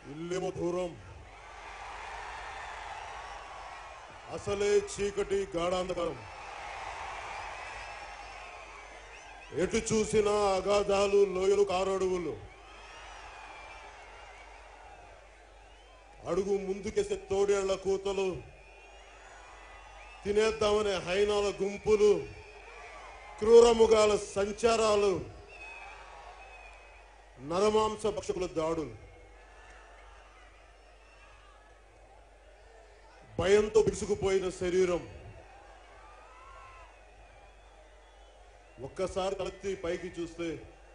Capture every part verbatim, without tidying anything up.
ఇల్లేమో దూరం, అసలే చీకటి గాఢాంధకారం. ఎటు చూసినా అగాధాలు, లోయలు, కారడుగులు. అడుగు ముందుకేసే తోడేళ్ల కూతలు, తినేద్దామనే హైనాల గుంపులు, క్రూరముగాల సంచారాలు, నరమాంస భక్షకుల దాడులు. భయంతో బిగుసుకుపోయిన శరీరం ఒక్కసారి తలెత్తి పైకి చూస్తే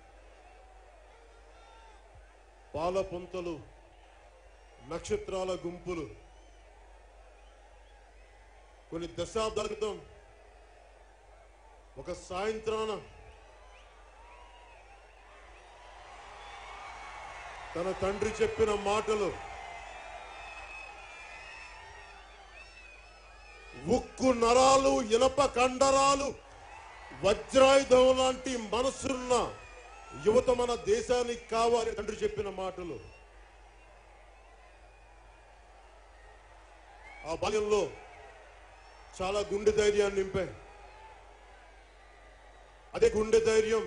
పాల పొంతలు, నక్షత్రాల గుంపులు. కొన్ని దశాబ్దాల క్రితం ఒక సాయంత్రాన తన తండ్రి చెప్పిన మాటలు ఉక్కు నరాలు, ఇనప కండరాలు, వజ్రాయుధం లాంటి మనసున్న యువత మన దేశానికి కావాలి. తండ్రి చెప్పిన మాటలు ఆ బాల్యంలో చాలా గుండె ధైర్యాన్ని నింపాయి. అదే గుండె ధైర్యం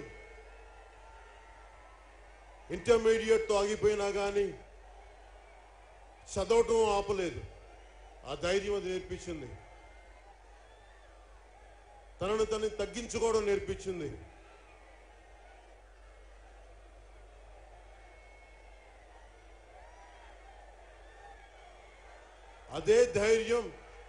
ఇంటర్మీడియట్ తో ఆగిపోయినా కానీ చదవటం ఆపలేదు. ఆ ధైర్యం అది నేర్పించింది. తనను తనని తగ్గించుకోవడం నేర్పించింది. అదే ధైర్యం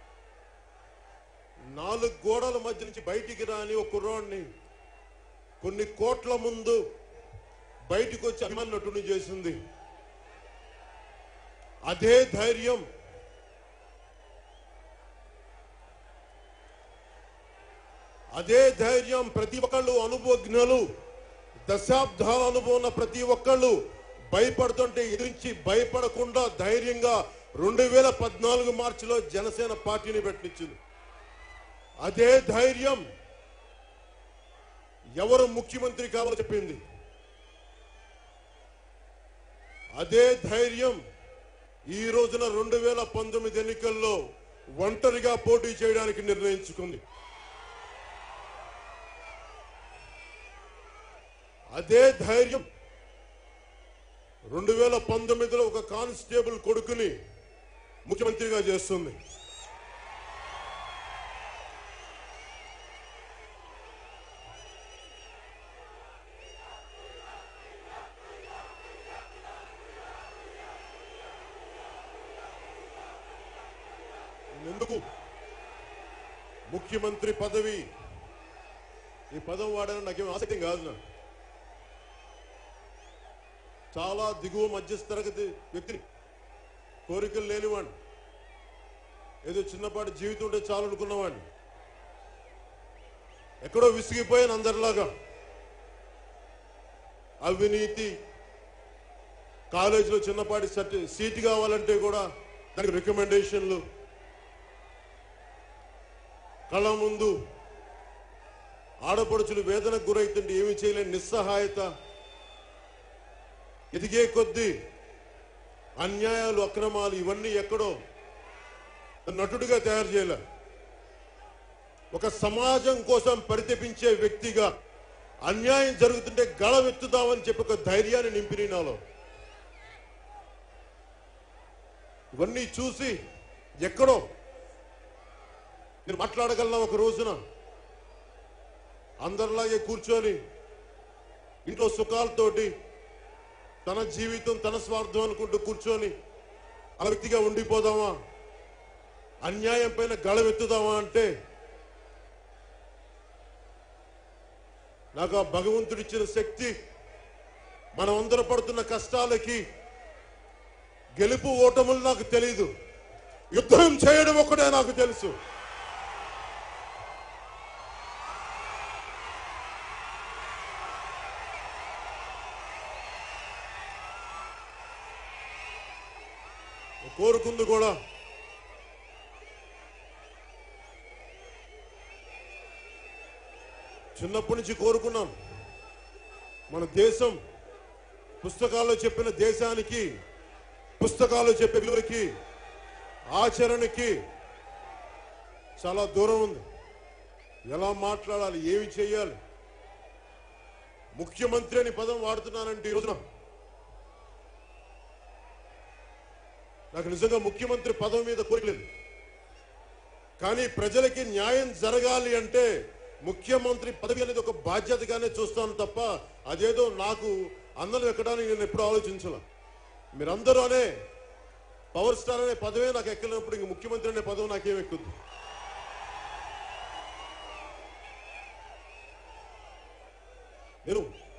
నాలుగు గోడల మధ్య నుంచి బయటికి రాని ఒక కుర్రాడిని కొన్ని కోట్ల ముందు బయటికి వచ్చి అభిమాన నటుని చేసింది. అదే ధైర్యం అదే ధైర్యం ప్రతి ఒక్కళ్ళు అనుభవజ్ఞులు, దశాబ్దాల అనుభవం ఉన్న ప్రతి ఒక్కళ్ళు భయపడుతుంటే ఎదిరించి భయపడకుండా ధైర్యంగా రెండు వేల పద్నాలుగు మార్చిలో జనసేన పార్టీని పెట్టించింది. అదే ధైర్యం ఎవరు ముఖ్యమంత్రి కావాలో చెప్పింది. అదే ధైర్యం ఈ రోజున రెండు వేల పంతొమ్మిది ఎన్నికల్లో ఒంటరిగా పోటీ చేయడానికి నిర్ణయించుకుంది. అదే ధైర్యం రెండు వేల పంతొమ్మిదిలో ఒక కానిస్టేబుల్ కొడుకుని ముఖ్యమంత్రిగా చేస్తుంది. ఎందుకు ముఖ్యమంత్రి పదవి, ఈ పదవి వాడని నాకేం ఆసక్తి కాదు. నా చాలా దిగువ మధ్యతరగతి వ్యక్తిని, కోరికలు లేనివాడిని, ఏదో చిన్నపాటి జీవితం ఉంటే చాలు అనుకున్నవాడిని. ఎక్కడో విసిగిపోయాను అందరిలాగా. అవినీతి, కాలేజీలో చిన్నపాటి సర్టి సీటు కావాలంటే కూడా దానికి రికమెండేషన్లు, కళ్ళ ముందు ఆడపడుచులు వేదనకు గురైతుంటే ఏమీ చేయలేని నిస్సహాయత, ఎదిగే కొద్దీ అన్యాయాలు, అక్రమాలు, ఇవన్నీ ఎక్కడో నటుడిగా తయారు చేయలే. ఒక సమాజం కోసం పరితపించే వ్యక్తిగా అన్యాయం జరుగుతుంటే గళమెత్తుదామని చెప్పి ఒక ధైర్యాన్ని నింపిని నాలో. ఇవన్నీ చూసి ఎక్కడో నేను మాట్లాడగలనా ఒక రోజున, అందరిలాగే కూర్చొని ఇంట్లో సుఖాలతోటి తన జీవితం తన స్వార్థం అనుకుంటూ కూర్చొని ఆ వ్యక్తిగా ఉండిపోదామా, అన్యాయం పైన గళమెత్తుదామా అంటే నాకు ఆ భగవంతుడిచ్చిన శక్తి, మనం అందరూ పడుతున్న కష్టాలకి గెలుపు ఓటములు నాకు తెలీదు, యుద్ధం చేయడం ఒకటే నాకు తెలుసు. కోరుకుంది కూడా చిన్నప్పటి నుంచి కోరుకున్నాం. మన దేశం పుస్తకాల్లో చెప్పిన దేశానికి పుస్తకాలు చెప్పే విలువకి ఆచరణకి చాలా దూరం ఉంది. ఎలా మాట్లాడాలి, ఏమి చేయాలి? ముఖ్యమంత్రి అని పదం వాడుతున్నానంటే ఈ రోజున నాకు నిజంగా ముఖ్యమంత్రి పదం మీద కోరికలేదు. కానీ ప్రజలకి న్యాయం జరగాలి అంటే ముఖ్యమంత్రి పదవి అనేది ఒక బాధ్యతగానే చూస్తాను తప్ప అదేదో నాకు అందరం ఎక్కడానికి నేను ఎప్పుడు ఆలోచించాల. మీరందరూ అనే పవర్ స్టార్ అనే పదవే నాకు ఎక్కలేనప్పుడు ఇంక ముఖ్యమంత్రి అనే పదవి నాకేం ఎక్కుద్ది? నేను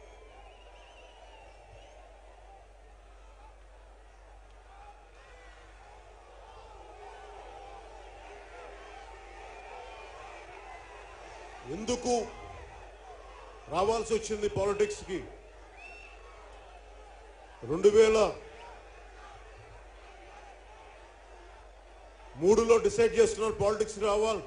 ఎందుకు రావాల్సి వచ్చింది పాలిటిక్స్ కి? రెండు వేల మూడులో డిసైడ్ చేస్తున్నారు పాలిటిక్స్ రావాలి.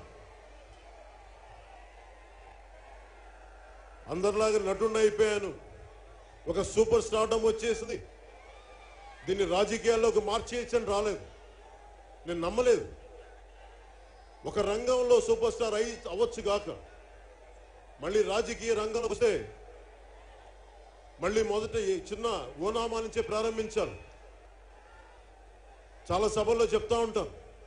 అందరిలాగా నటుడిని అయిపోయాను, ఒక సూపర్ స్టార్డమ్ వచ్చేసింది, దీన్ని రాజకీయాల్లోకి మార్చేయచ్చని రాలేదు. నేను నమ్మలేదు. ఒక రంగంలో సూపర్ స్టార్ అయి అవ్వచ్చు గాక మళ్ళీ రాజకీయ రంగంలో వస్తే మళ్ళీ మొదట చిన్న ఓనామా నుంచే ప్రారంభించాలి. చాలా సభల్లో చెప్తా ఉంటాం,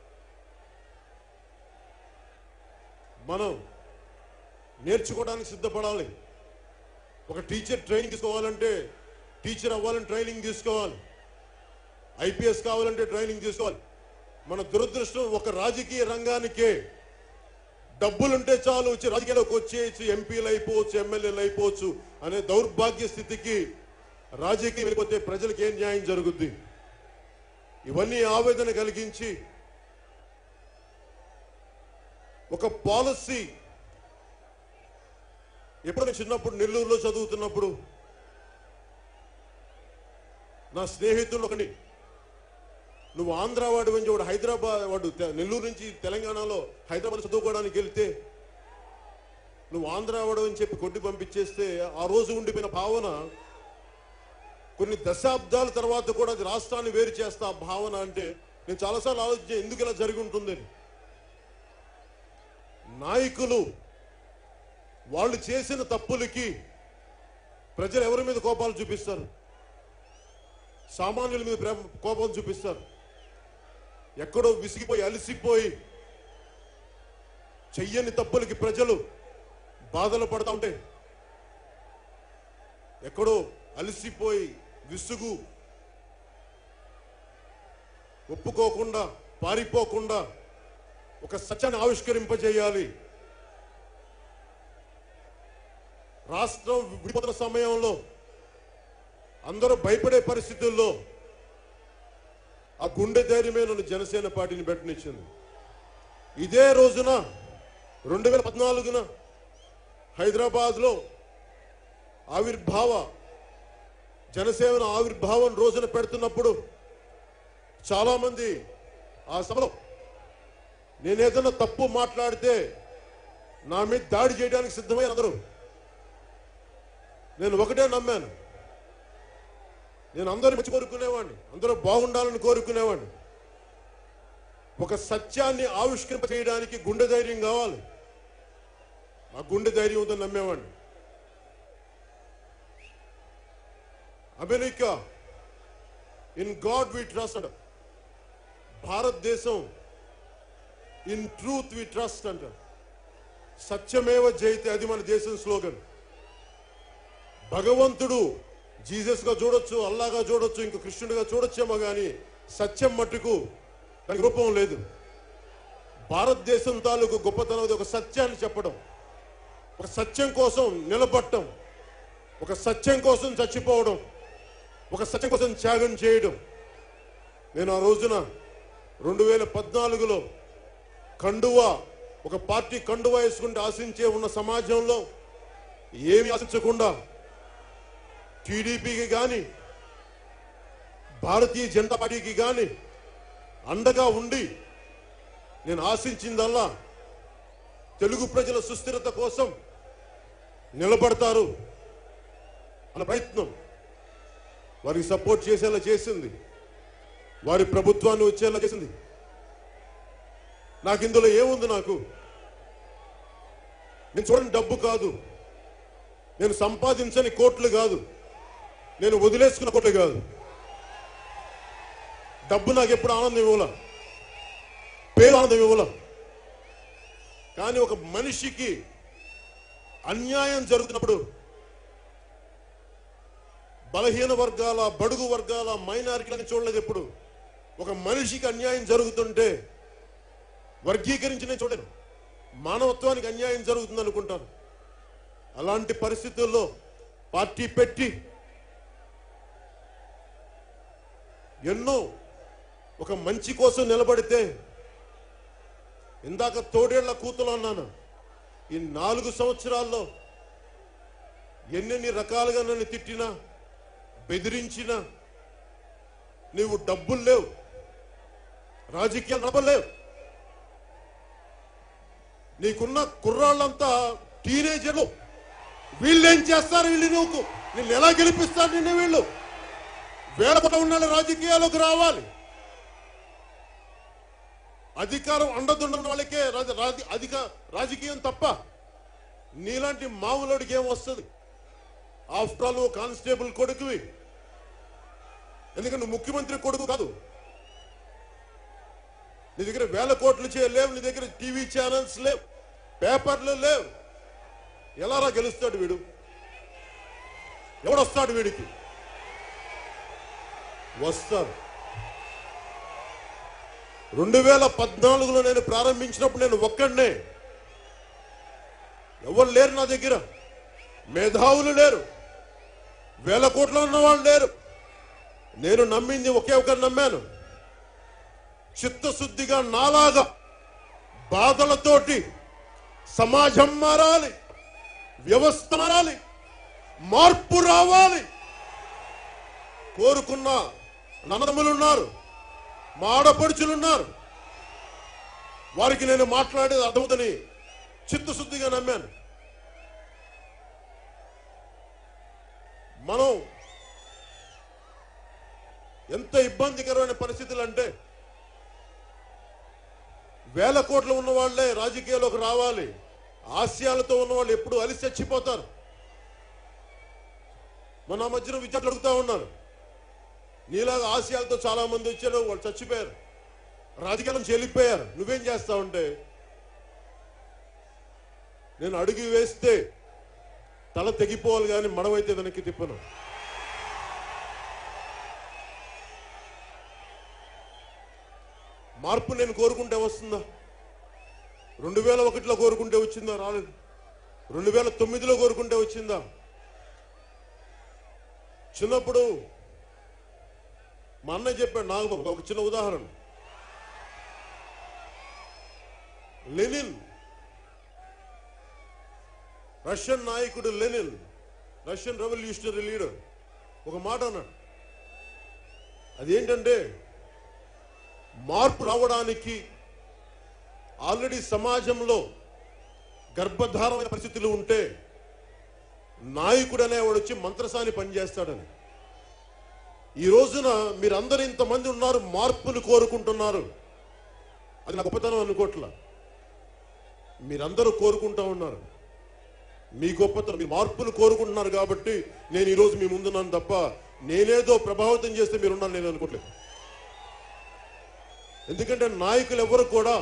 మనం నేర్చుకోవడానికి సిద్ధపడాలి. ఒక టీచర్ ట్రైనింగ్ తీసుకోవాలంటే టీచర్ అవ్వాలని ట్రైనింగ్ తీసుకోవాలి, ఐపీఎస్ కావాలంటే ట్రైనింగ్ తీసుకోవాలి. మన దురదృష్టం ఒక రాజకీయ రంగానికే డబ్బులుంటే చాలు వచ్చి రాజకీయాల్లోకి వచ్చేయచ్చు, ఎంపీలు అయిపోవచ్చు, ఎమ్మెల్యేలు అయిపోవచ్చు అనే దౌర్భాగ్య స్థితికి రాజకీయం వెళ్ళిపోతే ప్రజలకు ఏం న్యాయం జరుగుద్ది? ఇవన్నీ ఆవేదన కలిగించి ఒక పాలసీ. ఎప్పుడు నేను చిన్నప్పుడు నెల్లూరులో చదువుతున్నప్పుడు నా స్నేహితులు ఒకని, నువ్వు ఆంధ్ర వాడు అని వాడు హైదరాబాద్ వాడు నెల్లూరు నుంచి తెలంగాణలో హైదరాబాద్ చదువుకోవడానికి వెళ్తే నువ్వు ఆంధ్ర వాడు అని చెప్పి కొట్టి పంపించేస్తే ఆ రోజు ఉండిపోయిన భావన కొన్ని దశాబ్దాల తర్వాత కూడా అది రాష్ట్రాన్ని వేరు చేస్తా ఆ భావన. అంటే నేను చాలాసార్లు ఆలోచించే ఎందుకు ఇలా జరిగి ఉంటుందని. నాయకులు వాళ్ళు చేసిన తప్పులకి ప్రజలు ఎవరి మీద కోపాలు చూపిస్తారు? సామాన్యుల మీద ప్రేమ కోపం చూపిస్తారు. ఎక్కడో విసిగిపోయి అలసిపోయి చెయ్యని తప్పులకి ప్రజలు బాధలు పడతా ఉంటే, ఎక్కడో అలసిపోయి విసుగు ఒప్పుకోకుండా పారిపోకుండా ఒక సత్యాన్ని ఆవిష్కరింపజేయాలి. రాష్ట్రం విడిపోతున్న సమయంలో అందరూ భయపడే పరిస్థితుల్లో ఆ గుండె ధైర్యమే నన్ను జనసేన పార్టీని పెట్టనిచ్చింది. ఇదే రోజున రెండు వేల పద్నాలుగున హైదరాబాద్ లో ఆవిర్భావ జనసేన ఆవిర్భావం రోజున పెడుతున్నప్పుడు చాలా మంది ఆ సభలో నేనేదన్నా తప్పు మాట్లాడితే నా మీద దాడి చేయడానికి సిద్ధమయ్యారు అందరూ. నేను ఒకటే నమ్మాను, నేను అందరూ మంచి కోరుకునేవాడిని, అందరూ బాగుండాలని కోరుకునేవాడిని. ఒక సత్యాన్ని ఆవిష్కరింప చేయడానికి గుండె ధైర్యం కావాలి. ఆ గుండె ధైర్యం ఉందని నమ్మేవాడిని. America in God we trust అంట, భారతదేశం ఇన్ ట్రూత్ వి ట్రస్ట్ అంట. సత్యమేవ జయతే, అది మన దేశం స్లోగన్. భగవంతుడు జీసస్ గా చూడొచ్చు, అల్లాగా చూడొచ్చు, ఇంకో కృష్ణుడిగా చూడొచ్చేమో కానీ సత్యం మట్టుకు దానికి రూపం లేదు. భారతదేశం తాలూకు గొప్పతనం ఒక సత్యాన్ని చెప్పడం, ఒక సత్యం కోసం నిలబడటం, ఒక సత్యం కోసం చచ్చిపోవడం, ఒక సత్యం కోసం త్యాగం చేయడం. నేను ఆ రోజున రెండు వేల పద్నాలుగులో కండువా ఒక పార్టీ కండువా వేసుకుంటే ఆశించే ఉన్న సమాజంలో ఏమి ఆశించకుండా టీడీపీకి కానీ భారతీయ జనతా పార్టీకి కానీ అండగా ఉండి నేను ఆశించిందల్లా తెలుగు ప్రజల సుస్థిరత కోసం నిలబడతారు అన్న ప్రయత్నం వారికి సపోర్ట్ చేసేలా చేసింది. వారి ప్రభుత్వాన్ని వచ్చేలా చేసింది. నాకు ఇందులో ఏముంది? నాకు నేను చూడండి, డబ్బు కాదు, నేను సంపాదించని కోట్లు కాదు, నేను వదిలేసుకున్న కోట్లు కాదు. డబ్బు నాకు ఎప్పుడు ఆనందం ఇవ్వాల, పేరు ఆనందం ఇవ్వాల. కానీ ఒక మనిషికి అన్యాయం జరుగుతున్నప్పుడు, బలహీన వర్గాల, బడుగు వర్గాల, మైనారిటీలని చూడలేదు. ఎప్పుడు ఒక మనిషికి అన్యాయం జరుగుతుంటే వర్గీకరించి నేను చూడను, మానవత్వానికి అన్యాయం జరుగుతుంది అనుకుంటాను. అలాంటి పరిస్థితుల్లో పార్టీ పెట్టి ఎన్నో ఒక మంచి కోసం నిలబడితే, ఇందాక తోడేళ్ల కూతులు అన్నాను, ఈ నాలుగు సంవత్సరాల్లో ఎన్నెన్ని రకాలుగా నన్ను తిట్టినా, బెదిరించినా, నీవు డబ్బులు లేవు, రాజకీయాలు నడపలేవు, నీకున్న కుర్రాళ్ళంతా టీనేజర్లు, వీళ్ళేం చేస్తారు, వీళ్ళు నువ్వు నిన్ను ఎలా గెలిపిస్తారు, నిన్ను వీళ్ళు వేడపట ఉన్న రాజకీయాల్లోకి రావాలి. అధికారం అండదుండ వాళ్ళకే అధిక రాజకీయం తప్ప నీలాంటి మామూలుడికి ఏం వస్తుంది? ఆఫ్టర్ ఆల్ కానిస్టేబుల్ కొడుకువి, ఎందుకంటే ముఖ్యమంత్రి కొడుకు కాదు. నీ దగ్గర వేల కోట్లు చేయలేవు, నీ దగ్గర టీవీ ఛానల్స్ లేవు, పేపర్లు లేవు. ఎలారా గెలుస్తాడు వీడు? ఎవడొస్తాడు వీడికి? వస్తాడు. రెండు వేల పద్నాలుగులో నేను ప్రారంభించినప్పుడు నేను ఒక్కడనే, ఎవరు లేరు నా దగ్గర, మేధావులు లేరు, వేల కోట్లు ఉన్నవాళ్ళు లేరు. నేను నమ్మింది ఒకే ఒకరు నమ్మాను, చిత్తశుద్ధిగా నాలాగా బాధలతోటి సమాజం మారాలి, వ్యవస్థ మారాలి, మార్పు రావాలి కోరుకున్న నన్నదమ్ములున్నారు, మా ఆడపడుచులున్నారు, వారికి నేను మాట్లాడేది అర్థమవుతుంది చిత్తశుద్ధిగా నమ్మాను. మనం ఎంత ఇబ్బందికరమైన పరిస్థితులు అంటే, వేల కోట్లు ఉన్న వాళ్లే రాజకీయాల్లోకి రావాలి, ఆశయాలతో ఉన్న వాళ్ళు ఎప్పుడు అలిసి చచ్చిపోతారు. మన మధ్యన విద్యార్థులు అడుగుతా ఉన్నారు, నీలాగా ఆశయాలతో చాలా మంది వచ్చారు, వాళ్ళు చచ్చిపోయారు, రాజకీయాల నుంచి వెళ్ళిపోయారు, నువ్వేం చేస్తావంటే, నేను అడుగు వేస్తే తల తెగిపోవాలి కానీ మడవైతే వెనక్కి తిప్పను. మార్పు నేను కోరుకుంటే వస్తుందా? రెండు వేల ఒకటిలో కోరుకుంటే వచ్చిందా? రాలేదు. రెండు వేల తొమ్మిదిలో కోరుకుంటే వచ్చిందా? చిన్నప్పుడు మా అన్నయ్య చెప్పాడు, నాకు ఒక చిన్న ఉదాహరణ. లెనిన్, రష్యన్ నాయకుడు లెనిన్, రష్యన్ రెవల్యూషనరీ లీడర్, ఒక మాట అన్నాడు. అదేంటంటే, మార్పు రావడానికి ఆల్రెడీ సమాజంలో గర్భధారణ పరిస్థితులు ఉంటే నాయకుడు అనేవాడు వచ్చి మంత్రసాని పనిచేస్తాడని. ఈ రోజున మీరందరూ ఇంతమంది ఉన్నారు, మార్పును కోరుకుంటున్నారు, అది నా గొప్పతనం అనుకోట్లా. మీరందరూ కోరుకుంటా ఉన్నారు, మీ గొప్పతనం, మీ మార్పును కోరుకుంటున్నారు కాబట్టి నేను ఈరోజు మీ ముందున్నాను తప్ప నేనేదో ప్రభావితం చేస్తే మీరున్నారు నేను అనుకోవట్లేదు. ఎందుకంటే నాయకులు ఎవరు కూడా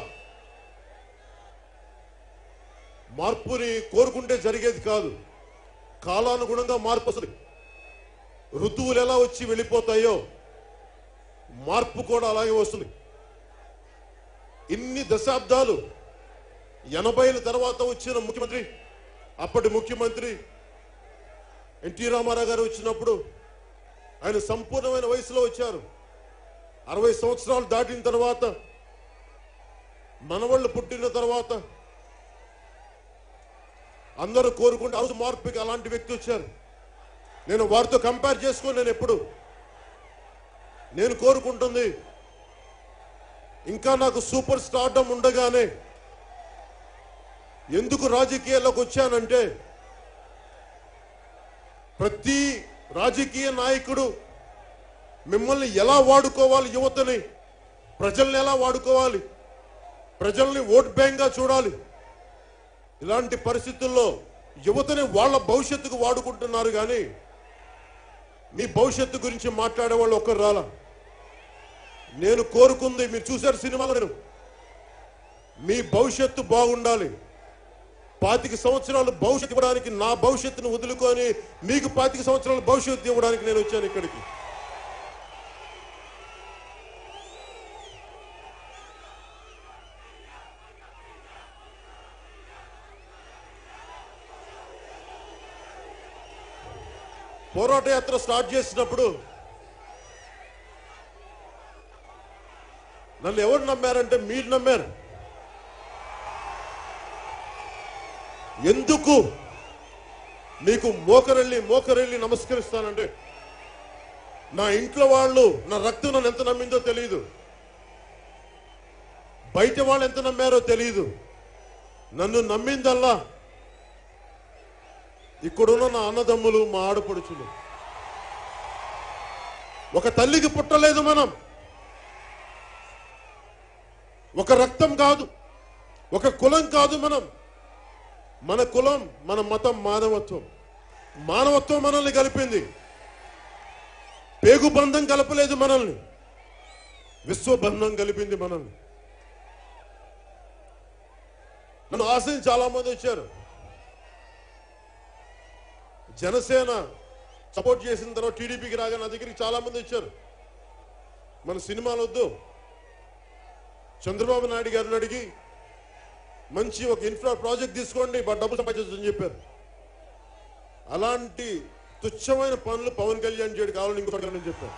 మార్పుని కోరుకుంటే జరిగేది కాదు, కాలానుగుణంగా మార్పు వస్తుంది. ఋతువులు ఎలా వచ్చి వెళ్ళిపోతాయో మార్పు కూడా అలాగే వస్తుంది. ఇన్ని దశాబ్దాలు, ఎనభైల తర్వాత వచ్చిన ముఖ్యమంత్రి, అప్పటి ముఖ్యమంత్రి ఎన్టీ రామారావు గారు వచ్చినప్పుడు ఆయన సంపూర్ణమైన వయసులో వచ్చారు. అరవై సంవత్సరాలు దాటిన తర్వాత, మనవాళ్ళు పుట్టిన తర్వాత అందరూ కోరుకుంటే ఆ రోజు మార్పుకి అలాంటి వ్యక్తి వచ్చారు. నేను వారితో కంపేర్ చేసుకొని నేను ఎప్పుడు నేను కోరుకుంటుంది, ఇంకా నాకు సూపర్ స్టార్డమ్ ఉండగానే ఎందుకు రాజకీయాల్లోకి వచ్చానంటే, ప్రతి రాజకీయ నాయకుడు మిమ్మల్ని ఎలా వాడుకోవాలి, యువతని ప్రజల్ని ఎలా వాడుకోవాలి, ప్రజల్ని ఓట్ బ్యాంక్గా చూడాలి. ఇలాంటి పరిస్థితుల్లో యువతని వాళ్ళ భవిష్యత్తుకు వాడుకుంటున్నారు. కానీ మీ భవిష్యత్తు గురించి మాట్లాడే వాళ్ళు ఒక్కరు రాలా. నేను కోరుకుంది, మీరు చూశారు సినిమాలో, నేను మీ భవిష్యత్తు బాగుండాలి. పాతిక సంవత్సరాలు భవిష్యత్తు ఇవ్వడానికి, నా భవిష్యత్తును వదులుకొని మీకు పాతిక సంవత్సరాలు భవిష్యత్తు ఇవ్వడానికి నేను వచ్చాను ఇక్కడికి. పోరాట యాత్ర స్టార్ట్ చేసినప్పుడు నన్ను ఎవరు నమ్మారంటే మీరు నమ్మారు. ఎందుకు మీకు మోకరెళ్ళి మోకరెళ్ళి నమస్కరిస్తానంటే, నా ఇంట్లో వాళ్ళు, నా రక్తం నన్ను ఎంత నమ్మిందో తెలియదు, బయట వాళ్ళు ఎంత నమ్మారో తెలియదు. నన్ను నమ్మిందల్లా ఇక్కడున్న నా అన్నదమ్ములు, మా ఆడపడుచులు. ఒక తల్లికి పుట్టలేదు మనం, ఒక రక్తం కాదు, ఒక కులం కాదు మనం. మన కులం, మన మతం మానవత్వం. మానవత్వం మనల్ని కలిపింది. పేగుబంధం కలపలేదు మనల్ని, విశ్వబంధం కలిపింది మనల్ని. నన్ను ఆశించి చాలా మంది వచ్చారు. జనసేన సపోర్ట్ చేసిన తర్వాత టీడీపీకి రాగా నా దగ్గరికి చాలా మంది వచ్చారు. మన సినిమాలు వద్దు, చంద్రబాబు నాయుడు గారిని అడిగి మంచి ఒక ఇన్ఫ్రా ప్రాజెక్ట్ తీసుకోండి, డబ్బులు సంపాదించని చెప్పారు. అలాంటి తుచ్చమైన పనులు పవన్ కళ్యాణ్ చేయడు కావాలని ఇంకొకటి చెప్పారు.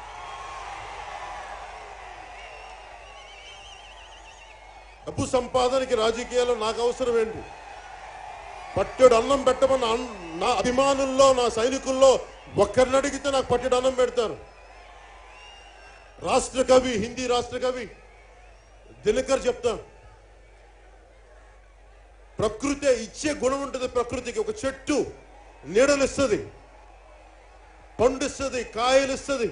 డబ్బు సంపాదనకి రాజకీయాల్లో నాకు అవసరం ఏంటి? పట్టెడు అన్నం పెట్టమన్న నా అభిమానుల్లో, నా సైనికుల్లో ఒక్కరిని అడిగితే నాకు పట్టెడు అన్నం పెడతారు. రాష్ట్ర కవి, హిందీ రాష్ట్ర కవి దినకర్ చెప్తా, ప్రకృతి ఇచ్చే గుణం ఉంటుంది. ప్రకృతికి ఒక చెట్టు నీడలు ఇస్తుంది, పండు ఇస్తుంది, కాయలు ఇస్తుంది.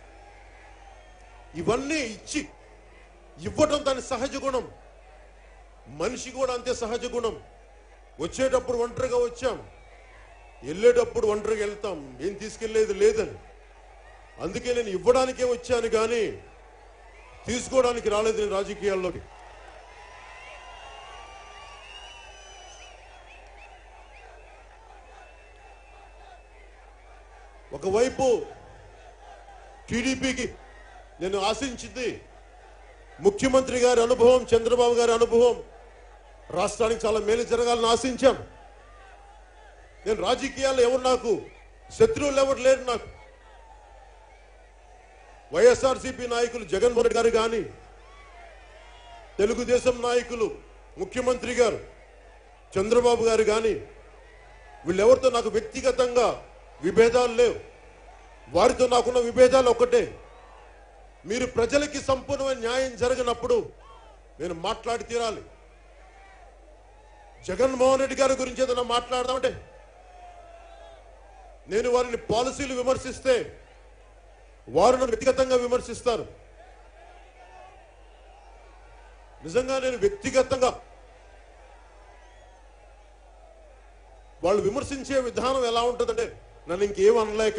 ఇవన్నీ ఇచ్చి ఇవ్వటం దాని సహజ గుణం. మనిషి కూడా అంతే సహజ గుణం. వచ్చేటప్పుడు ఒంటరిగా వచ్చాం, వెళ్ళేటప్పుడు ఒంటరిగా వెళ్తాం, ఏం తీసుకెళ్లేది లేదని. అందుకే నేను ఇవ్వడానికే వచ్చాను కానీ తీసుకోవడానికి రాలేదు నేను రాజకీయాల్లోకి. ఒకవైపు టీడీపీకి నేను ఆశించింది ముఖ్యమంత్రి గారి అనుభవం, చంద్రబాబు గారి అనుభవం, రాష్ట్రానికి చాలా మేలు జరగాలని ఆశించాం. నేను రాజకీయాల్లో ఎవరు నాకు శత్రువులు ఎవరు లేరు. నాకు వైఎస్ఆర్సీపీ నాయకులు జగన్మోహన్ రెడ్డి గారు కానీ, తెలుగుదేశం నాయకులు ముఖ్యమంత్రి గారు చంద్రబాబు గారు కానీ, వీళ్ళెవరితో నాకు వ్యక్తిగతంగా విభేదాలు లేవు. వారితో నాకున్న విభేదాలు ఒకటే, మీరు ప్రజలకి సంపూర్ణమైన న్యాయం జరగనప్పుడు నేను మాట్లాడి తీరాలి. జగన్మోహన్ రెడ్డి గారి గురించి ఏదైనా మాట్లాడదామంటే, నేను వారిని పాలసీలు విమర్శిస్తే వారు నన్ను వ్యక్తిగతంగా విమర్శిస్తారు. నిజంగా నేను వ్యక్తిగతంగా వాళ్ళు విమర్శించే విధానం ఎలా ఉంటుందంటే, నన్ను ఇంకేం అనలేక,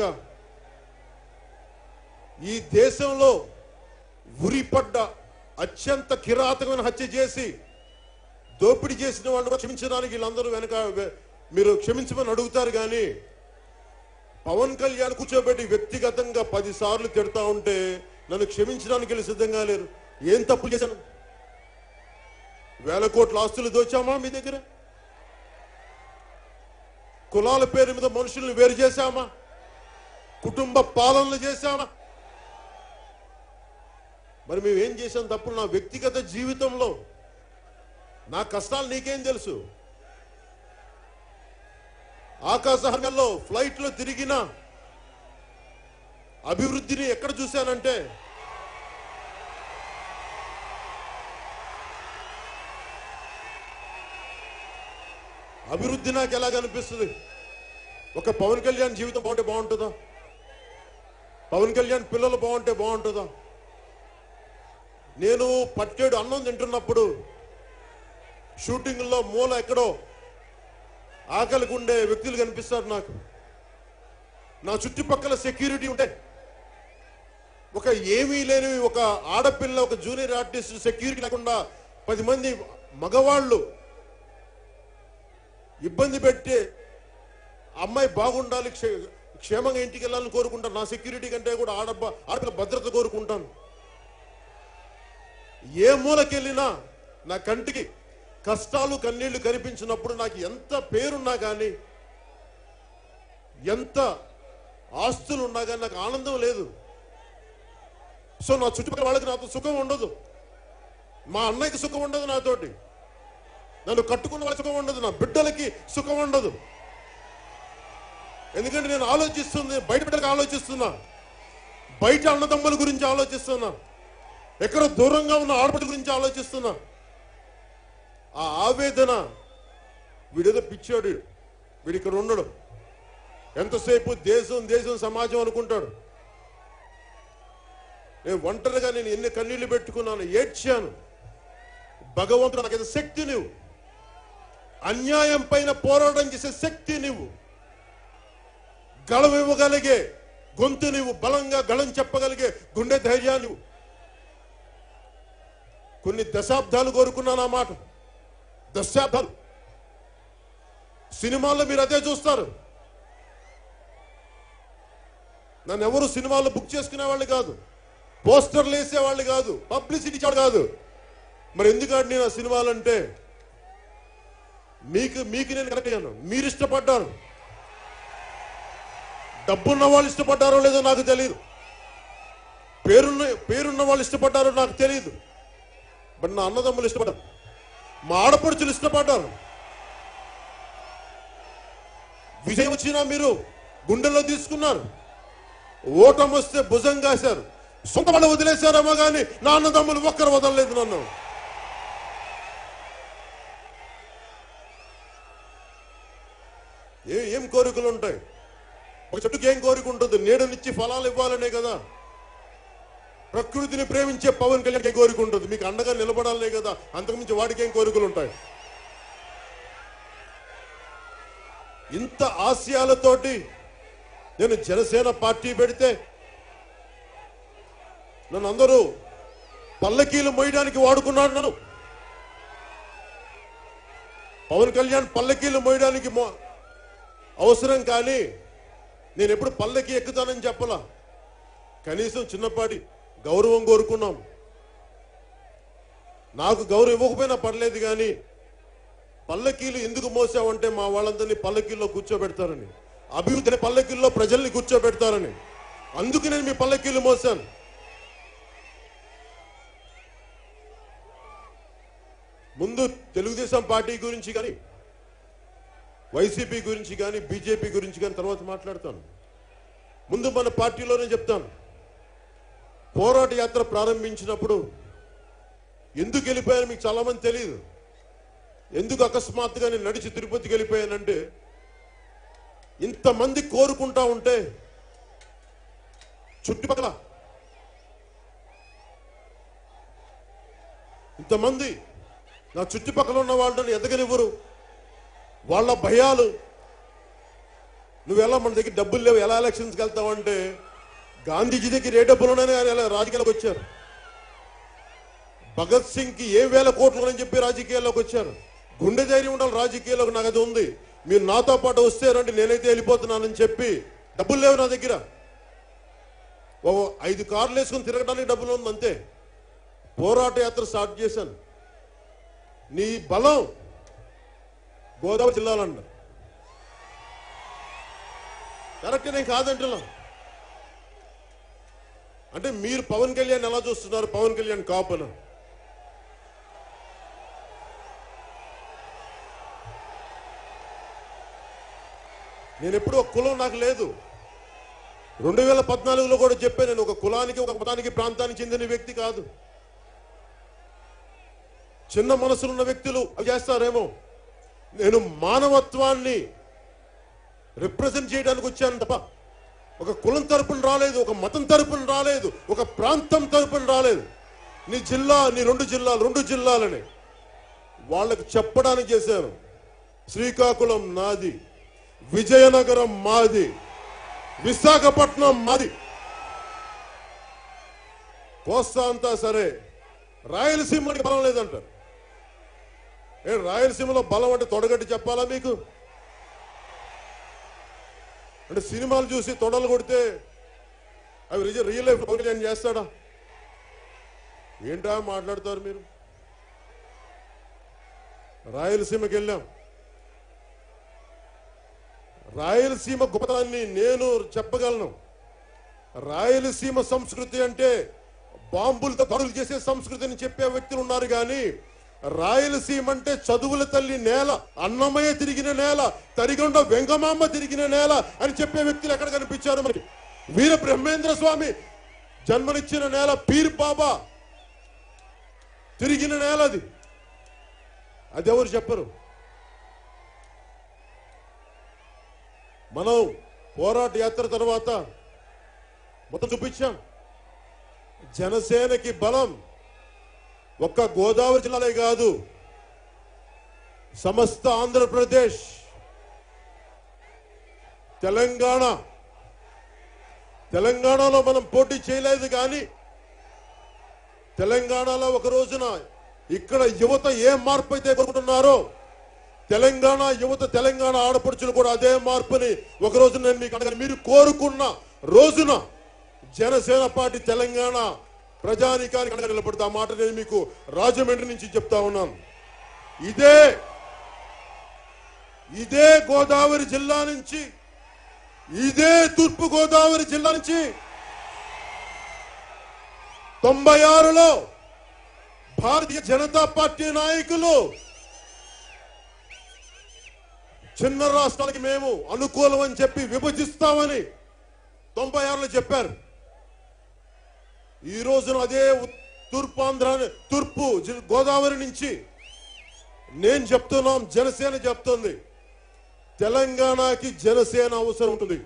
ఈ దేశంలో ఉరిపడ్డ అత్యంత కిరాతకమైన హత్య చేసి దోపిడీ చేసిన వాళ్ళు క్షమించడానికి వీళ్ళందరూ వెనక మీరు క్షమించమని అడుగుతారు. కానీ పవన్ కళ్యాణ్ కూర్చోబెట్టి వ్యక్తిగతంగా పది సార్లు తిడతా ఉంటే నన్ను క్షమించడానికి వీళ్ళు సిద్ధంగా లేరు. ఏం తప్పు చేశాను? వేల కోట్ల ఆస్తులు దోచామా మీ దగ్గర? కులాల పేరు మీద మనుషుల్ని వేరు చేశామా? కుటుంబ పాలనలు చేశామా? మరి మేము ఏం చేశాం తప్పుడు? నా వ్యక్తిగత జీవితంలో నా కష్టాలు నీకేం తెలుసు? ఆకాశహర్గంలో ఫ్లైట్ లో తిరిగిన అభివృద్ధిని ఎక్కడ చూశానంటే, అభివృద్ధి నాకు ఎలా కనిపిస్తుంది? ఒక పవన్ కళ్యాణ్ జీవితం బాగుంటే బాగుంటుందా? పవన్ కళ్యాణ్ పిల్లలు బాగుంటే బాగుంటుందా? నేను పట్టేడు అన్నం తింటున్నప్పుడు షూటింగ్లో మూల ఎక్కడో ఆకలికి ఉండే వ్యక్తులు కనిపిస్తారు నాకు. నా చుట్టుపక్కల సెక్యూరిటీ ఉంటే ఒక ఏమీ లేని ఒక ఆడపిల్ల, ఒక జూనియర్ ఆర్టిస్ట్ సెక్యూరిటీ లేకుండా పది మంది మగవాళ్ళు ఇబ్బంది పెట్టి అమ్మాయి బాగుండాలి, క్షేమంగా ఇంటికి వెళ్ళాలని కోరుకుంటాను. నా సెక్యూరిటీ కంటే కూడా ఆడబ్బ ఆడపిల్ల భద్రత కోరుకుంటాను. ఏ మూలకెళ్ళినా నా కంటికి కష్టాలు కన్నీళ్లు కనిపించినప్పుడు నాకు ఎంత పేరున్నా కానీ, ఎంత ఆస్తులు ఉన్నా కానీ నాకు ఆనందం లేదు. సో నా చుట్టుపక్కల వాళ్ళకి నాతో సుఖం ఉండదు, మా అన్నయ్యకి సుఖం ఉండదు, నాతోటి నన్ను కట్టుకున్న వాళ్ళకి సుఖం ఉండదు, నా బిడ్డలకి సుఖం ఉండదు. ఎందుకంటే నేను ఆలోచిస్తుంది బయట బిడ్డలకు ఆలోచిస్తున్నా, బయట అన్నదమ్ముల గురించి ఆలోచిస్తున్నా, ఎక్కడ దూరంగా ఉన్న ఆడపడి గురించి ఆలోచిస్తున్నా. ఆ ఆవేదన వీడేదో పిచ్చాడు, వీడు ఇక్కడ ఉండడు, ఎంతసేపు దేశం దేశం సమాజం అనుకుంటాడు. నేను ఒంటరిగా నేను ఎన్ని కన్నీళ్లు పెట్టుకున్నాను, ఏడ్చాను. భగవంతుడు నాకు ఏదో శక్తి నువ్వు, అన్యాయం పైన పోరాటం చేసే శక్తి నువ్వు, గళం ఇవ్వగలిగే గొంతు నువ్వు, బలంగా గళం చెప్పగలిగే గుండె ధైర్యాన్ని నువ్వు. కొన్ని దశాబ్దాలు కోరుకున్నాను ఆ మాట, దశాబ్దాలు. సినిమాల్లో మీరు అదే చూస్తారు. నన్ను ఎవరు సినిమాల్లో బుక్ చేసుకునే వాళ్ళు కాదు, పోస్టర్లు వేసేవాళ్ళు కాదు, పబ్లిసిటీ ఇచ్చేవాడు కాదు. మరి ఎందుకంటే నేను ఆ సినిమాలంటే మీకు మీకు నేను కరెక్ట్ అయ్యాను, మీరు ఇష్టపడ్డారు. డబ్బున్న వాళ్ళు ఇష్టపడ్డారో లేదో నాకు తెలియదు, పేరున్న పేరున్న వాళ్ళు ఇష్టపడ్డారో నాకు తెలియదు. బట్ నా అన్నదమ్ములు ఇష్టపడ్డారు, మా ఆడపడుచులు ఇష్టపడ్డారు. విజయం వచ్చినా మీరు గుండెల్లో తీసుకున్నారు, ఓటం వస్తే భుజం కాశారు, సొంత వాళ్ళు వదిలేశారేమో కానీ నా అన్నదమ్ములు ఒక్కరు వదలలేదు నన్ను. ఏ ఏం కోరికలు ఉంటాయి? ఒక చెట్టుకి ఏం కోరిక ఉంటుంది? నీడనిచ్చి ఫలాలు ఇవ్వాలనే కదా. ప్రకృతిని ప్రేమించే పవన్ కళ్యాణ్కి కోరిక ఉంటుంది, మీకు అండగా నిలబడాలనే కదా. అంతకుమించి వాడికి ఏం కోరికలు ఉంటాయి? ఇంత ఆశయాలతోటి నేను జనసేన పార్టీ పెడితే నన్ను అందరూ పల్లకీలు మోయడానికి వాడుకున్నాడు. నన్ను పవన్ కళ్యాణ్ పల్లకీలు మోయడానికి అవసరం, కానీ నేను ఎప్పుడు పల్లకి ఎక్కుతానని చెప్పలా. కనీసం చిన్నపాటి గౌరవం కోరుకున్నాం. నాకు గౌరవం ఇవ్వకపోయినా పర్లేదు, కానీ పల్లకీలు ఎందుకు మోసావంటే మా వాళ్ళందరినీ పల్లకీల్లో కూర్చోబెడతారని, అభివృద్ధిని పల్లకీల్లో ప్రజల్ని కూర్చోబెడతారని. అందుకు నేను మీ పల్లకీలు మోసాను. ముందు తెలుగుదేశం పార్టీ గురించి కానీ, వైసీపీ గురించి కానీ, బీజేపీ గురించి కానీ తర్వాత మాట్లాడతాను. ముందు మన పార్టీలోనే చెప్తాను. పోరాట యాత్ర ప్రారంభించినప్పుడు ఎందుకు వెళ్ళిపోయాను మీకు చాలా మంది తెలియదు. ఎందుకు అకస్మాత్తుగా నేను నడిచి తిరుపతికి వెళ్ళిపోయానంటే, ఇంతమంది కోరుకుంటా ఉంటే చుట్టుపక్కల ఇంతమంది నా చుట్టుపక్కల ఉన్న వాళ్ళని ఎదగనివ్వరు. వాళ్ళ భయాలు, నువ్వెలా మన దగ్గర డబ్బులు లేవు ఎలా ఎలక్షన్స్కి వెళ్తావంటే, గాంధీజీ దగ్గర ఏ డబ్బులు ఉన్నాయని ఎలా రాజకీయాలకు వచ్చారు. భగత్ సింగ్కి ఏ వేల కోట్లు అని చెప్పి రాజకీయాల్లోకి వచ్చారు. గుండె ధైర్యం ఉండాలి రాజకీయాల్లోకి. నాకు అది ఉంది. మీరు నాతో పాటు వస్తే రండి, నేనైతే వెళ్ళిపోతున్నానని చెప్పి డబ్బులు లేవు నా దగ్గర. ఓ ఐదు కార్లు వేసుకుని తిరగడానికి డబ్బులు ఉంది అంతే. పోరాట యాత్ర స్టార్ట్ చేశాను. నీ బలం గోదావరి జిల్లాలంట, కరెక్ట్ నేను కాదంటున్నా. అంటే మీరు పవన్ కళ్యాణ్ ఎలా చూస్తున్నారు? పవన్ కళ్యాణ్ కాపున నేను ఎప్పుడు ఒక కులం నాకు లేదు. రెండు వేల పద్నాలుగులో కూడా చెప్పాను, నేను ఒక కులానికి ఒక మతానికి ప్రాంతానికి చెందిన వ్యక్తి కాదు. చిన్న మనసులున్న వ్యక్తులు అవి చేస్తారేమో, నేను మానవత్వాన్ని రిప్రజెంట్ చేయడానికి వచ్చాను తప్ప ఒక కులం తరపున రాలేదు, ఒక మతం తరపున రాలేదు, ఒక ప్రాంతం తరపున రాలేదు. నీ జిల్లా, నీ రెండు జిల్లాలు రెండు జిల్లాలని వాళ్ళకు చెప్పడానికి చేశాను. శ్రీకాకుళం నాది, విజయనగరం మాది, విశాఖపట్నం మాది, కోస్తా అంతా సరే. రాయలసీమకి బలం లేదంటారు. ఏ రాయలసీమలో బలం అంటే తొడగట్టి చెప్పాలా మీకు? అంటే సినిమాలు చూసి తొడలు కొడితే అవి రియల్ లైఫ్ పవన్ చేస్తాడా? ఏంటా మాట్లాడతారు మీరు? రాయలసీమకి వెళ్ళాం. రాయలసీమ గొప్పతనాన్ని నేను చెప్పగలను. రాయలసీమ సంస్కృతి అంటే బాంబులతో దాడులు చేసే సంస్కృతిని చెప్పే వ్యక్తులు ఉన్నారు, కానీ రాయలసీమ అంటే చదువుల తల్లి నేల, అన్నమయ్య తిరిగిన నేల, తరిగొండ వెంగమాంబ తిరిగిన నేల అని చెప్పే వ్యక్తులు ఎక్కడ కనిపించారు మనకి? వీర బ్రహ్మేంద్ర స్వామి జన్మనిచ్చిన నేల, పీర్ బాబా తిరిగిన నేల అది. అది ఎవరు చెప్పరు. మనం పోరాట యాత్ర తర్వాత మొత్తం చూపించాం. జనసేనకి బలం ఒక్క గోదావరి జిల్లాలే కాదు, సమస్త ఆంధ్రప్రదేశ్, తెలంగాణ. తెలంగాణలో మనం పోటీ చేయలేదు, కానీ తెలంగాణలో ఒక రోజున ఇక్కడ యువత ఏ మార్పు అయితే కోరుకుంటున్నారో, తెలంగాణ యువత, తెలంగాణ ఆడపడుచులు కూడా అదే మార్పుని ఒక రోజు నేను మీకు అడగాను. మీరు కోరుకున్న రోజున జనసేన పార్టీ తెలంగాణ ప్రజానీకానికి అండగా నిలబడుతుంది. ఆ మాట నేను మీకు రాజమండ్రి నుంచి చెప్తా ఉన్నాను. ఇదే ఇదే గోదావరి జిల్లా నుంచి, ఇదే తూర్పు గోదావరి జిల్లా నుంచి తొంభై ఆరులో భారతీయ జనతా పార్టీ నాయకులు చిన్న రాష్ట్రాలకి మేము అనుకూలం అని చెప్పి విభజిస్తామని తొంభై ఆరులో చెప్పారు. ఈ రోజున అదే తూర్పాంధ్ర, తూర్పు గోదావరి నుంచి నేను చెప్తున్నాం, జనసేన చెప్తుంది, తెలంగాణకి జనసేన అవసరం ఉంటుంది.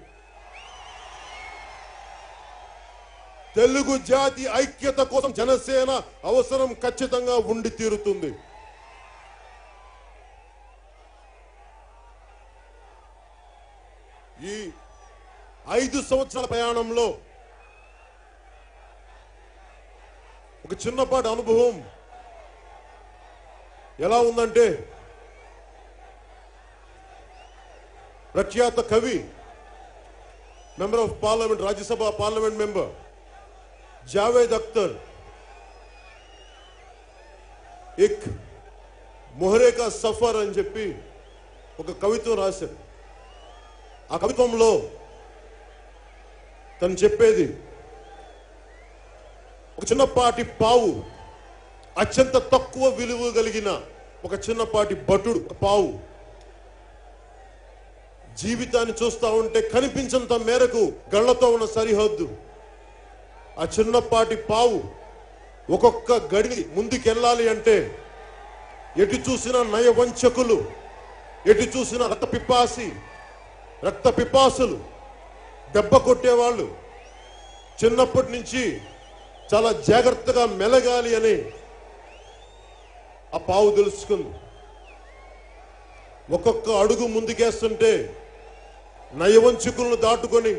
తెలుగు జాతి ఐక్యత కోసం జనసేన అవసరం ఖచ్చితంగా ఉండి తీరుతుంది. ఈ ఐదు సంవత్సరాల ప్రయాణంలో ఒక చిన్నపాటి అనుభవం ఎలా ఉందంటే, ప్రఖ్యాత కవి, member of parliament, Rajya Sabha parliament member Javed Akhtar ఎక్ మొహరే కా సఫర్ అని చెప్పి ఒక కవిత్వం రాశారు. ఆ కవిత్వంలో తను చెప్పేది, ఒక చిన్నపాటి పావు, అత్యంత తక్కువ విలువ కలిగిన ఒక చిన్నపాటి భటుడు, పావు జీవితాన్ని చూస్తా ఉంటే కనిపించంత మేరకు గళ్లతో ఉన్న సరిహద్దు. ఆ చిన్నపాటి పావు ఒక్కొక్క గడి ముందుకెళ్ళాలి అంటే ఎటు చూసిన నయవంచకులు, ఎటు చూసిన రక్త పిపాసి రక్త పిపాసులు, దెబ్బ కొట్టేవాళ్ళు. చిన్నప్పటి నుంచి చాలా జాగ్రత్తగా మెలగాలి అని ఆ పావు తెలుసుకుంది. ఒక్కొక్క అడుగు ముందుకేస్తుంటే నయవంచకులను దాటుకొని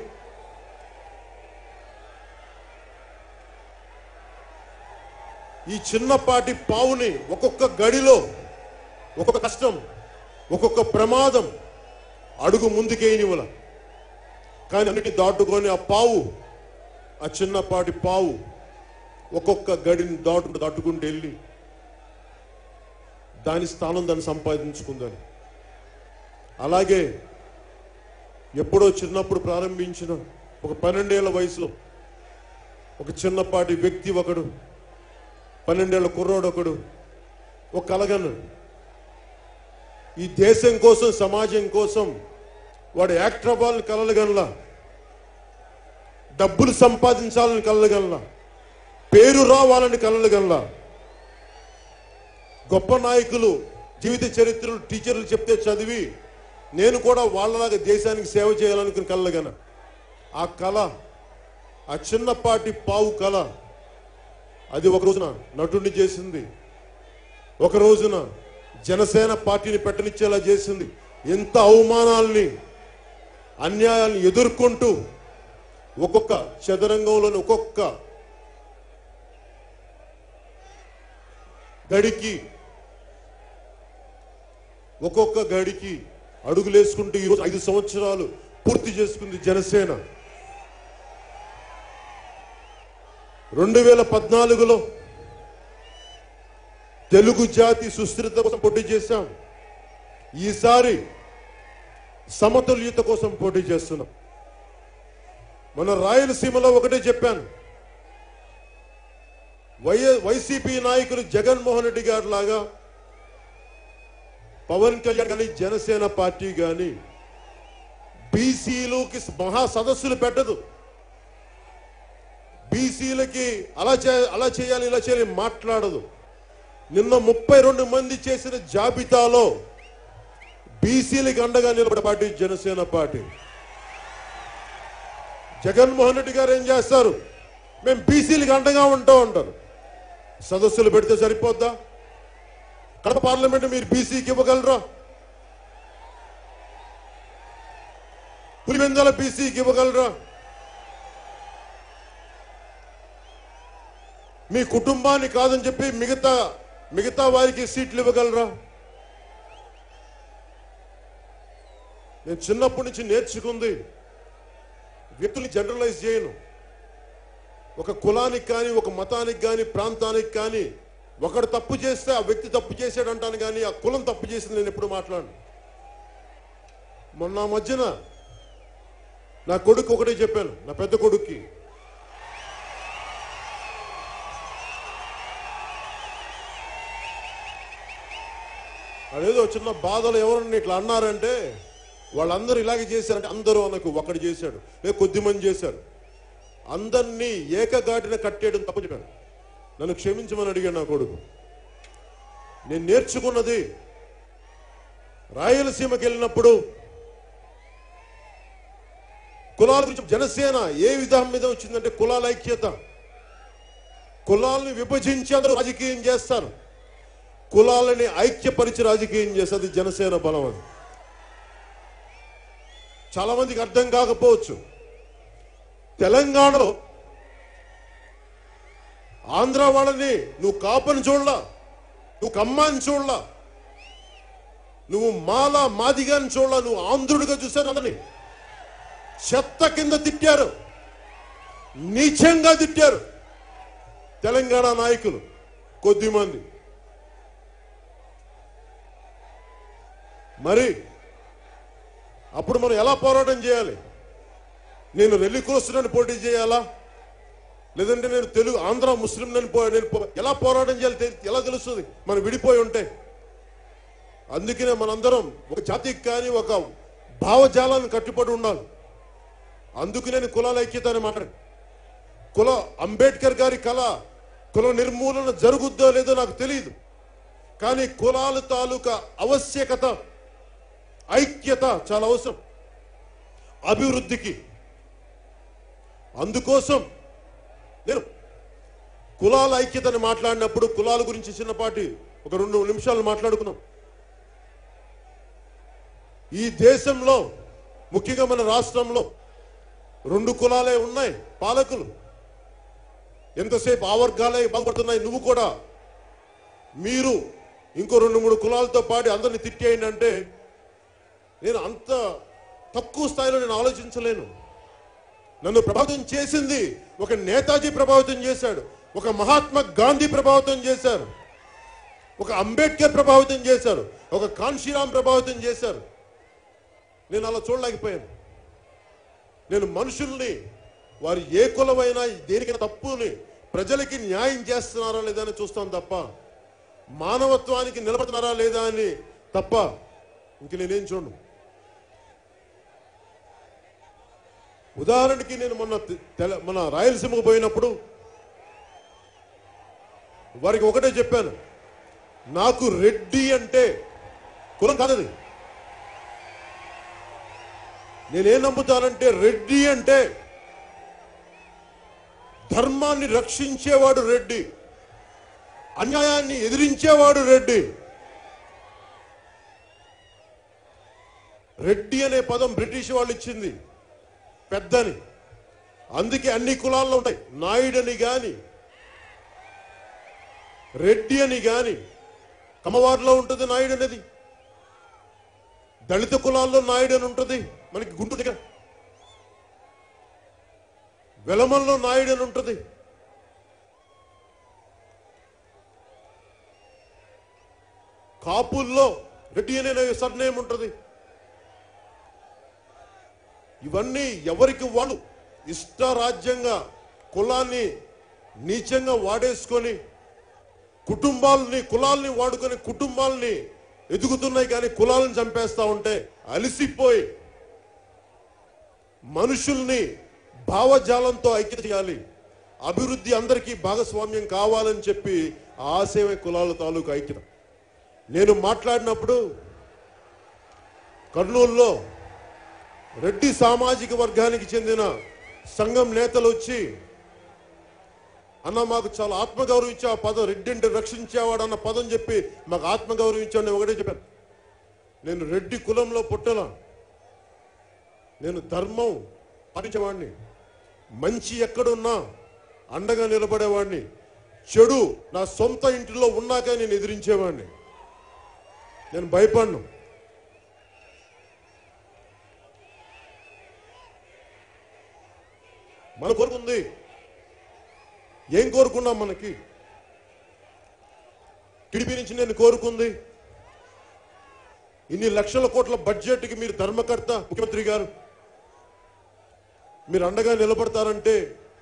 ఈ చిన్నపాటి పావుని ఒక్కొక్క గడిలో ఒక్కొక్క కష్టం, ఒక్కొక్క ప్రమాదం అడుగు ముందుకేయనివ్వల. కానీ అన్నిటి దాటుకొని ఆ పావు, ఆ చిన్నపాటి పావు ఒక్కొక్క గడిని దాటు దాటుకుంటూ వెళ్ళి దాని స్థానం దాన్ని సంపాదించుకుందని. అలాగే ఎప్పుడో చిన్నప్పుడు ప్రారంభించిన ఒక పన్నెండేళ్ల వయసులో ఒక చిన్నపాటి వ్యక్తి ఒకడు, పన్నెండేళ్ల కుర్రోడు ఒకడు ఒక కలగన్నాడు. ఈ దేశం కోసం, సమాజం కోసం వాడు యాక్టర్ అవ్వాలని కలలుగనలా, డబ్బులు సంపాదించాలని కలలుగనలా, పేరు రావాలని కలలుగనలా. గొప్ప నాయకులు జీవిత చరిత్రలు టీచర్లు చెప్తే చదివి నేను కూడా వాళ్ళలాగా దేశానికి సేవ చేయాలనుకుని కలలుగన. ఆ కళ, ఆ చిన్నపాటి పావు కళ, అది ఒక రోజున నటుడిని చేసింది, ఒక రోజున జనసేన పార్టీని పెట్టనిచ్చేలా చేసింది. ఎంత అవమానాల్ని, అన్యాయాన్ని ఎదుర్కొంటూ ఒక్కొక్క చదరంగంలోని ఒక్కొక్క గడికి ఒక్కొక్క గడికి అడుగులేసుకుంటూ ఈరోజు ఐదు సంవత్సరాలు పూర్తి చేసుకుంది జనసేన. రెండు వేల పద్నాలుగులో తెలుగు జాతి సుస్థిరత కోసం పోటీ చేశాం. ఈసారి సమతుల్యత కోసం పోటీ చేస్తున్నాం. మన రాయలసీమలో ఒకటే చెప్పాను, వై వైసీపీ నాయకులు జగన్మోహన్ రెడ్డి గారు లాగా పవన్ కళ్యాణ్ కానీ జనసేన పార్టీ కానీ బీసీలకి మహా సదస్సులు పెట్టదు. బీసీలకి అలా చే అలా చేయాలి ఇలా చేయాలి మాట్లాడదు. నిన్న ముప్పై రెండు మంది చేసిన జాబితాలో బీసీలకి అండగా నిలబడే పార్టీ జనసేన పార్టీ. జగన్మోహన్ రెడ్డి గారు ఏం చేస్తారు, మేము బీసీలకి అండగా ఉంటాం అంటారు. సదస్సులు పెడితే సరిపోద్దా? కడప పార్లమెంట్ మీరు బీసీకి ఇవ్వగలరా? పులివెందుల బీసీకి ఇవ్వగలరా? మీ కుటుంబాన్ని కాదని చెప్పి మిగతా మిగతా వారికి సీట్లు ఇవ్వగలరా? నేను చిన్నప్పటి నుంచి నేర్చుకుంది, వ్యక్తుల్ని జనరలైజ్ చేయను. ఒక కులానికి కానీ, ఒక మతానికి కానీ, ప్రాంతానికి కానీ ఒకడు తప్పు చేస్తే ఆ వ్యక్తి తప్పు చేశాడు అంటాను, కానీ ఆ కులం తప్పు చేసింది నేను ఎప్పుడు మాట్లాడను. మొన్న మధ్యన నా కొడుకు ఒకటే చెప్పాను, నా పెద్ద కొడుక్కి, అదేదో చిన్న బాధలు ఎవరన్నా ఇట్లా అన్నారంటే వాళ్ళందరూ ఇలాగే చేశారంటే, అందరూ అనకు, ఒకడు చేశాడు లేదు కొద్ది మంది చేశారు, అందరినీ ఏకగాటిన కట్టేయడం తప్పు చెప్పాను. నన్ను క్షమించమని అడిగాడు నా కొడుకు. నేను నేర్చుకున్నది, రాయలసీమకి వెళ్ళినప్పుడు కులాల గురించి జనసేన ఏ విధానం మీద వచ్చిందంటే కులాల ఐక్యత. కులాలని విభజించి అందరూ రాజకీయం చేస్తారు, కులాలని ఐక్యపరిచి రాజకీయం చేస్తుంది జనసేన బలం. అది చాలా మందికి అర్థం కాకపోవచ్చు. తెలంగాణలో ఆంధ్ర వాళ్ళని నువ్వు కాపని చూడలా, నువ్వు కమ్మాని చూడలా, నువ్వు మాల మాదిగాని చూడలా, నువ్వు ఆంధ్రుడిగా చూశారు. అందరినీ చెత్త కింద తిట్టారు, నీచంగా తిట్టారు తెలంగాణ నాయకులు కొద్దిమంది. మరి అప్పుడు మనం ఎలా పోరాటం చేయాలి? నేను రెల్లి కోస్తున్నాను పోటీ చేయాలా, లేదంటే నేను తెలుగు ఆంధ్ర ముస్లిం నేను ఎలా పోరాటం చేయాలి ఎలా తెలుస్తుంది మనం విడిపోయి ఉంటే? అందుకనే మనందరం ఒక జాతికి కానీ ఒక భావజాలాన్ని కట్టుబడి ఉండాలి. అందుకు నేను కులాల ఐక్యత అని మాట్లాడు. కుల అంబేద్కర్ గారి కళ కుల నిర్మూలన జరుగుద్దో లేదో నాకు తెలియదు, కానీ కులాల తాలూకా ఆవశ్యకత, ఐక్యత చాలా అవసరం అభివృద్ధికి. అందుకోసం నేను కులాల ఐక్యతని మాట్లాడినప్పుడు కులాల గురించి చిన్నపాటి ఒక రెండు నిమిషాలు మాట్లాడుకున్నాం. ఈ దేశంలో ముఖ్యంగా మన రాష్ట్రంలో రెండు కులాలే ఉన్నాయి పాలకులు. ఎంతసేపు ఆ వర్గాలే బాగుపడుతున్నాయి. నువ్వు కూడా మీరు ఇంకో రెండు మూడు కులాలతో పాటు అందరినీ తిట్టేయండి అంటే నేను అంత తక్కువ స్థాయిలో నేను ఆలోచించలేను. నన్ను ప్రభావితం చేసింది ఒక నేతాజీ ప్రభావితం చేశాడు, ఒక మహాత్మా గాంధీ ప్రభావితం చేశారు, ఒక అంబేద్కర్ ప్రభావితం చేశారు, ఒక కాన్షీరామ్ ప్రభావితం చేశారు. నేను అలా చూడలేకపోయాను. నేను మనుషుల్ని వారు ఏ కులమైనా దేనికైనా తప్పుని ప్రజలకి న్యాయం చేస్తున్నారా లేదా అని చూస్తాను తప్ప, మానవత్వానికి నిలబడుతున్నారా లేదా అని తప్ప ఇంక నేనేం చూడను. ఉదాహరణకి నేను మొన్న మన రాయలసీమకు పోయినప్పుడు వారికి ఒకటే చెప్పాను, నాకు రెడ్డి అంటే కులం కాదది. నేనేం నమ్ముతానంటే రెడ్డి అంటే ధర్మాన్ని రక్షించేవాడు రెడ్డి, అన్యాయాన్ని ఎదిరించేవాడు రెడ్డి. రెడ్డి అనే పదం బ్రిటిష్ వాళ్ళు ఇచ్చింది పెద్దని, అందుకే అన్ని కులాల్లో ఉంటాయి. నాయుడని గాని, రెడ్డి అని గాని, కమ్మవారిలో ఉంటుంది నాయుడు అనేది, దళిత కులాల్లో నాయుడు అని ఉంటుంది, మనకి గుంటూరు దగ్గర వెలమల్లో నాయుడు అని ఉంటుంది, కాపుల్లో రెడ్డి అనే సర్నేమ్ ఉంటుంది. ఇవన్నీ ఎవరికి వాళ్ళు ఇష్టరాజ్యంగా కులాన్ని నీచంగా వాడేసుకొని కుటుంబాలని కులాల్ని వాడుకొని కుటుంబాలని ఎదుగుతున్నాయి, కానీ కులాలను చంపేస్తా ఉంటే అలిసిపోయి మనుషుల్ని భావజాలంతో ఐక్యత చేయాలి, అభివృద్ధి అందరికీ భాగస్వామ్యం కావాలని చెప్పి ఆశయమే కులాల తాలూకు ఐక్యత. నేను మాట్లాడినప్పుడు కర్నూలులో రెడ్డి సామాజిక వర్గానికి చెందిన సంఘం నేతలు వచ్చి, అన్న మాకు చాలా ఆత్మగౌరవం ఇచ్చే ఆ పదం, రెడ్డి అంటే రక్షించేవాడు అన్న పదం చెప్పి మాకు ఆత్మగౌరవం ఇచ్చాడు. నేను ఒకటే చెప్పాను, నేను రెడ్డి కులంలో పుట్టలా, నేను ధర్మం పాటించేవాడిని, మంచి ఎక్కడున్నా అండగా నిలబడేవాడిని, చెడు నా సొంత ఇంటిలో ఉన్నాక నేను ఎదిరించేవాడిని, నేను భయపడను. మన కోరుకుంది ఏం కోరుకున్నాం? మనకి టీడీపీ నుంచి నేను కోరుకుంది ఇన్ని లక్షల కోట్ల బడ్జెట్కి మీరు ధర్మకర్త ముఖ్యమంత్రి గారు, మీరు అండగా నిలబడతారంటే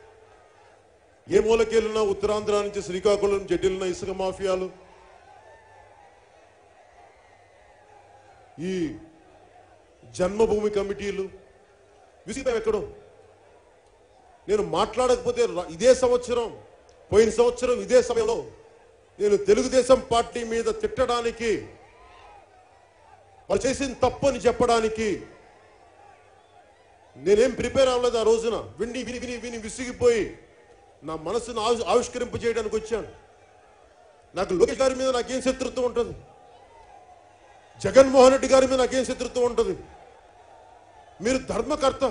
ఏ మూలకెళ్ళినా ఉత్తరాంధ్ర నుంచి శ్రీకాకుళం జడ్డిలిన ఇసుక మాఫియాలు, ఈ జన్మభూమి కమిటీలు విసిగిపోయి ఎక్కడో. నేను మాట్లాడకపోతే ఇదే సంవత్సరం పోయిన సంవత్సరం ఇదే సమయంలో నేను తెలుగుదేశం పార్టీ మీద తిట్టడానికి, వాళ్ళు చేసిన తప్పు అని చెప్పడానికి నేనేం ప్రిపేర్ అవ్వలేదు. ఆ రోజున విని విని విని విని విసిగిపోయి నా మనసును ఆవిష్కరింప చేయడానికి వచ్చాను. నాకు లోకేష్ గారి మీద నాకేం శత్రుత్వం ఉంటుంది, జగన్మోహన్ రెడ్డి గారి మీద నాకేం శత్రుత్వం ఉంటుంది. మీరు ధర్మకర్త,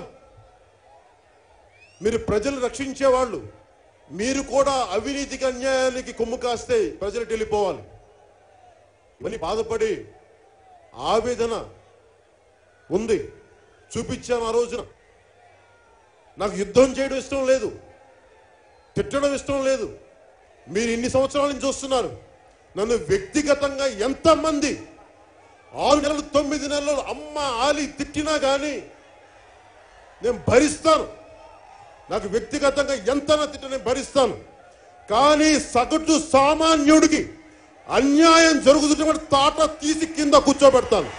మీరు ప్రజలు రక్షించేవాళ్ళు, మీరు కూడా అవినీతికి అన్యాయానికి కొమ్ము కాస్తే ప్రజలకు వెళ్ళిపోవాలి. ఇవన్నీ బాధపడి ఆవేదన ఉంది, చూపించాను ఆ రోజున. నాకు యుద్ధం చేయడం ఇష్టం లేదు, తిట్టడం ఇష్టం లేదు. మీరు ఇన్ని సంవత్సరాల నుంచి చూస్తున్నారు, నన్ను వ్యక్తిగతంగా ఎంతమంది ఆరు నెలలు తొమ్మిది నెలలు అమ్మ ఆలి తిట్టినా కానీ నేను భరిస్తాను. నాకు వ్యక్తిగతంగా ఎంత తిట్ట నేను భరిస్తాను. కానీ సగటు సామాన్యుడికి అన్యాయం జరుగుతున్నప్పుడు తాట తీసి కింద కూర్చోబెడతాను.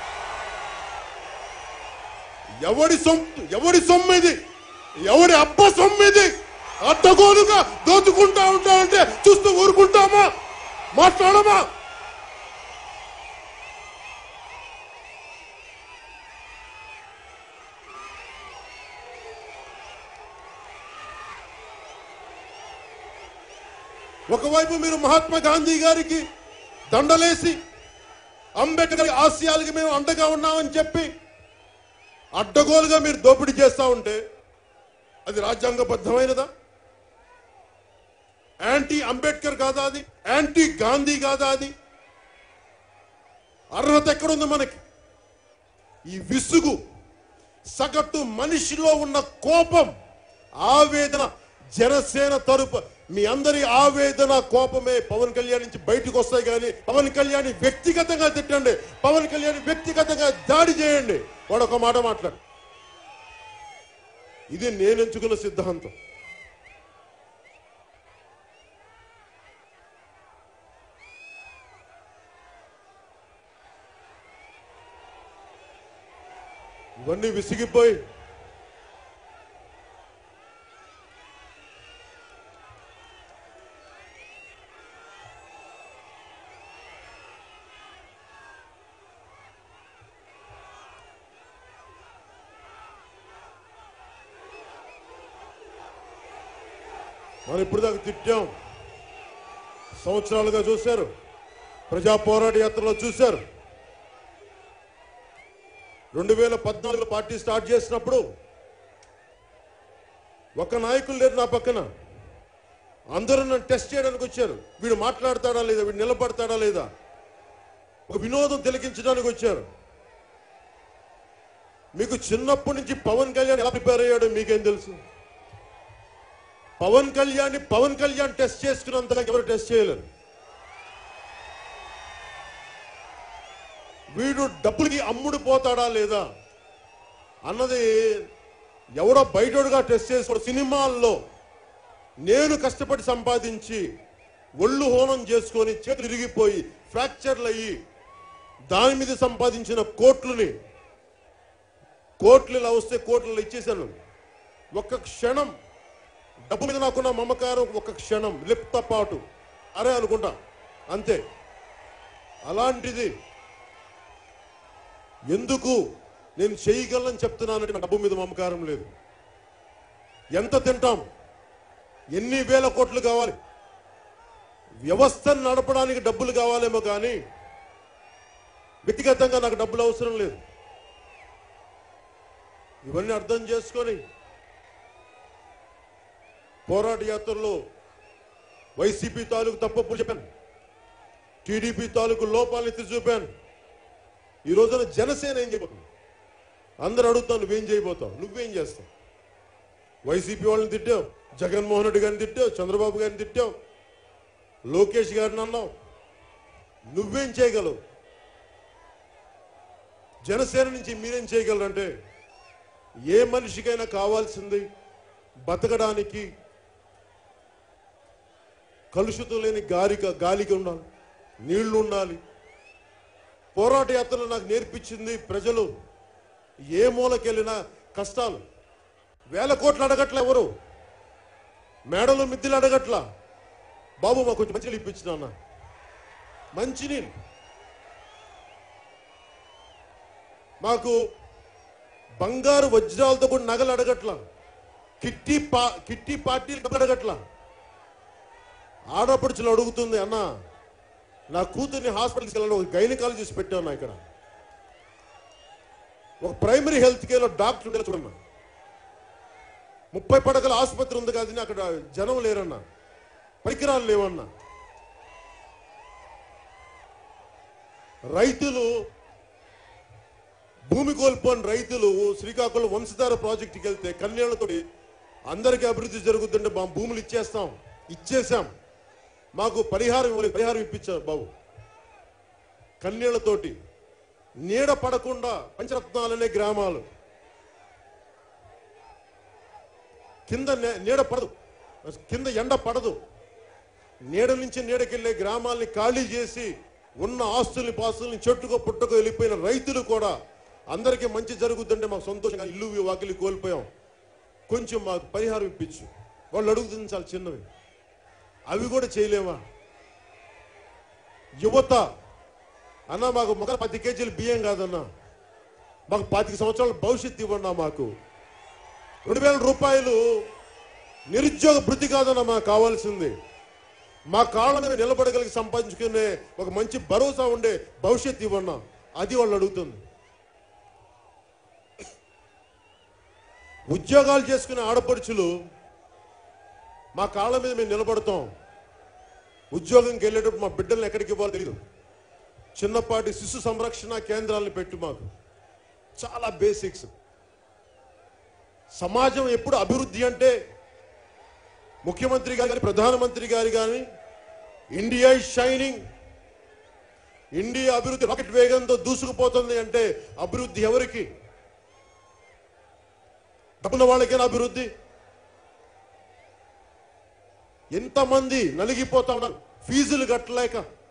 ఎవడి సొమ్ము ఎవడి సొమ్మిది, ఎవడి అబ్బ సొమ్మిది అడ్డగోలుగా దోచుకుంటా ఉంటామంటే చూస్తూ ఊరుకుంటామా? మాట్లాడమా? ఒకవైపు మీరు మహాత్మా గాంధీ గారికి దండలేసి అంబేద్కర్ ఆశయాలకి మేము అండగా ఉన్నామని చెప్పి అడ్డగోలుగా మీరు దోపిడీ చేస్తా ఉంటే అది రాజ్యాంగబద్ధమైనదా? యాంటీ అంబేద్కర్ కాదా అది? యాంటీ గాంధీ కాదా అది? అర్హత ఎక్కడుంది మనకి? ఈ విసుగు, సగటు మనిషిలో ఉన్న కోపం, ఆవేదన, జనసేన తరపు మీ అందరి ఆవేదన, కోపమే పవన్ కళ్యాణ్ నుంచి బయటకు వస్తాయి. కానీ పవన్ కళ్యాణ్ వ్యక్తిగతంగా తిట్టండి, పవన్ కళ్యాణ్ వ్యక్తిగతంగా దాడి చేయండి, వాడు ఒక మాట మాట్లాడు. ఇది నేను ఎంచుకున్న సిద్ధాంతం. ఇవన్నీ విసిగిపోయి మనం ఇప్పుడు దాకా తిట్టాం, సంవత్సరాలుగా చూశారు, ప్రజా పోరాట యాత్రలో చూశారు. రెండు వేల పద్నాలుగులో పార్టీ స్టార్ట్ చేసినప్పుడు ఒక నాయకులు లేరు నా పక్కన. అందరూ నన్ను టెస్ట్ చేయడానికి వచ్చారు. వీడు మాట్లాడతాడా లేదా, వీడు నిలబడతాడా లేదా, ఒక వినోదం తిలకించడానికి వచ్చారు. మీకు చిన్నప్పటి నుంచి పవన్ కళ్యాణ్ ఎలా ప్రిపేర్ అయ్యాడో మీకేం తెలుసు? పవన్ కళ్యాణ్ పవన్ కళ్యాణ్ టెస్ట్ చేసుకున్నంతగా ఎవరు టెస్ట్ చేయలేరు. వీడు డబ్బులకి అమ్ముడు పోతాడా లేదా అన్నది ఎవడో బయటోడుగా టెస్ట్ చేసుకోవడం. సినిమాల్లో నేను కష్టపడి సంపాదించి ఒళ్ళు హోనం చేసుకొని చేతులు ఇరిగిపోయి ఫ్రాక్చర్లు అయ్యి దాని మీద సంపాదించిన కోట్లని కోట్లు ఇలా వస్తే కోట్లు ఇచ్చేశాను. ఒక్క క్షణం డబ్బు మీద నాకున్న మమకారం ఒక్క క్షణం లిప్తపాటు అరే అనుకుంటా అంతే. అలాంటిది ఎందుకు నేను చేయగలను చెప్తున్నానంటే నా డబ్బు మీద మమకారం లేదు. ఎంత తింటాం, ఎన్ని వేల కోట్లు కావాలి, వ్యవస్థను నడపడానికి డబ్బులు కావాలేమో కానీ వ్యక్తిగతంగా నాకు డబ్బులు అవసరం లేదు. ఇవన్నీ అర్థం చేసుకొని పోరాట యాత్రలో వైసీపీ తాలూకు తప్పులు చెప్పాను, టీడీపీ తాలూకు లోపాలను ఎత్తి చూపాను. ఈ రోజున జనసేన ఏం చేయబోతుంది? అందరూ అడుగుతాను, నువ్వేం చేయబోతావు, నువ్వేం చేస్తావు? వైసీపీ వాళ్ళని తిట్టావు, జగన్మోహన్ రెడ్డి గారిని తిట్టావు, చంద్రబాబు గారిని తిట్టావు, లోకేష్ గారిని అన్నావు. నువ్వేం చేయగలవు? జనసేన నుంచి మీరేం చేయగలరంటే, ఏ మనిషికైనా కావాల్సింది బతకడానికి కలుషితం లేని గాలిక గాలికి ఉండాలి, నీళ్లు ఉండాలి. పోరాట యాత్రలో నాకు నేర్పించింది ప్రజలు ఏ మూలకెళ్ళినా కష్టాలు. వేల కోట్లు అడగట్ల, ఎవరు మేడలు మిద్దెలు అడగట్లా. బాబు మాకు కొంచెం మంచినీళ్ళు ఇప్పించిన అన్న, మంచినీళ్ళు మాకు బంగారు వజ్రాలతో కూడా నగలు అడగట్లా, కిట్టి పా కిట్టి పార్టీలు అడగట్లా. ఆడపడుచులు అడుగుతుంది, అన్న నా కూతుర్ని హాస్పిటల్కి వెళ్ళాలి, ఒక గైనకాలజిస్ట్ పెట్టాను ఇక్కడ, ఒక ప్రైమరీ హెల్త్ కేర్లో డాక్టర్ ఉండే చూడన్నా, ముప్పై పడకల ఆసుపత్రి ఉంది కానీ అక్కడ జనం లేరన్నా, పరికరాలు లేవన్నా. రైతులు భూమి కోల్పోని రైతులు శ్రీకాకుళం వంశధార ప్రాజెక్టుకి వెళ్తే కన్యాలతో అందరికీ అభివృద్ధి జరుగుతుంటే మా భూములు ఇచ్చేస్తాం, ఇచ్చేసాం, మాకు పరిహారం ఇవ్వాలి, పరిహారం ఇప్పించారు బాబు. కన్యలతోటి నీడ పడకుండా పంచరత్నాలనే గ్రామాలు కింద నీడ పడదు, కింద ఎండ పడదు, నీడ నుంచి నీడకెళ్లే గ్రామాలని ఖాళీ చేసి ఉన్న ఆస్తుల్ని పాస్తుల్ని చెట్టుకో పుట్టుకో వెళ్ళిపోయిన రైతులు కూడా అందరికీ మంచి జరుగుతుంటే మాకు సంతోషంగా ఇల్లు వాకిలి కోల్పోయాం, కొంచెం మాకు పరిహారం ఇప్పించు. వాళ్ళు అడుగుతుంది చాలా చిన్నవి, అవి కూడా చేయలేమా? యువత అన్న మాకు మొక్క పది కేజీలు బియ్యం కాదన్నా, మాకు పాతిక సంవత్సరాల భవిష్యత్తు ఇవ్వన్నా, మాకు రెండు వేల రూపాయలు నిరుద్యోగ భృతి కాదన్నా మాకు కావాల్సింది, మా కాళ్ళ మీద నిలబడగలిగి సంపాదించుకునే ఒక మంచి భరోసా ఉండే భవిష్యత్తు ఇవ్వన్నా. అది వాళ్ళు అడుగుతుంది. ఉద్యోగాలు చేసుకునే ఆడపడుచులు మా కాళ్ళ మీద మేము నిలబడతాం, ఉద్యోగంకి వెళ్ళేటప్పుడు మా బిడ్డలను ఎక్కడికి ఇవ్వాలో తెలియదు, చిన్నపాటి శిశు సంరక్షణ కేంద్రాలను పెట్టు, మాకు చాలా బేసిక్స్. సమాజం ఎప్పుడు అభివృద్ధి అంటే ముఖ్యమంత్రి గారు ప్రధానమంత్రి గారు కానీ ఇండియా ఇస్ షైనింగ్, ఇండియా అభివృద్ధి రాకెట్ వేగంతో దూసుకుపోతుంది అంటే అభివృద్ధి ఎవరికి? డబ్బున్న వాళ్ళకైనా అభివృద్ధి. ఎంతమంది నలిగిపోతా ఉన్నారు ఫీజులు కట్టలేక.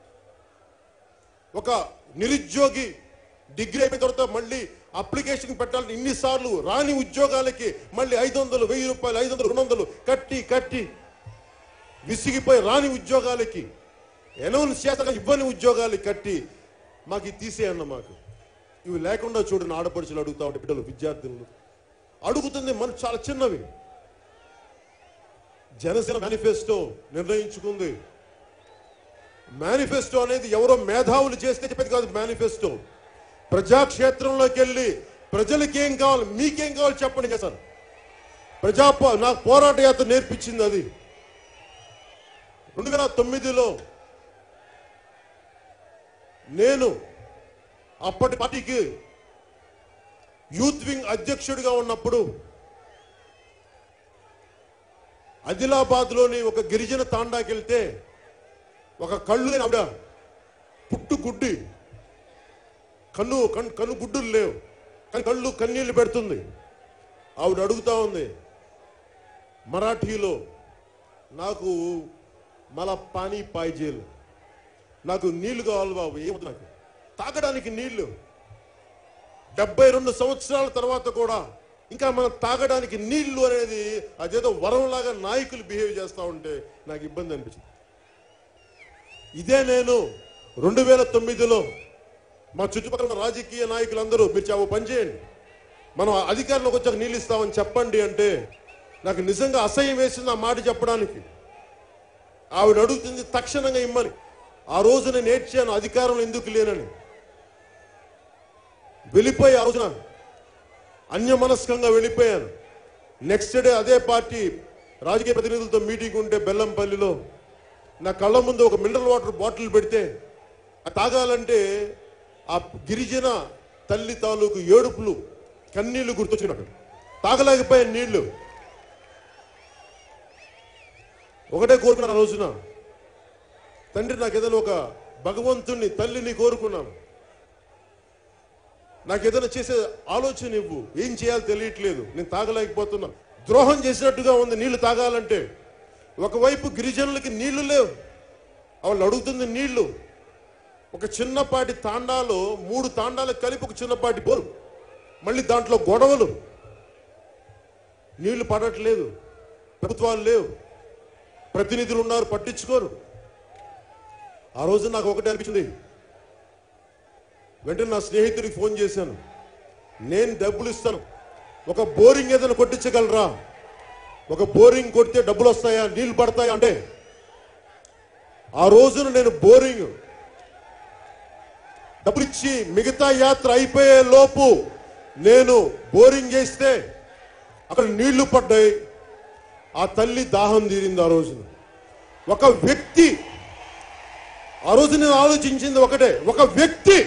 ఒక నిరుద్యోగి డిగ్రీ అయిపోయిన తర్వాత మళ్ళీ అప్లికేషన్ పెట్టాలని ఇన్నిసార్లు రాని ఉద్యోగాలకి మళ్ళీ ఐదు వందలు వెయ్యి రూపాయలు ఐదు వందలు రెండు వందలు కట్టి కట్టి విసిగిపోయి రాని ఉద్యోగాలకి అనౌన్స్ చేత ఇవ్వని ఉద్యోగాలు కట్టి మాకు ఇది తీసేయన్న. మాకు ఇవి లేకుండా చూడండి, ఆడపడుచులు అడుగుతా ఉంటే బిడ్డలు విద్యార్థులు అడుగుతుంది, మనకు చాలా చిన్నవి. జనసేన మేనిఫెస్టో నిర్ణయించుకుంది. మేనిఫెస్టో అనేది ఎవరో మేధావులు చేస్తే చెప్పేది కాదు. మేనిఫెస్టో ప్రజాక్షేత్రంలోకి వెళ్ళి ప్రజలకి ఏం కావాలి, మీకేం కావాలి చెప్పండి కదా సార్. ప్రజా నాకు పోరాట యాత్ర నేర్పించింది అది. రెండు వేల తొమ్మిదిలో నేను అప్పటి పార్టీకి యూత్ వింగ్ అధ్యక్షుడిగా ఉన్నప్పుడు ఆదిలాబాద్ లోని ఒక గిరిజన తాండాకి వెళ్తే ఒక కళ్ళు లేని ఆవిడ, పుట్టు గుడ్డి, కన్ను కన్ను గుడ్డులు లేవు కానీ కళ్ళు కన్నీళ్లు పెడుతుంది. ఆవిడ అడుగుతా ఉంది మరాఠీలో, నాకు మళ్ళా పానీ పాయిజేలు, నాకు నీళ్లు కావాలి బాబు, ఏమవుతుంది నాకు తాగడానికి నీళ్లు. డెబ్బై రెండు సంవత్సరాల తర్వాత కూడా ఇంకా మనం తాగడానికి నీళ్లు అనేది అదేదో వరంలాగా నాయకులు బిహేవ్ చేస్తూ ఉంటే నాకు ఇబ్బంది అనిపించింది. ఇదే నేను రెండు వేల తొమ్మిదిలో మా చుట్టుపక్కల రాజకీయ నాయకులందరూ మీరు చావు పని చేయండి, మనం అధికారంలోకి వచ్చాక నీళ్ళు ఇస్తామని చెప్పండి అంటే నాకు నిజంగా అసహ్యం వేసింది ఆ మాట చెప్పడానికి. ఆవిడ అడుగుతుంది తక్షణంగా ఇమ్మని. ఆ రోజు నేను ఏడ్చాను, అధికారంలో ఎందుకు లేనని. వెళ్ళిపోయి ఆ రోజున అన్యమనస్కంగా వెళ్ళిపోయాను. నెక్స్ట్ డే అదే పార్టీ రాజకీయ ప్రతినిధులతో మీటింగ్ ఉంటే బెల్లంపల్లిలో నా కళ్ళ ముందు ఒక మినరల్ వాటర్ బాటిల్ పెడితే తాగాలంటే ఆ గిరిజన తల్లి తాలూకు ఏడుపులు కన్నీళ్లు గుర్తొచ్చినట్టు తాగలేకపోయాను నీళ్లు. ఒకటే కోరుకున్నాను ఆ రోజున, తండ్రి నాకు ఏదైనా ఒక భగవంతుణ్ణి తల్లిని కోరుకున్నాను, నాకు ఏదైనా చేసే ఆలోచన ఇవ్వు, ఏం చేయాలో తెలియట్లేదు, నేను తాగలేకపోతున్నా, ద్రోహం చేసినట్టుగా ఉంది నీళ్లు తాగాలంటే. ఒకవైపు గిరిజనులకి నీళ్లు లేవు, వాళ్ళు అడుగుతుంది నీళ్లు. ఒక చిన్నపాటి తాండాలో మూడు తాండాలకు కలిపి ఒక చిన్నపాటి బోరు, మళ్ళీ దాంట్లో గొడవలు, నీళ్లు పడట్లేదు, ప్రభుత్వాలు లేవు, ప్రతినిధులు ఉన్నారు పట్టించుకోరు. ఆ రోజు నాకు ఒకటే అనిపించింది, వెంటనే నా స్నేహితుడికి ఫోన్ చేశాను, నేను డబ్బులు ఇస్తాను, ఒక బోరింగ్ ఏదైనా కొట్టించగలరా, ఒక బోరింగ్ కొడితే డబ్బులు వస్తాయా, నీళ్లు పడతాయా అంటే ఆ రోజున నేను బోరింగ్ డబ్బులు ఇచ్చి మిగతా యాత్ర అయిపోయే లోపు నేను బోరింగ్ చేస్తే అక్కడ నీళ్లు పడ్డాయి. ఆ తల్లి దాహం తీరింది. ఆ రోజున ఒక వ్యక్తి, ఆ రోజు నేను ఆలోచించింది ఒకటే, ఒక వ్యక్తి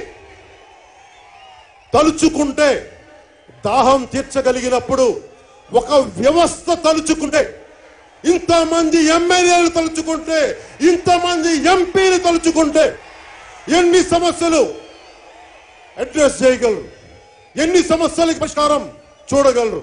తలుచుకుంటే దాహం తీర్చగలిగినప్పుడు, ఒక వ్యవస్థ తలుచుకుంటే, ఇంతమంది ఎమ్మెల్యేలు తలుచుకుంటే, ఇంతమంది ఎంపీలు తలుచుకుంటే ఎన్ని సమస్యలు అడ్రస్ చేయగలరు, ఎన్ని సమస్యలకు పరిష్కారం చూడగలరు.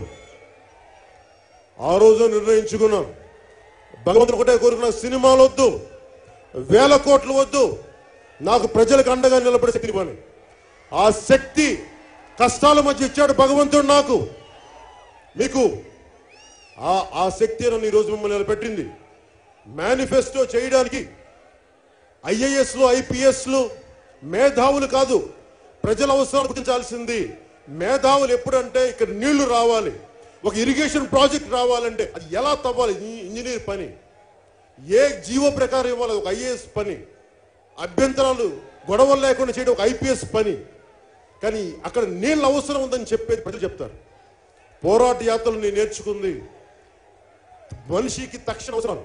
ఆ రోజు నిర్ణయించుకున్నాం, భగవంతుడు ఒకటే కోరుకున్నా, సినిమాలు వద్దు, వేల కోట్లు వద్దు, నాకు ప్రజలకు అండగా నిలబడే శక్తి పని. ఆ శక్తి కష్టాల మధ్య ఇచ్చాడు భగవంతుడు నాకు, మీకు. ఆ ఆ శక్తి నన్ను ఈరోజు మిమ్మల్ని నిలబెట్టింది. మేనిఫెస్టో చేయడానికి ఐఏఎస్లు ఐపీఎస్లు మేధావులు కాదు, ప్రజల అవసరాలు గుర్తించాల్సింది. మేధావులు ఎప్పుడంటే ఇక్కడ నీళ్లు రావాలి, ఒక ఇరిగేషన్ ప్రాజెక్ట్ రావాలంటే అది ఎలా తవ్వాలి, ఇంజనీర్ పని, ఏ జీవో ప్రకారం ఇవ్వాలి ఒక ఐఏఎస్ పని, అభ్యంతరాలు గొడవలు లేకుండా చేయడం ఒక ఐపీఎస్ పని. కానీ అక్కడ నీళ్ళ అవసరం ఉందని చెప్పేది ప్రజలు చెప్తారు. పోరాట యాత్రలు నేను నేర్చుకుంది, మనిషికి తక్షణ అవసరం,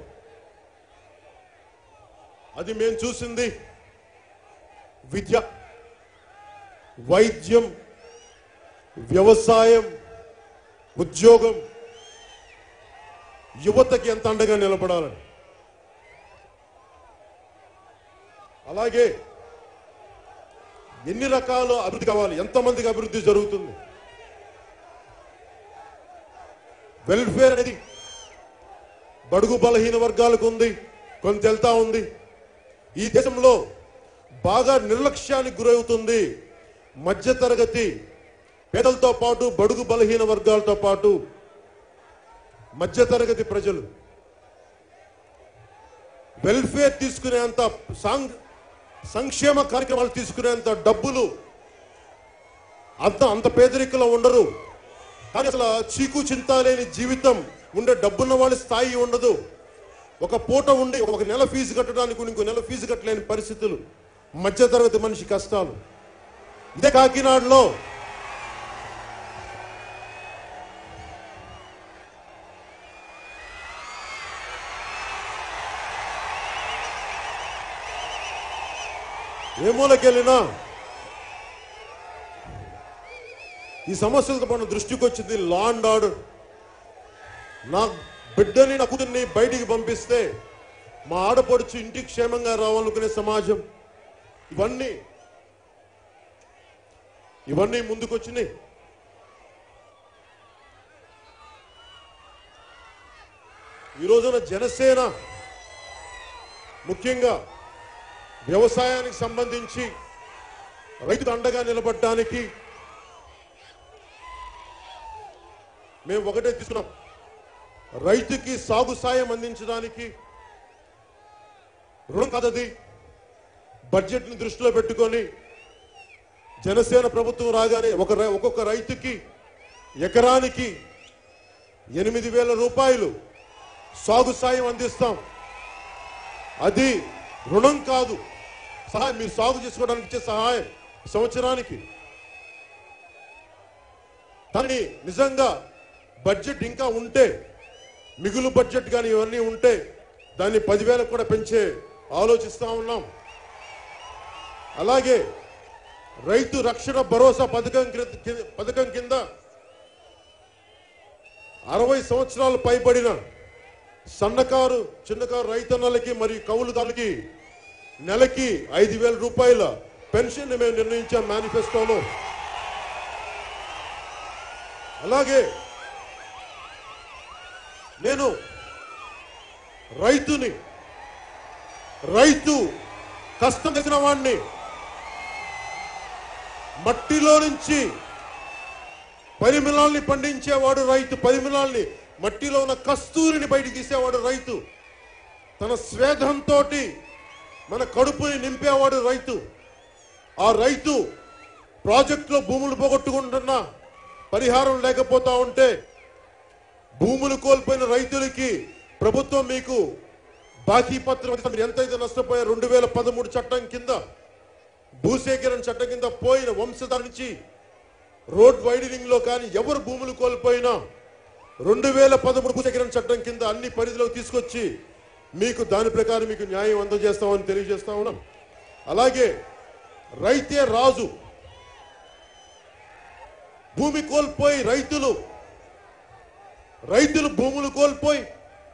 అది మేము చూసింది విద్య, వైద్యం, వ్యవసాయం, ఉద్యోగం, యువతకి ఎంత అండగా నిలబడాలని. అలాగే ఎన్ని రకాల అభివృద్ధి కావాలి, ఎంతమందికి అభివృద్ధి జరుగుతుంది, వెల్ఫేర్ అనేది బడుగు బలహీన వర్గాలకు ఉంది, కొంత వెళ్తా ఉంది. ఈ దేశంలో బాగా నిర్లక్ష్యానికి గురవుతుంది మధ్యతరగతి పేదలతో పాటు, బడుగు బలహీన వర్గాలతో పాటు మధ్యతరగతి ప్రజలు. వెల్ఫేర్ తీసుకునేంత, సంక్షేమ కార్యక్రమాలు తీసుకునేంత డబ్బులు అంత అంత పేదరికలో ఉండరు. కానీ అసలు చీకు చింత లేని జీవితం ఉండే డబ్బున్న వాళ్ళ స్థాయి ఉండదు. ఒక పూట ఉండి ఒక నెల ఫీజు కట్టడానికి ఇంకో నెల ఫీజు కట్టలేని పరిస్థితులు, మధ్యతరగతి మనిషి కష్టాలు. ఇదే కాకినాడలో ఏ మూలకెళ్ళినా ఈ సమస్యలతో మన దృష్టికి వచ్చింది లా అండ్ ఆర్డర్. నా బిడ్డని నా కూతుర్ని బయటికి పంపిస్తే మా ఆడపడుచు ఇంటికి క్షేమంగా రావాలనుకునే సమాజం. ఇవన్నీ ఇవన్నీ ముందుకొచ్చినాయి. ఈ రోజున జనసేన ముఖ్యంగా వ్యవసాయానికి సంబంధించి రైతుకు అండగా నిలబడడానికి మేము ఒకటే తీసుకున్నాం. రైతుకి సాగు సాయం అందించడానికి రుణం కాదది. బడ్జెట్ని దృష్టిలో పెట్టుకొని జనసేన ప్రభుత్వం రాగానే ఒక ఒక్కొక్క రైతుకి ఎకరానికి ఎనిమిది వేల రూపాయలు సాగు సాయం అందిస్తాం. అది రుణం కాదు, సహాయం. మీరు సాగు చేసుకోవడానికి ఇచ్చే సహాయం సంవత్సరానికి. కానీ నిజంగా బడ్జెట్ ఇంకా ఉంటే, మిగులు బడ్జెట్ కానీ ఇవన్నీ ఉంటే దాన్ని పదివేలకు కూడా పెంచే ఆలోచిస్తా ఉన్నాం. అలాగే రైతు రక్షణ భరోసా పథకం పథకం కింద అరవై సంవత్సరాలు పైబడిన సన్నకారు చిన్నకారు రైతన్నలకి మరియు కౌలుదారులకి నెలకి ఐదు వేల రూపాయల పెన్షన్ మేము నిర్ణయించాం మేనిఫెస్టోలో. అలాగే నేను రైతుని రైతు కష్టం చేసిన వాడిని, మట్టిలో నుంచి పరిమళాల్ని పండించేవాడు రైతు. పరిమళాల్ని, మట్టిలో ఉన్న కస్తూరిని బయటికి తీసేవాడు రైతు. తన స్వేదంతో మన కడుపుని నింపేవాడు రైతు. ఆ రైతు ప్రాజెక్టులో భూములు పోగొట్టుకుంటున్నా పరిహారం లేకపోతా ఉంటే, భూములు కోల్పోయిన రైతులకి ప్రభుత్వం మీకు బాకీ పత్రం ఎంతైతే నష్టపోయారు, రెండు వేల పదమూడు చట్టం కింద, భూసేకరణ చట్టం కింద పోయిన వంశధార నుంచి రోడ్ వైడనింగ్ లో కానీ ఎవరు భూములు కోల్పోయినా రెండు వేల పదమూడు భూసేకరణ చట్టం కింద అన్ని పరిధిలోకి తీసుకొచ్చి మీకు దాని ప్రకారం మీకు న్యాయం అందజేస్తామని తెలియజేస్తా ఉన్నాం. అలాగే రైతే రాజు. భూమి కోల్పోయి రైతులు రైతులు భూములు కోల్పోయి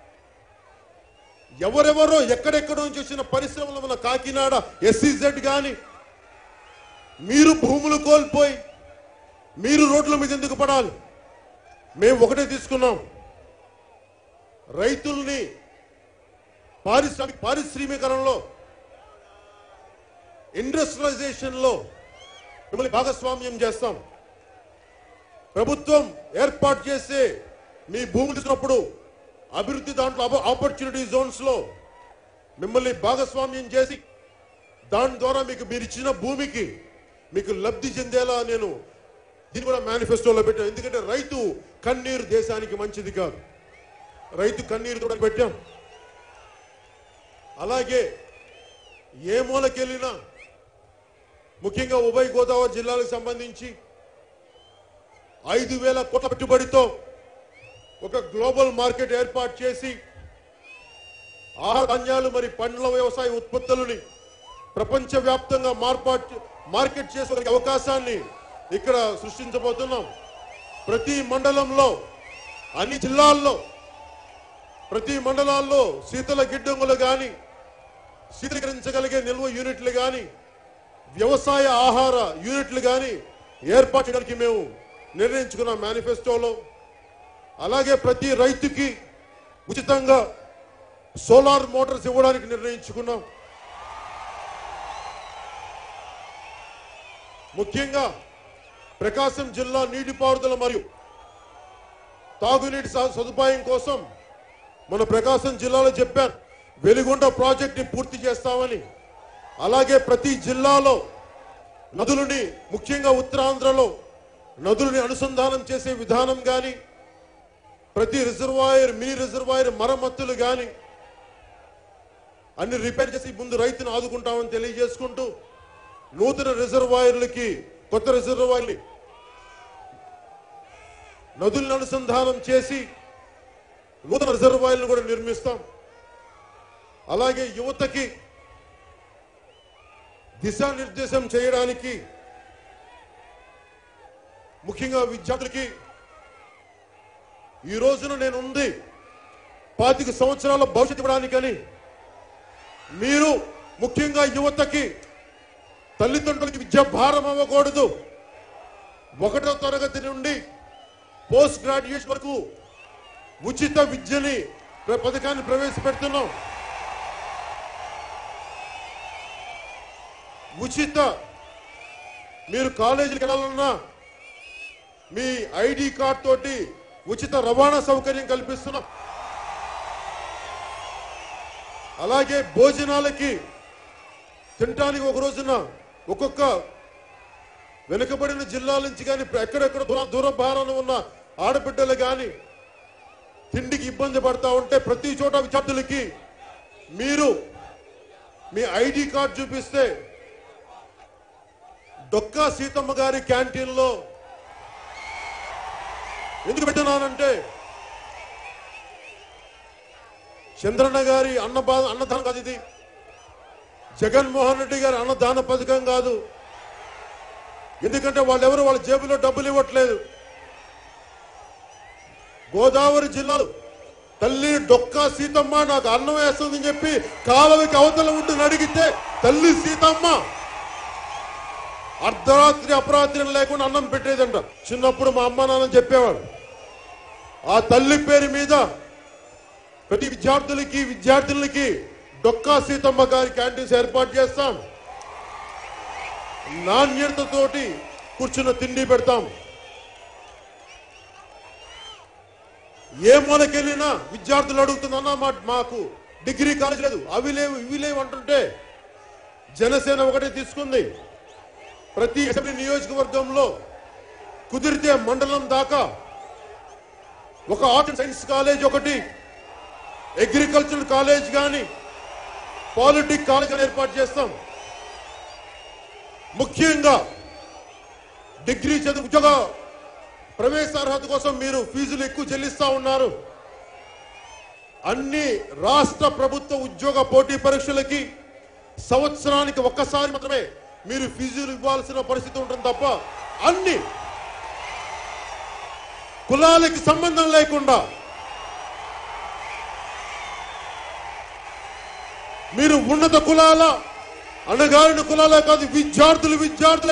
ఎవరెవరో ఎక్కడెక్కడ నుంచి వచ్చిన పరిశ్రమలు మన కాకినాడ ఎస్సీజెడ్ కానీ మీరు భూములు కోల్పోయి మీరు రోడ్ల మీద ఎందుకు పడాలి? మేము ఒకటే తీసుకున్నాం, రైతుల్ని పారిశ్రామిక పారిశ్రామికరణలో ఇండస్ట్రియలైజేషన్ లో మిమ్మల్ని భాగస్వామ్యం చేస్తాం. ప్రభుత్వం ఏర్పాటు చేసే మీ భూములు తీసుకున్నప్పుడు అభివృద్ధి దాంట్లో ఆపర్చునిటీ జోన్స్ లో మిమ్మల్ని భాగస్వామ్యం చేసి దాని ద్వారా మీకు మీరు ఇచ్చిన భూమికి మీకు లబ్ధి చెందేలా నేను దీన్ని కూడా మేనిఫెస్టోలో పెట్టాను. ఎందుకంటే రైతు కన్నీరు దేశానికి మంచిది కాదు. రైతు కన్నీరు కూడా పెట్టాం. అలాగే ఏ మూలకెళ్ళినా ముఖ్యంగా ఉభయ గోదావరి జిల్లాలకు సంబంధించి ఐదు వేల కోట్ల పెట్టుబడితో ఒక గ్లోబల్ మార్కెట్ ఏర్పాటు చేసి ఆహార ధాన్యాలు మరి పండ్ల వ్యవసాయ ఉత్పత్తులని ప్రపంచవ్యాప్తంగా మార్పాటు మార్కెట్ చేసే అవకాశాన్ని ఇక్కడ సృష్టించబోతున్నాం. ప్రతి మండలంలో, అన్ని జిల్లాల్లో, ప్రతి మండలాల్లో శీతల గిడ్డంగులు కానీ, శీతలీకరించగలిగే నిల్వ యూనిట్లు కానీ, వ్యవసాయ ఆహార యూనిట్లు కానీ ఏర్పాటు చేయడానికి మేము నిర్ణయించుకున్నాం మేనిఫెస్టోలో. అలాగే ప్రతి రైతుకి ఉచితంగా సోలార్ మోటార్స్ ఇవ్వడానికి నిర్ణయించుకున్నాం. ముఖ్యంగా ప్రకాశం జిల్లా నీటిపారుదల మరియు తాగునీటి సదుపాయం కోసం మన ప్రకాశం జిల్లాలో చెప్పారు, వెలిగొండ ప్రాజెక్ట్ ని పూర్తి చేస్తామని. అలాగే ప్రతి జిల్లాలో నదులని, ముఖ్యంగా ఉత్తరాంధ్రలో నదులని అనుసంధానం చేసే విధానం కానీ, ప్రతి రిజర్వాయర్, మినీ రిజర్వాయర్ మరమ్మతులు కానీ, అన్ని రిపేర్ చేసి ముందు రైతును ఆదుకుంటామని తెలియజేసుకుంటూ నూతన రిజర్వాయర్లకి కొత్త రిజర్వాయర్లు నదులను అనుసంధానం చేసి నూతన రిజర్వాయర్లను కూడా నిర్మిస్తాం. అలాగే యువతకి దిశానిర్దేశం చేయడానికి ముఖ్యంగా విద్యార్థులకి ఈ రోజున నేను ఉంది పాతిక సంవత్సరాల భవిష్యత్తు ఇవ్వడానికని మీరు ముఖ్యంగా యువతకి తల్లిదండ్రులకి విద్యా భారం అవ్వకూడదు. ఒకటో తరగతి నుండి పోస్ట్ గ్రాడ్యుయేషన్ వరకు ఉచిత విద్యని పథకాన్ని ప్రవేశపెడుతున్నాం. ఉచిత మీరు కాలేజీకి వెళ్ళాలన్నా మీ ఐడి కార్డ్ తోటి ఉచిత రవాణా సౌకర్యం కల్పిస్తున్నాం. అలాగే భోజనాలకి తినడానికి ఒక రోజున ఒక్కొక్క వెనుకబడిన జిల్లాల నుంచి కానీ ఎక్కడెక్కడ దూర దూర భారాన ఉన్న ఆడబిడ్డలు కానీ తిండికి ఇబ్బంది పడతా ఉంటే ప్రతి చోట విద్యార్థులకి మీరు మీ ఐడి కార్డు చూపిస్తే డొక్కా సీతమ్మ గారి క్యాంటీన్లో ఎందుకు పెట్టినానంటే చంద్రన్న గారి అన్నబా అన్నదానం కాదు, ఇది జగన్మోహన్ రెడ్డి గారి అన్నదాన పథకం కాదు. ఎందుకంటే వాళ్ళెవరు వాళ్ళ జేబులో డబ్బులు ఇవ్వట్లేదు. గోదావరి జిల్లాలో తల్లి డొక్కా సీతమ్మ నాకు అన్నం వేస్తుందని చెప్పి కాలువకి అవతల ఉండి అడిగితే తల్లి సీతమ్మ అర్ధరాత్రి అపరాత్రి లేకుండా అన్నం పెట్టేదంట. చిన్నప్పుడు మా అమ్మ నాన్న చెప్పేవాడు. ఆ తల్లి పేరు మీద ప్రతి విద్యార్థులకి విద్యార్థులకి డొక్కా సీతమ్మ గారి క్యాంటీన్స్ ఏర్పాటు చేస్తాం. నాణ్యతతోటి కూర్చున్న తిండి పెడతాం. ఏ మూలకెళ్ళినా విద్యార్థులు అడుగుతుందన్నా మాకు డిగ్రీ కాలేజ్ లేదు, అవి లేవు ఇవి లేవు అంటుంటే జనసేన ఒకటే తీసుకుంది. ప్రతి అసెంబ్లీ నియోజకవర్గంలో కుదిరితే మండలం దాకా ఒక ఆర్ట్ అండ్ సైన్స్ కాలేజ్ ఒకటి, అగ్రికల్చర్ కాలేజ్ కానీ పాలిటెక్ కాలేజ్ ఏర్పాటు చేస్తాం. ముఖ్యంగా డిగ్రీ చదువు ఉద్యోగ ప్రవేశార్హత కోసం మీరు ఫీజులు ఎక్కువ చెల్లిస్తా ఉన్నారు. అన్ని రాష్ట్ర ప్రభుత్వ ఉద్యోగ పోటీ పరీక్షలకి సంవత్సరానికి ఒక్కసారి మాత్రమే మీరు ఫీజులు ఇవ్వాల్సిన పరిస్థితి ఉంటుంది తప్ప అన్ని కులాలకి సంబంధం లేకుండా మీరు ఉన్నత కులాల అణగారిన కులాలే కాదు, విద్యార్థులు విద్యార్థులే,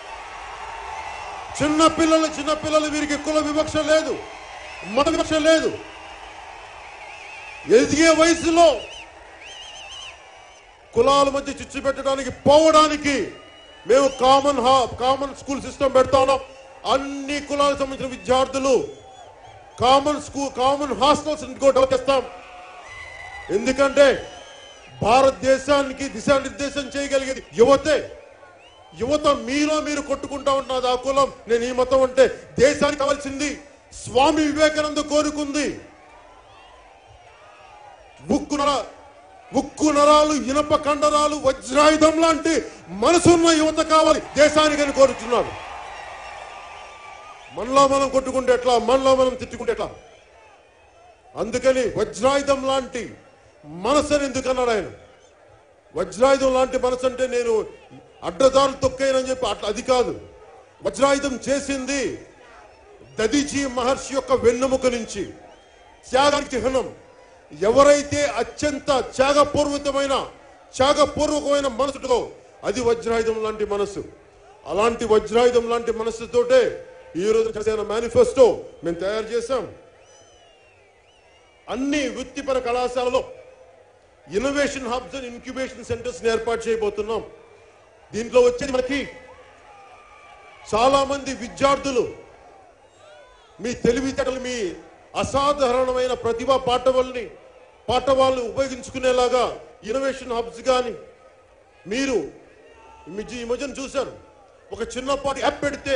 చిన్న పిల్లలు చిన్న పిల్లలు వీరికి కుల వివక్ష లేదు, మత వివక్ష లేదు. ఎదిగే వయసులో కులాల మధ్య చిచ్చు పెట్టడానికి పోవడానికి మేము కామన్ హా కామన్ స్కూల్ సిస్టమ్ పెడతా ఉన్నాం. అన్ని కులాలకు సంబంధించిన విద్యార్థులు common school common hostels develop చేస్తాం. ఎందుకంటే భారతదేశానికి దిశానిర్దేశం చేయగలిగేది యువతే. యువత మీలో మీరు కొట్టుకుంటా ఉంటున్నది ఆ కులం నేను ఈ మతం అంటే దేశానికి కావాల్సింది స్వామి వివేకానంద కోరుకుంది ఉక్కు నర ఉక్కు నరాలు ఇనప కండరాలు వజ్రాయుధం లాంటి మనసున్న యువత కావాలి దేశానికని కోరుచున్నాడు. మనలో మనం కొట్టుకుంటే ఎట్లా, మనలో మనం తిట్టుకుంటే ఎట్లా? అందుకని వజ్రాయుధం లాంటి మనసుని ఎందుకన్నాడు ఆయన. వజ్రాయుధం లాంటి మనసు అంటే నేను అడ్డదారులు తొక్కైనని చెప్పి అట్లా అది కాదు. వజ్రాయుధం చేసింది దదీచి మహర్షి యొక్క వెన్నెముక నుంచి త్యాగానికి చిహ్నం. ఎవరైతే అత్యంత త్యాగపూర్వకమైన త్యాగపూర్వకమైన మనసుతో అది వజ్రాయుధం లాంటి మనసు. అలాంటి వజ్రాయుధం లాంటి మనసుతోటే ఈ రోజు జనసేన మేనిఫెస్టో మేము తయారు చేశాం. అన్ని వృత్తిపర కళాశాలలో innovation hubs and incubation centres ఏర్పాటు చేయబోతున్నాం. దీంట్లో వచ్చేది మనకి చాలా మంది విద్యార్థులు మీ తెలివితేటలు మీ అసాధారణమైన ప్రతిభా పాఠవాల్ని పాఠవాళ్ళు ఉపయోగించుకునేలాగా ఇన్నోవేషన్ హబ్స్ కానీ మీరు ఈ మధ్యన చూశారు. ఒక చిన్నపాటి యాప్ పెడితే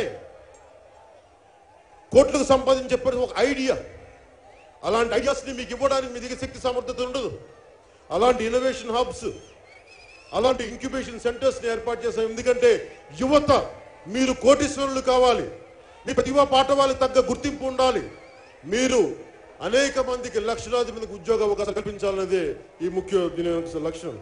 కోట్లకు సంపాదించే ఒక ఐడియా, అలాంటి ఐడియాస్ని మీకు ఇవ్వడానికి మీ దగ్గర శక్తి సామర్థ్యత ఉండదు. అలాంటి ఇన్నోవేషన్ హబ్స్, అలాంటి ఇంక్యుబేషన్ సెంటర్స్ ని ఏర్పాటు చేశాం. ఎందుకంటే యువత మీరు కోటీశ్వరులు కావాలి, మీ ప్రతిభా పాఠవాలకు తగ్గ గుర్తింపు ఉండాలి, మీరు అనేక మందికి లక్షలాది మందికి ఉద్యోగ అవకాశాలు కల్పించాలనేది ఈ ముఖ్య దీని లక్ష్యం.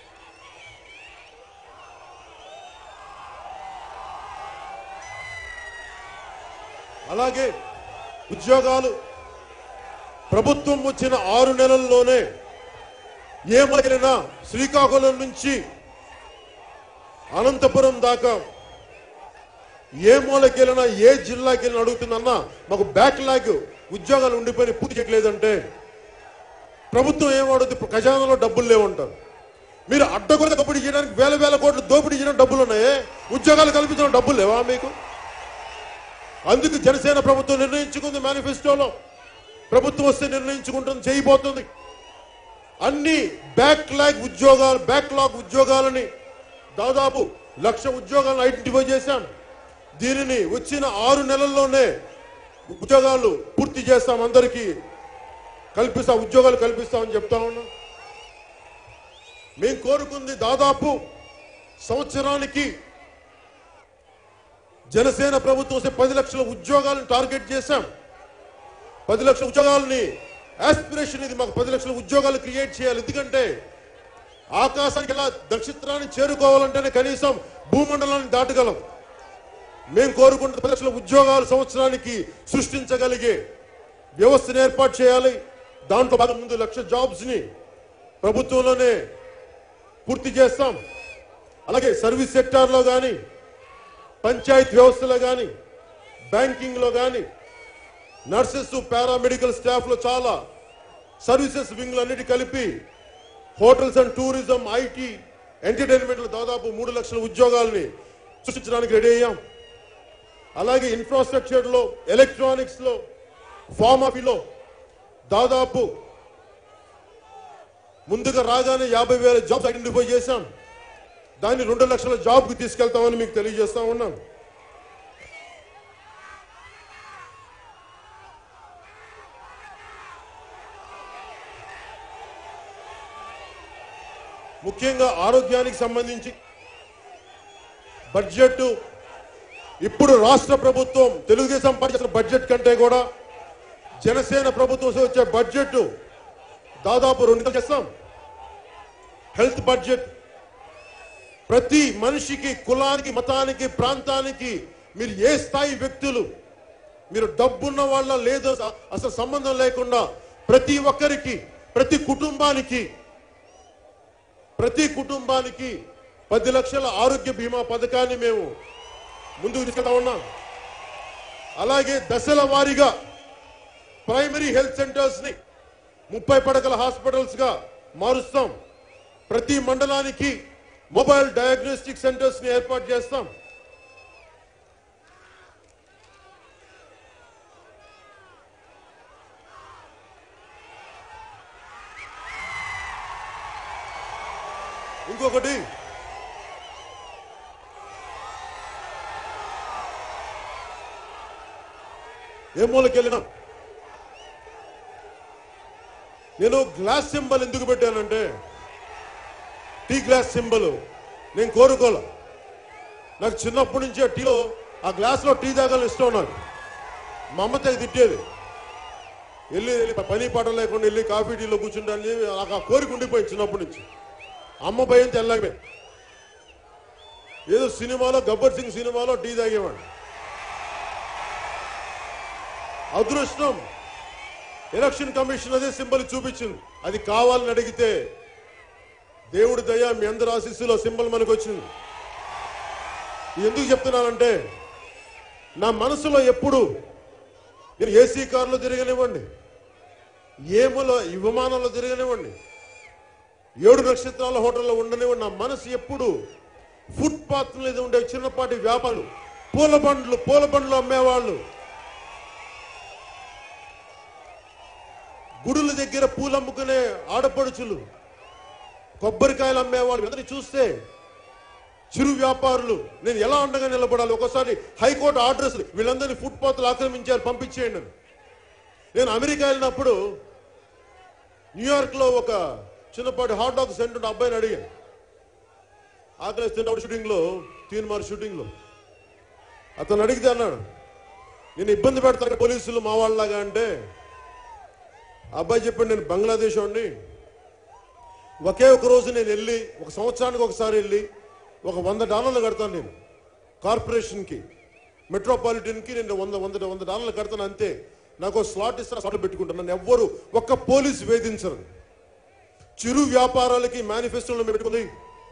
అలాగే ఉద్యోగాలు ప్రభుత్వం వచ్చిన ఆరు నెలల్లోనే ఏ మొదలైనా శ్రీకాకుళం నుంచి అనంతపురం దాకా ఏ మూలకెళ్ళినా ఏ జిల్లాకి వెళ్ళినా అడుగుతుందన్నా మాకు బ్యాక్లాగ్ ఉద్యోగాలు ఉండిపోయి పూర్తి చేయలేదంటే ప్రభుత్వం ఏమడుగుతుంది, ఖజానాలో డబ్బులు లేవంటారు. మీరు అడ్డగొడత దోపిడీ చేయడానికి వేల వేల కోట్లు దోపిడీ చేయడానికి డబ్బులు ఉన్నాయే, ఉద్యోగాలు కల్పించడం డబ్బులు లేవా మీకు? అందుకు జనసేన ప్రభుత్వం నిర్ణయించుకుంది, మేనిఫెస్టోలో ప్రభుత్వం వస్తే నిర్ణయించుకుంటుంది, చేయబోతుంది. అన్ని బ్యాక్లాగ్ ఉద్యోగాలు బ్యాక్లాగ్ ఉద్యోగాలని దాదాపు లక్ష ఉద్యోగాలను ఐడెంటిఫై చేశాం. దీనిని వచ్చిన ఆరు నెలల్లోనే ఉద్యోగాలు పూర్తి చేస్తాం, అందరికీ కల్పిస్తాం, ఉద్యోగాలు కల్పిస్తామని చెప్తా ఉన్నాం. మేము కోరుకుంది దాదాపు సంవత్సరానికి జనసేన ప్రభుత్వం వస్తే పది లక్షల ఉద్యోగాలను టార్గెట్ చేశాం. పది లక్షల ఉద్యోగాలని ఆస్పిరేషన్ ఇది, మాకు పది లక్షల ఉద్యోగాలు క్రియేట్ చేయాలి. ఎందుకంటే ఆకాశానికి ఎలా నక్షత్రాన్ని చేరుకోవాలంటేనే కనీసం భూమండలాన్ని దాటగలం. మేము కోరుకుంటే పది లక్షల ఉద్యోగాలు సంవత్సరానికి సృష్టించగలిగే వ్యవస్థను ఏర్పాటు చేయాలి. దాంట్లో భాగం ముందు లక్ష జాబ్స్ ని ప్రభుత్వంలోనే పూర్తి చేస్తాం. అలాగే సర్వీస్ సెక్టార్లో కానీ, పంచాయత్ వ్యవస్థలో కానీ, బ్యాంకింగ్ లో కానీ, నర్సెస్, పారామెడికల్ స్టాఫ్ లో చాలా సర్వీసెస్ వింగ్లు అన్నిటి కలిపి hotels and tourism, IT, entertainment లో దాదాపు మూడు లక్షల ఉద్యోగాల్ని సృష్టించడానికి రెడీ అయ్యాం. అలాగే ఇన్ఫ్రాస్ట్రక్చర్ లో, ఎలక్ట్రానిక్స్ లో, ఫార్మసీలో దాదాపు ముందుగా రాగానే యాభై వేల జాబ్స్ ఐడెంటిఫై చేశాం. దాన్ని రెండు లక్షల జాబ్ కి తీసుకెళ్తామని మీకు తెలియజేస్తా ఉన్నాం. ముఖ్యంగా ఆరోగ్యానికి సంబంధించి బడ్జెట్ ఇప్పుడు రాష్ట్ర ప్రభుత్వం తెలుగుదేశం పార్టీ బడ్జెట్ కంటే కూడా జనసేన ప్రభుత్వం వచ్చే బడ్జెట్ దాదాపు రెండు చేస్తాం. హెల్త్ బడ్జెట్ ప్రతి మనిషికి, కులానికి, మతానికి, ప్రాంతానికి, మీరు ఏ స్థాయి వ్యక్తులు, మీరు డబ్బున్న వాళ్ళ లేదో అసలు సంబంధం లేకుండా ప్రతి ఒక్కరికి, ప్రతి కుటుంబానికి ప్రతి కుటుంబానికి పది లక్షల ఆరోగ్య బీమా పథకాన్ని మేము ముందుకు తీసుకెళ్తా ఉన్నాం. అలాగే దశల వారీగా ప్రైమరీ హెల్త్ సెంటర్స్ ని ముప్పై పడకల హాస్పిటల్స్ గా మారుస్తాం. ప్రతి మండలానికి మొబైల్ డయాగ్నోస్టిక్ సెంటర్స్ ని ఏర్పాటు చేస్తాం. ఇంకొకటి, ఏ మూలకెళ్ళినా నేను గ్లాస్ సింబల్ ఎందుకు పెట్టానంటే, టీ గ్లాస్ సింబల్ నేను కోరుకోలే. నాకు చిన్నప్పటి నుంచి ఆ టీలో ఆ గ్లాస్ లో టీ తాగాలని ఇష్టం. నాకు మా అమ్మ తెగ తిట్టేది, వెళ్ళి వెళ్ళి పని పాట లేకుండా వెళ్ళి కాఫీ టీలో కూర్చుంటాను చెప్పి నాకు ఆ కోరిక ఉండిపోయింది చిన్నప్పటి నుంచి. అమ్మ భయం తెల్లగిపోయి ఏదో సినిమాలో, గబ్బర్ సింగ్ సినిమాలో టీ తాగేవాడు. అదృష్టం ఎలక్షన్ కమిషన్ అదే సింబల్ చూపించింది. అది కావాలని అడిగితే దేవుడి దయ, మీ అందరి ఆశీస్సులో సింబల్ మనకు వచ్చింది. ఎందుకు చెప్తున్నానంటే, నా మనసులో ఎప్పుడు నేను ఏసీ కారులో తిరగనివ్వండి, ఏములో విమానంలో తిరగనివ్వండి, ఏడు నక్షత్రాల హోటల్లో ఉండనివ్వండి, నా మనసు ఎప్పుడు ఫుట్పాత్ మీద ఉండే చిన్నపాటి వ్యాపారులు, పూల బండ్లు పూల బండ్లు అమ్మేవాళ్ళు, గుడుల దగ్గర పూలు అమ్ముకునే ఆడపడుచులు, కొబ్బరికాయలు అమ్మేవాళ్ళు అందరినీ చూస్తే, చిరు వ్యాపారులు, నేను ఎలా ఉండగా నిలబడాలి? ఒకసారి హైకోర్టు ఆర్డర్స్ వీళ్ళందరినీ ఫుట్పాత్లు ఆక్రమించారు, పంపించేయండి అని. నేను అమెరికా వెళ్ళినప్పుడు న్యూయార్క్ లో ఒక చిన్నపాటి హాట్ డాగ్ సెంటర్ అబ్బాయిని అడిగాను. ఆకలిస్తున్నప్పుడు షూటింగ్లో తీన్మార్ షూటింగ్లో అతను అడిగితే అన్నాడు, నేను ఇబ్బంది పెడతాను పోలీసులు మా వాళ్ళలాగా అంటే, అబ్బాయి చెప్పాడు, నేను బంగ్లాదేశ్ వాడిని, ఒకే ఒక రోజు నేను వెళ్ళి ఒక సంవత్సరానికి ఒకసారి వెళ్ళి ఒక వంద డాలర్లు కడతాను. నేను కార్పొరేషన్కి మెట్రోపాలిటన్కి నేను వంద వంద వంద డాలర్లు కడతాను అంతే. నాకు స్లాట్ ఇస్తారు, స్లాట్ పెట్టుకుంటాను. నన్ను ఎవ్వరు ఒక్క పోలీసు వేధించరు. చిరు వ్యాపారాలకి మేనిఫెస్టోలో పెట్టుకుంది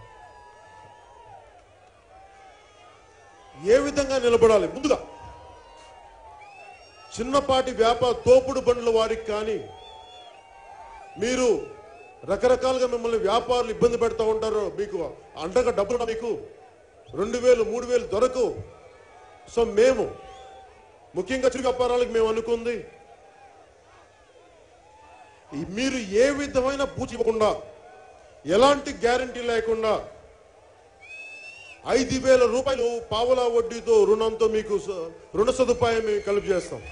ఏ విధంగా నిలబడాలి. ముందుగా చిన్నపాటి వ్యాపార తోపుడు బండ్ల వారికి కానీ, మీరు రకరకాలుగా మిమ్మల్ని వ్యాపారులు ఇబ్బంది పెడతా ఉంటారు, మీకు అండగా డబ్బులు మీకు రెండు వేలు మూడు వేలు దొరకు. సో మేము ముఖ్యంగా చిరు వ్యాపారాలకు మేము అనుకుంది, మీరు ఏ విధమైన పూచి ఇవ్వకుండా, ఎలాంటి గ్యారంటీ లేకుండా ఐదు వేల రూపాయలు పావలా వడ్డీతో రుణంతో మీకు రుణ సదుపాయం మేము కలుపు చేస్తాం.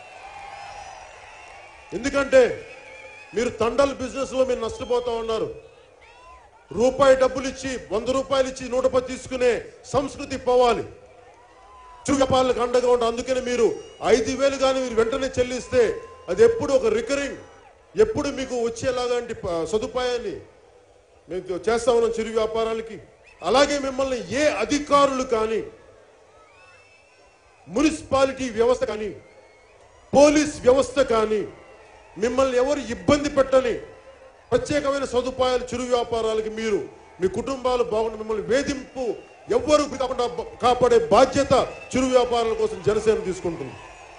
ఎందుకంటే మీరు తండల్ బిజినెస్ లో మీరు నష్టపోతా ఉన్నారు. రూపాయి డబ్బులు ఇచ్చి వంద రూపాయలు ఇచ్చి నూట పది తీసుకునే సంస్కృతి పోవాలి. చిరు వ్యాపారాలకు అండగా ఉంటారు. అందుకని మీరు ఐదు వేలు కానీ మీరు వెంటనే చెల్లిస్తే అది ఎప్పుడు ఒక రికరింగ్, ఎప్పుడు మీకు వచ్చేలాంటి సదుపాయాన్ని మేము చేస్తా ఉన్నాం చిరు వ్యాపారాలకి. అలాగే మిమ్మల్ని ఏ అధికారులు కానీ, మున్సిపాలిటీ వ్యవస్థ కానీ, పోలీస్ వ్యవస్థ కానీ మిమ్మల్ని ఎవరు ఇబ్బంది పెట్టని ప్రత్యేకమైన సదుపాయాలు చిరు వ్యాపారాలకి మీరు మీ కుటుంబాలు బాగుండి మిమ్మల్ని వేధింపు ఎవ్వరూ కాకుండా కాపాడే బాధ్యత చిరు వ్యాపారాల కోసం జనసేన తీసుకుంటుంది.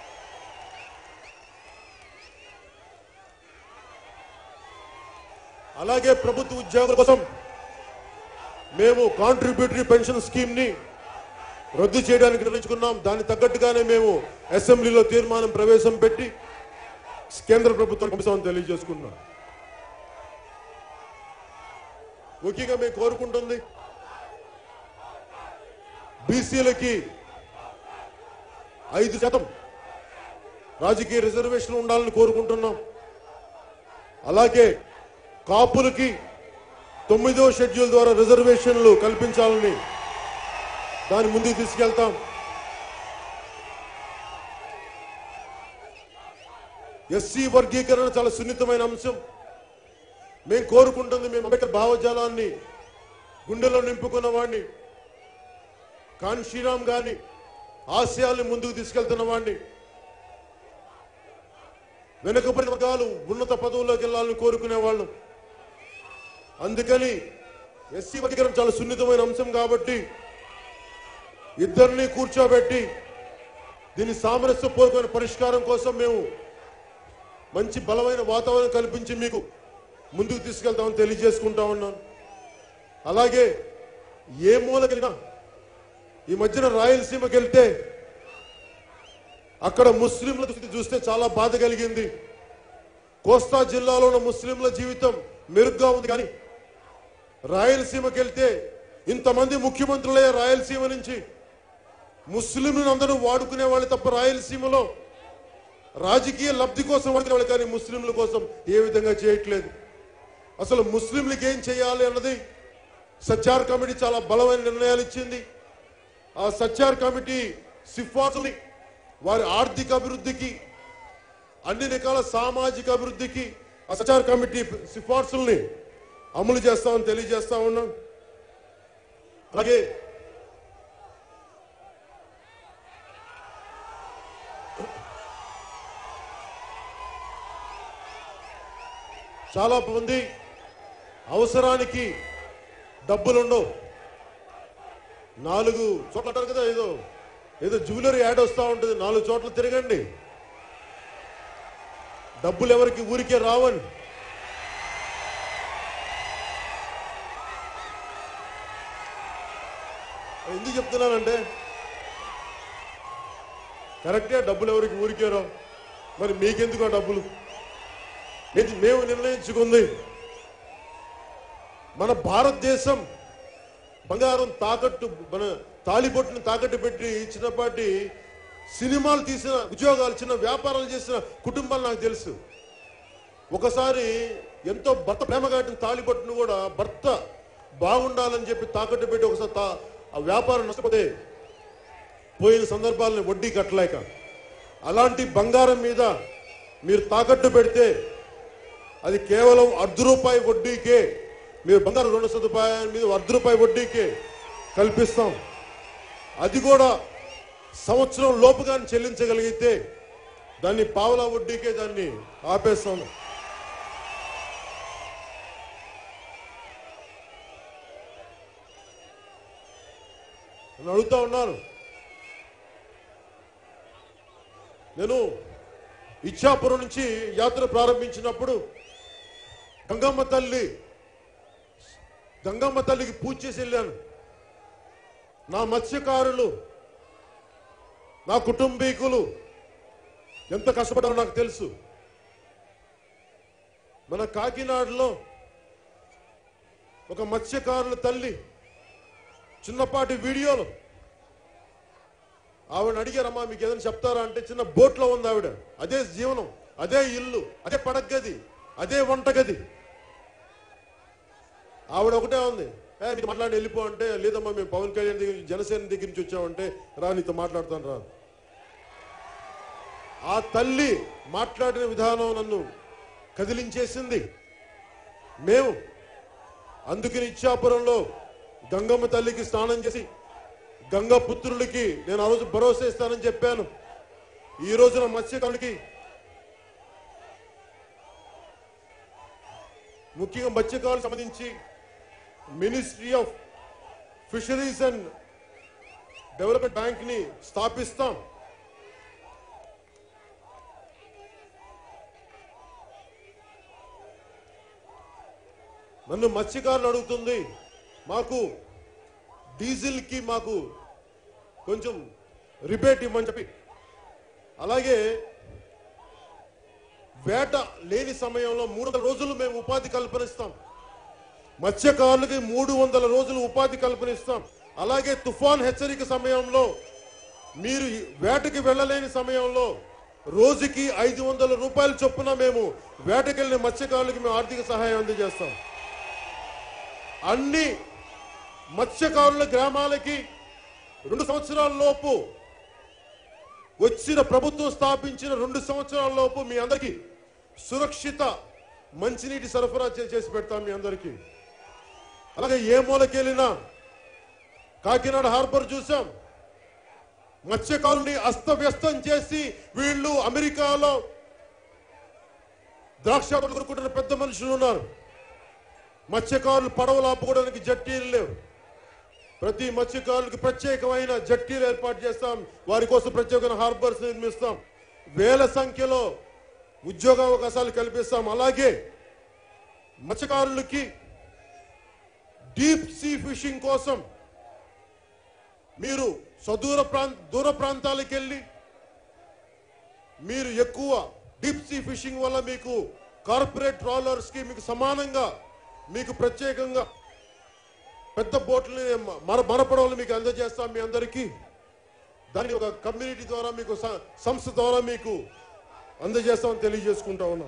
అలాగే ప్రభుత్వ ఉద్యోగుల కోసం మేము కాంట్రిబ్యూటరీ పెన్షన్ స్కీమ్ ని రద్దు చేయడానికి నిర్ణయించుకున్నాం. దానికి తగ్గట్టుగానే మేము అసెంబ్లీలో తీర్మానం ప్రవేశం పెట్టి కేంద్ర ప్రభుత్వం పంపిస్తామని తెలియజేసుకున్నాం. ముఖ్యంగా మేము కోరుకుంటుంది బీసీలకి ఐదు శాతం రాజకీయ రిజర్వేషన్ ఉండాలని కోరుకుంటున్నాం. అలాగే కాపులకి తొమ్మిదో షెడ్యూల్ ద్వారా రిజర్వేషన్లు కల్పించాలని దాని ముందుకు తీసుకెళ్తాం. ఎస్సీ వర్గీకరణ చాలా సున్నితమైన అంశం. మేము కోరుకుంటుంది, మేము అంబేద్కర్ భావజాలాన్ని గుండెలో నింపుకున్న వాడిని, కాన్ శ్రీరామ్ గారిని ఆశయాల్ని ముందుకు తీసుకెళ్తున్న వాడిని, వెనుకబడిన వర్గాలు ఉన్నత పదవుల్లోకి వెళ్ళాలని కోరుకునే వాళ్ళు. అందుకని ఎస్సీ వర్గీకరణ చాలా సున్నితమైన అంశం కాబట్టి ఇద్దరిని కూర్చోబెట్టి దీని సామరస్యపూర్వకమైన పరిష్కారం కోసం మేము మంచి బలమైన వాతావరణం కల్పించి మీకు ముందుకు తీసుకెళ్తామని తెలియజేసుకుంటా ఉన్నాను. అలాగే ఏ మూలకెళ్ళినా ఈ మధ్యన రాయలసీమకి వెళ్తే అక్కడ ముస్లింల చూస్తే చాలా బాధ కలిగింది. కోస్తా జిల్లాలో ఉన్న ముస్లింల జీవితం మెరుగ్గా ఉంది, కానీ రాయలసీమకి వెళ్తే ఇంతమంది ముఖ్యమంత్రులయ్యే రాయలసీమ నుంచి ముస్లింలను అందరూ వాడుకునే వాళ్ళు తప్ప రాయలసీమలో రాజకీయ లబ్ధి కోసం వాడుకునే వాళ్ళు, కానీ ముస్లింల కోసం ఏ విధంగా చేయట్లేదు. అసలు ముస్లింలకు ఏం చేయాలి అన్నది సచ్చార్ కమిటీ చాలా బలమైన నిర్ణయాలు ఇచ్చింది. ఆ సచ్చార్ కమిటీ సిఫార్సుని వారి ఆర్థిక అభివృద్ధికి, అన్ని రకాల సామాజిక అభివృద్ధికి ఆ సచ్చార్ కమిటీ సిఫార్సుల్ని అమలు చేస్తామని తెలియజేస్తా ఉన్నాం. అలాగే చాలా మంది అవసరానికి డబ్బులుండవు. నాలుగు చోట్ల అంటారు కదా, ఏదో ఏదో జ్యువెలరీ యాడ్ వస్తూ ఉంటుంది, నాలుగు చోట్ల తిరగండి, డబ్బులు ఎవరికి ఊరికే రావండి. ఎందుకు చెప్తున్నానంటే కరెక్టే, డబ్బులు ఎవరికి ఊరికే రావు. మరి మీకెందుకు ఆ డబ్బులు? మేము నిర్ణయించుకుంది, మన భారతదేశం బంగారం తాకట్టు, మన తాళిబొట్టును తాకట్టు పెట్టి చిన్నపాటి సినిమాలు తీసిన, ఉద్యోగాలు, చిన్న వ్యాపారాలు చేసిన కుటుంబాలు నాకు తెలుసు. ఒకసారి ఎంతో భర్త ప్రేమ కట్టిన తాళిబొట్టును కూడా భర్త బాగుండాలని చెప్పి తాకట్టు పెట్టి ఒకసారి ఆ వ్యాపారం నష్టపోతే పోయిన సందర్భాలను వడ్డీ కట్టలేక, అలాంటి బంగారం మీద మీరు తాకట్టు పెడితే అది కేవలం అర్ధ రూపాయి వడ్డీకే, మీరు బంగారం రెండు సదుపాయాల మీద అర్ధ రూపాయి వడ్డీకే కల్పిస్తాం. అది కూడా సంవత్సరం లోపుగాని చెల్లించగలిగితే దాన్ని పావలా వడ్డీకే దాన్ని ఆపేస్తాం. అని అడుగుతా ఉన్నారు. నేను ఇచ్చాపురం నుంచి యాత్ర ప్రారంభించినప్పుడు గంగమ్మ తల్లి గంగమ్మ తల్లికి పూజ చేసి వెళ్ళాను. నా మత్స్యకారులు, నా కుటుంబీకులు ఎంత కష్టపడ్డారో నాకు తెలుసు. మన కాకినాడలో ఒక మత్స్యకారుల తల్లి చిన్నపాటి వీడియోలు ఆవిడ అడిగారమ్మా మీకు ఏదైనా చెప్తారా అంటే, చిన్న బోట్లో ఉంది ఆవిడ, అదే జీవనం, అదే ఇల్లు, అదే పడగది, అదే వంటగది. ఆవిడ ఒకటే ఉంది, మీకు మాట్లాడి వెళ్ళిపో అంటే, లేదమ్మా మేము పవన్ కళ్యాణ్ దగ్గర జనసేన దగ్గర నుంచి వచ్చామంటే, రా నీతో మాట్లాడుతాను రా. ఆ తల్లి మాట్లాడిన విధానం నన్ను కదిలించేసింది. మేము అందుకని ఇచ్చాపురంలో గంగమ్మ తల్లికి స్నానం చేసి గంగ పుత్రులకి నేను ఆ రోజు భరోసా ఇస్తానని చెప్పాను. ఈ రోజున మత్స్యకారులకి, ముఖ్యంగా మత్స్యకారులకు సంబంధించి ministry of fisheries and development bank ని స్థాపిస్తాం. నన్ను మత్స్యకారులు అడుగుతుంది, మాకు డీజిల్ కి మాకు కొంచెం రిబేట్ ఇవ్వమని చెప్పి, అలాగే వేట లేని సమయంలో మూడు వందల రోజులు మేము ఉపాధి కల్పనిస్తాం. మత్స్యకారులకి మూడు వందల రోజులు ఉపాధి కల్పనిస్తాం. అలాగే తుఫాన్ హెచ్చరిక సమయంలో మీరు వేటకి వెళ్ళలేని సమయంలో రోజుకి ఐదు వందల రూపాయల చొప్పున మేము వేటకెళ్ళిన మత్స్యకారులకి మేము ఆర్థిక సహాయం అందజేస్తాం. అన్ని మత్స్యకారుల గ్రామాలకి రెండు సంవత్సరాల లోపు వచ్చిన ప్రభుత్వం స్థాపించిన రెండు సంవత్సరాల లోపు మీ అందరికీ సురక్షిత మంచినీటి సరఫరా చేసి పెడతాం మీ అందరికీ. అలాగే ఏ మూలకెళ్ళినా కాకినాడ హార్బర్ చూసాం, మత్స్యకారుల్ని అస్తవ్యస్తం చేసి వీళ్ళు అమెరికాలో ద్రాక్ష కొనుక్కుంటున్న పెద్ద మనుషులు ఉన్నారు. మత్స్యకారులు పడవలు ఆపుకోవడానికి జట్టీలు లేవు. ప్రతి మత్స్యకారులకి ప్రత్యేకమైన జట్టీలు ఏర్పాటు చేస్తాం, వారి కోసం ప్రత్యేకమైన హార్బర్స్ నిర్మిస్తాం, వేల సంఖ్యలో ఉద్యోగ అవకాశాలు కల్పిస్తాం. అలాగే మత్స్యకారులకి డీప్ సీ ఫిషింగ్ కోసం మీరు సదూర ప్రాంత దూర ప్రాంతాలకు వెళ్ళి మీరు ఎక్కువ డీప్ సీ ఫిషింగ్ వల్ల మీకు కార్పొరేట్ ట్రాలర్స్ కి మీకు సమానంగా మీకు ప్రత్యేకంగా పెద్ద బోట్లని మన మరపడవలు మీకు అందజేస్తాం మీ అందరికీ. దాన్ని ఒక కమ్యూనిటీ ద్వారా మీకు సంస్థ ద్వారా మీకు అందజేస్తామని తెలియజేసుకుంటా ఉన్నాం.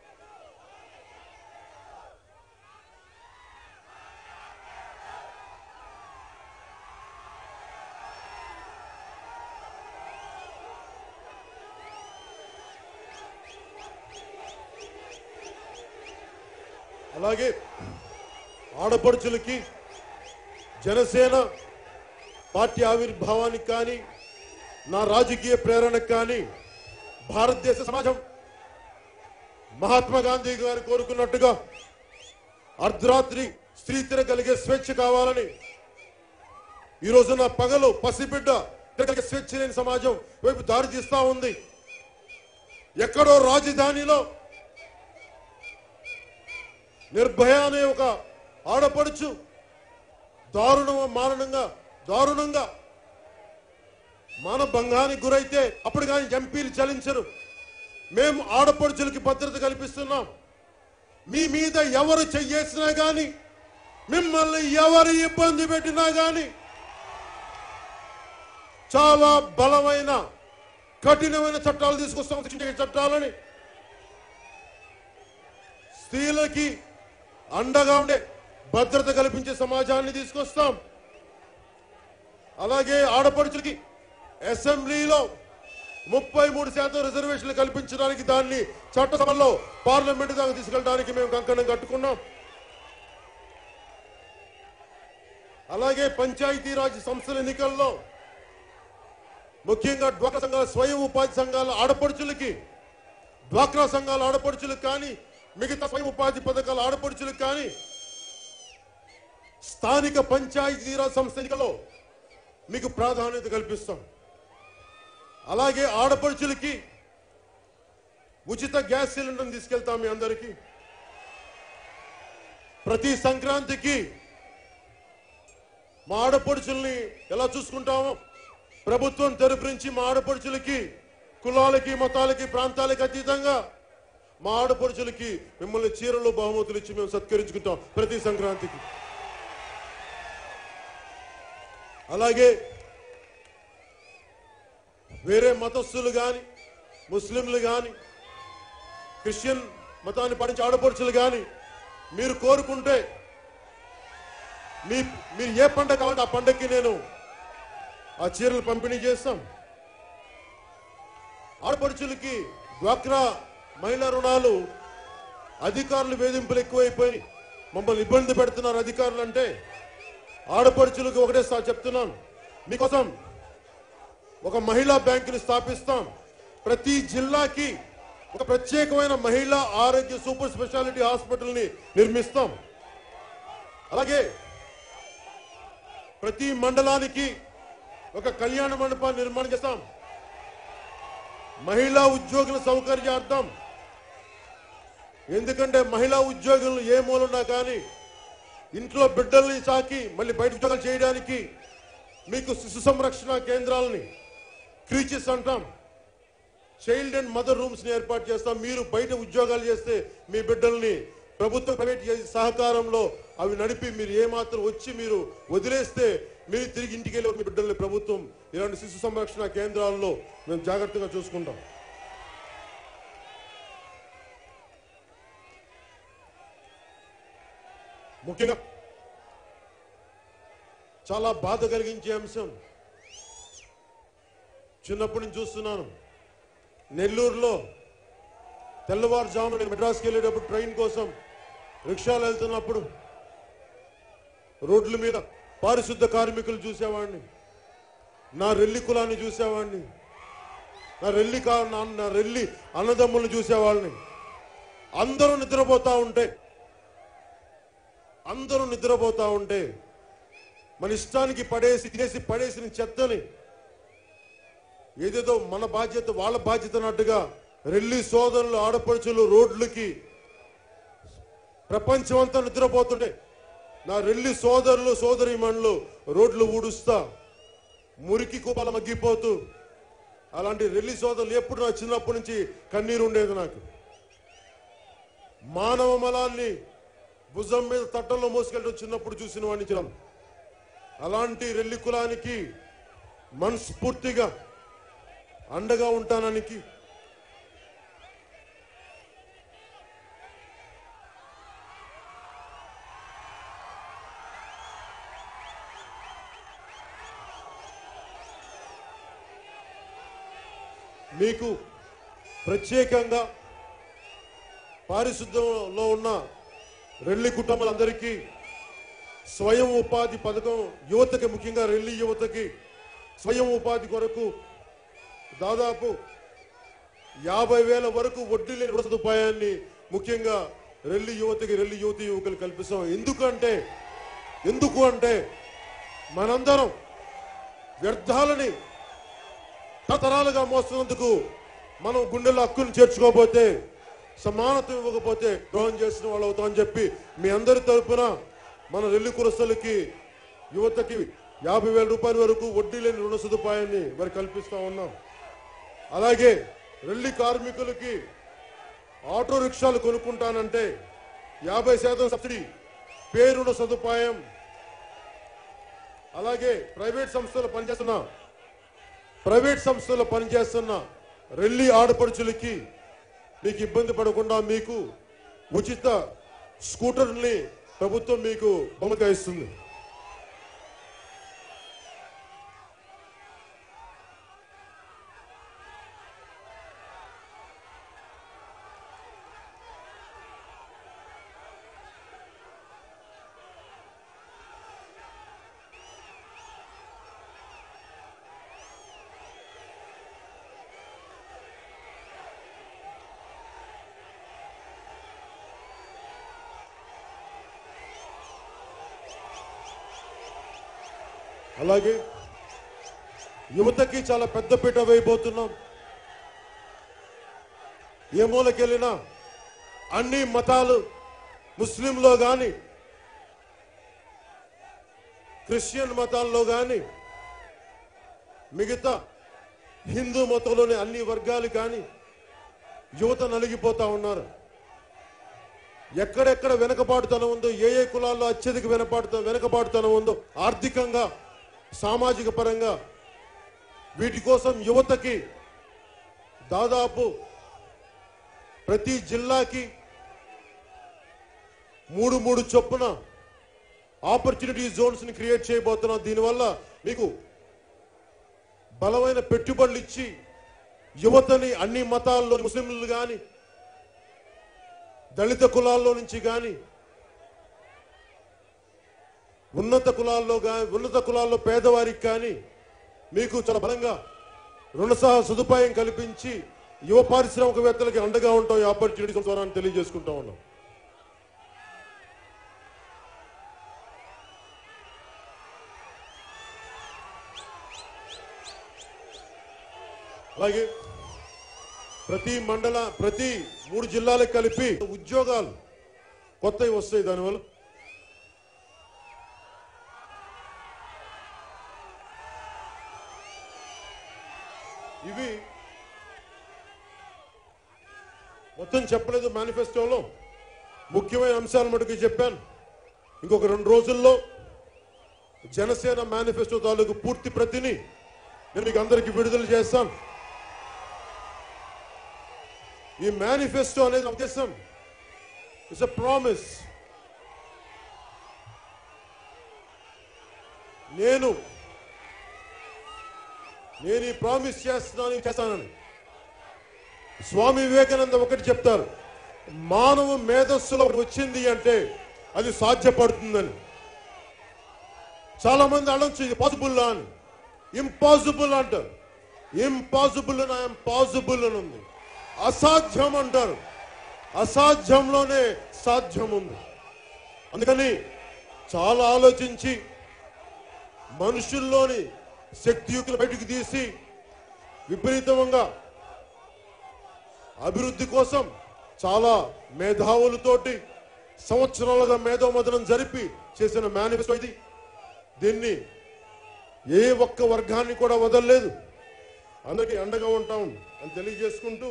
అలాగే ఆడపడుచులకి జనసేన పార్టీ ఆవిర్భావానికి కానీ నా రాజకీయ ప్రేరణకు కానీ భారతదేశ సమాజం మహాత్మా గాంధీ గారు కోరుకున్నట్టుగా అర్ధరాత్రి స్త్రీ తిరగలిగే స్వేచ్ఛ కావాలని, ఈ రోజున పగలు పసిబిడ్డ తిరగలిగే స్వేచ్ఛ లేని సమాజం వైపు దారి తీస్తా ఉంది. ఎక్కడో రాజధానిలో నిర్భయ అనే ఒక ఆడపడుచు దారుణ మారణంగా దారుణంగా మానభంగానికి గురైతే అప్పుడు కానీ ఎంపీలు చలించరు. మేము ఆడపడుచులకి భద్రత కల్పిస్తున్నాం. మీ మీద ఎవరు చెయ్యేసినా గాని, మిమ్మల్ని ఎవరు ఇబ్బంది పెట్టినా గాని చాలా బలమైన కఠినమైన చట్టాలు తీసుకొస్తాం. చట్టాలని స్త్రీలకి అండగా ఉండే భద్రత కల్పించే సమాజాన్ని తీసుకొస్తాం. అలాగే ఆడపడుచులకి అసెంబ్లీలో ముప్పై మూడు శాతం రిజర్వేషన్లు కల్పించడానికి దాన్ని చట్టసభలో పార్లమెంట్ దాకా తీసుకెళ్ళడానికి మేము కంకణం కట్టుకున్నాం. అలాగే పంచాయతీరాజ్ సంస్థల ఎన్నికల్లో ముఖ్యంగా డ్వాక్రా సంఘాల స్వయం ఉపాధి సంఘాల ఆడపడుచులకి డ్వాక్రా సంఘాల ఆడపడుచులకు కానీ మిగతా స్వయం ఉపాధి పథకాల ఆడపడుచులకు కానీ స్థానిక పంచాయతీరాజ్ సంస్థ ఎన్నికల్లో మీకు ప్రాధాన్యత కల్పిస్తాం. అలాగే ఆడపడుచులకి ఉచిత గ్యాస్ సిలిండర్ తీసుకెళ్తాం. మీ అందరికీ ప్రతి సంక్రాంతికి మా ఆడపడుచుల్ని ఎలా చూసుకుంటామో ప్రభుత్వం తరపు నుంచి మా ఆడపడుచులకి కులాలకి మతాలకి ప్రాంతాలకి అతీతంగా మా ఆడపడుచులకి మిమ్మల్ని చీరలు బహుమతులు ఇచ్చి మేము సత్కరించుకుంటాం ప్రతి సంక్రాంతికి. అలాగే వేరే మతస్థులు కానీ ముస్లింలు కానీ క్రిస్టియన్ మతాన్ని పాటించే ఆడపడుచులు కానీ మీరు కోరుకుంటే మీ మీరు ఏ పండగ కావాలంటే ఆ పండగకి నేను ఆ చీరలు పంపిణీ చేస్తాం. ఆడపడుచులకి డ్వాక్రా మహిళా రుణాలు అధికారులు వేధింపులు ఎక్కువైపోయి మమ్మల్ని ఇబ్బంది పెడుతున్నారు అధికారులు అంటే ఆడపడుచులకు ఒకటే సార్ చెప్తున్నాను, మీకోసం ఒక మహిళా బ్యాంకుని స్థాపిస్తాం. ప్రతి జిల్లాకి ఒక ప్రత్యేకమైన మహిళా ఆరోగ్య సూపర్ స్పెషాలిటీ హాస్పిటల్ని నిర్మిస్తాం. అలాగే ప్రతి మండలానికి ఒక కళ్యాణ మండపాన్ని నిర్మాణం చేస్తాం. మహిళా ఉద్యోగుల సౌకర్యార్థం, ఎందుకంటే మహిళా ఉద్యోగులు ఏ మూలన్నా కానీ ఇంట్లో బిడ్డల్ని సాకి మళ్ళీ బయట ఉద్యోగాలు చేయడానికి మీకు శిశు సంరక్షణ కేంద్రాలని క్రీచెస్ అంటాం, చైల్డ్ అండ్ మదర్ రూమ్స్ ని ఏర్పాటు చేస్తాం. మీరు బయట ఉద్యోగాలు చేస్తే మీ బిడ్డల్ని ప్రభుత్వ ప్రైవేట్ సహకారంలో అవి నడిపి మీరు ఏమాత్రం వచ్చి మీరు వదిలేస్తే మీరు తిరిగి ఇంటికి వెళ్ళి మీ బిడ్డల్ని ప్రభుత్వం ఇలాంటి శిశు సంరక్షణ కేంద్రాల్లో మేము జాగ్రత్తగా చూసుకుంటాం. ముఖ్యంగా చాలా బాధ కలిగించే అంశం, చిన్నప్పటి నుంచి చూస్తున్నాను. నెల్లూరులో తెల్లవారుజామున నేను మెడ్రాస్కి వెళ్ళేటప్పుడు ట్రైన్ కోసం రిక్షాలు వెళ్తున్నప్పుడు రోడ్ల మీద పారిశుద్ధ కార్మికులు చూసేవాడిని, నా రెల్లి కులాన్ని చూసేవాడిని, నా రెల్లి కా నా రెల్లి అన్నదమ్ములను చూసేవాళ్ళని. అందరూ నిద్రపోతా ఉంటే అందరూ నిద్రపోతా ఉంటే మన ఇష్టానికి పడేసి తినేసి పడేసిన చెత్తని ఏదేదో మన బాధ్యత వాళ్ళ బాధ్యత అన్నట్టుగా రెల్లి సోదరులు ఆడపడుచులు రోడ్లకి ప్రపంచం అంతా నిద్రపోతుంటే నా రెల్లి సోదరులు సోదరీమణులు రోడ్లు ఊడుస్తా మురికి కూపాల మగ్గిపోతూ, అలాంటి రెల్లి సోదరులు ఎప్పుడు నా చిన్నప్పటి నుంచి కన్నీరు ఉండేది. నాకు మానవ మలాన్ని భుజం మీద తట్టల్లో మోసుకెళ్ళి చిన్నప్పుడు చూసిన వాడిని చిరం. అలాంటి రెల్లి కులానికి మనస్ఫూర్తిగా అండగా ఉంటానానికి మీకు ప్రత్యేకంగా పారిశుద్ధ్యంలో ఉన్న రెల్లి కుటుంబాలందరికీ స్వయం ఉపాధి పథకం, యువతకి ముఖ్యంగా రెల్లి యువతకి స్వయం ఉపాధి కొరకు దాదాపు యాభై వేల వరకు వడ్డీ లేని రుణ సదుపాయాన్ని ముఖ్యంగా రెల్లి యువతకి రెల్లి యువతి యువకులు కల్పిస్తాం. ఎందుకంటే ఎందుకు అంటే మనందరం వ్యర్థాలని తరతరాలుగా మోస్తున్నందుకు మనం గుండెల్లో హక్కును చేర్చుకోకపోతే, సమానత్వం ఇవ్వకపోతే ద్రోహం చేసిన వాళ్ళు అవుతామని చెప్పి మీ అందరి తరఫున మన రెల్లి కులస్తులకి యువతకి యాభై వేల రూపాయల వరకు వడ్డీ లేని రుణ సదుపాయాన్ని మరి కల్పిస్తా ఉన్నాం. అలాగే రెల్లి కార్మికులకి ఆటో రిక్షాలు కొనుక్కుంటానంటే యాభై శాతం సబ్సిడీ, పేరుణ సదుపాయం. అలాగే ప్రైవేట్ సంస్థలు పనిచేస్తున్న ప్రైవేట్ సంస్థల్లో పనిచేస్తున్న రెల్లి ఆడపడుచులకి మీకు ఇబ్బంది పడకుండా మీకు ఉచిత స్కూటర్ని ప్రభుత్వం మీకు బహుమతిగా ఇస్తుంది. అలాగే యువతకి చాలా పెద్దపీట వేయబోతున్నాం. ఏ మూలకెళ్ళినా అన్ని మతాలు, ముస్లింలో కానీ క్రిస్టియన్ మతాల్లో కానీ మిగతా హిందూ మతంలోని అన్ని వర్గాలు కానీ యువత నలిగిపోతా ఉన్నారు. ఎక్కడెక్కడ వెనకబాటుతనం ఉందో, ఏ ఏ కులాల్లో అత్యధిక వెనపాటు వెనకబాటుతనం ఉందో, ఆర్థికంగా సామాజిక పరంగా వీటి కోసం యువతకి దాదాపు ప్రతి జిల్లాకి మూడు మూడు చొప్పున ఆపర్చునిటీ జోన్స్ ని క్రియేట్ చేయబోతున్నాం. దీనివల్ల మీకు బలమైన పెట్టుబడులు ఇచ్చి యువతని అన్ని మతాల్లో, ముస్లింలు కానీ దళిత కులాల్లో నుంచి కానీ ఉన్నత కులాల్లో ఉన్నత కులాల్లో పేదవారికి కానీ మీకు చాలా బలంగా రుణ సదుపాయం కల్పించి యువ పారిశ్రామికవేత్తలకి అండగా ఉంటాం. ఈ ఆపర్చునిటీస్ ద్వారా తెలియజేసుకుంటా ఉన్నాం. అలాగే ప్రతి మండల ప్రతి మూడు జిల్లాలకు కలిపి ఉద్యోగాలు కొత్తవి వస్తాయి. దానివల్ల ఇవి మొత్తం చెప్పలేదు, మేనిఫెస్టోలో ముఖ్యమైన అంశాలు మటుకు చెప్పాను. ఇంకొక రెండు రోజుల్లో జనసేన మేనిఫెస్టో తాలూకు పూర్తి ప్రతిని నేను మీకు అందరికీ విడుదల చేస్తాను. ఈ మేనిఫెస్టో అనేది ఉద్దేశం, ఇట్స్ ఎ ప్రామిస్. నేను నేను ఈ ప్రామిస్ చేస్తున్నాను చేస్తానని స్వామి వివేకానంద ఒకటి చెప్తారు, మానవ మేధస్సులో వచ్చింది అంటే అది సాధ్యపడుతుందని. చాలా మంది అనొచ్చు ఇది పాసిబుల్ అని, ఇంపాసిబుల్ అంటారు. ఇంపాసిబుల్ అని ఐఎమ్ పాసిబుల్ అని ఉంది. అసాధ్యం అంటారు, అసాధ్యంలోనే సాధ్యం ఉంది. అందుకని చాలా ఆలోచించి మనుషుల్లోని శక్తియుక్తులు బయటకు తీసి విపరీతంగా అభివృద్ధి కోసం చాలా మేధావులతోటి సంవత్సరాలుగా మేధోమథనం జరిపి చేసిన మేనిఫెస్టో ఇది. దీన్ని ఏ ఒక్క వర్గాన్ని కూడా వదలలేదు, అందరికీ అండగా ఉంటాం అని తెలియజేసుకుంటూ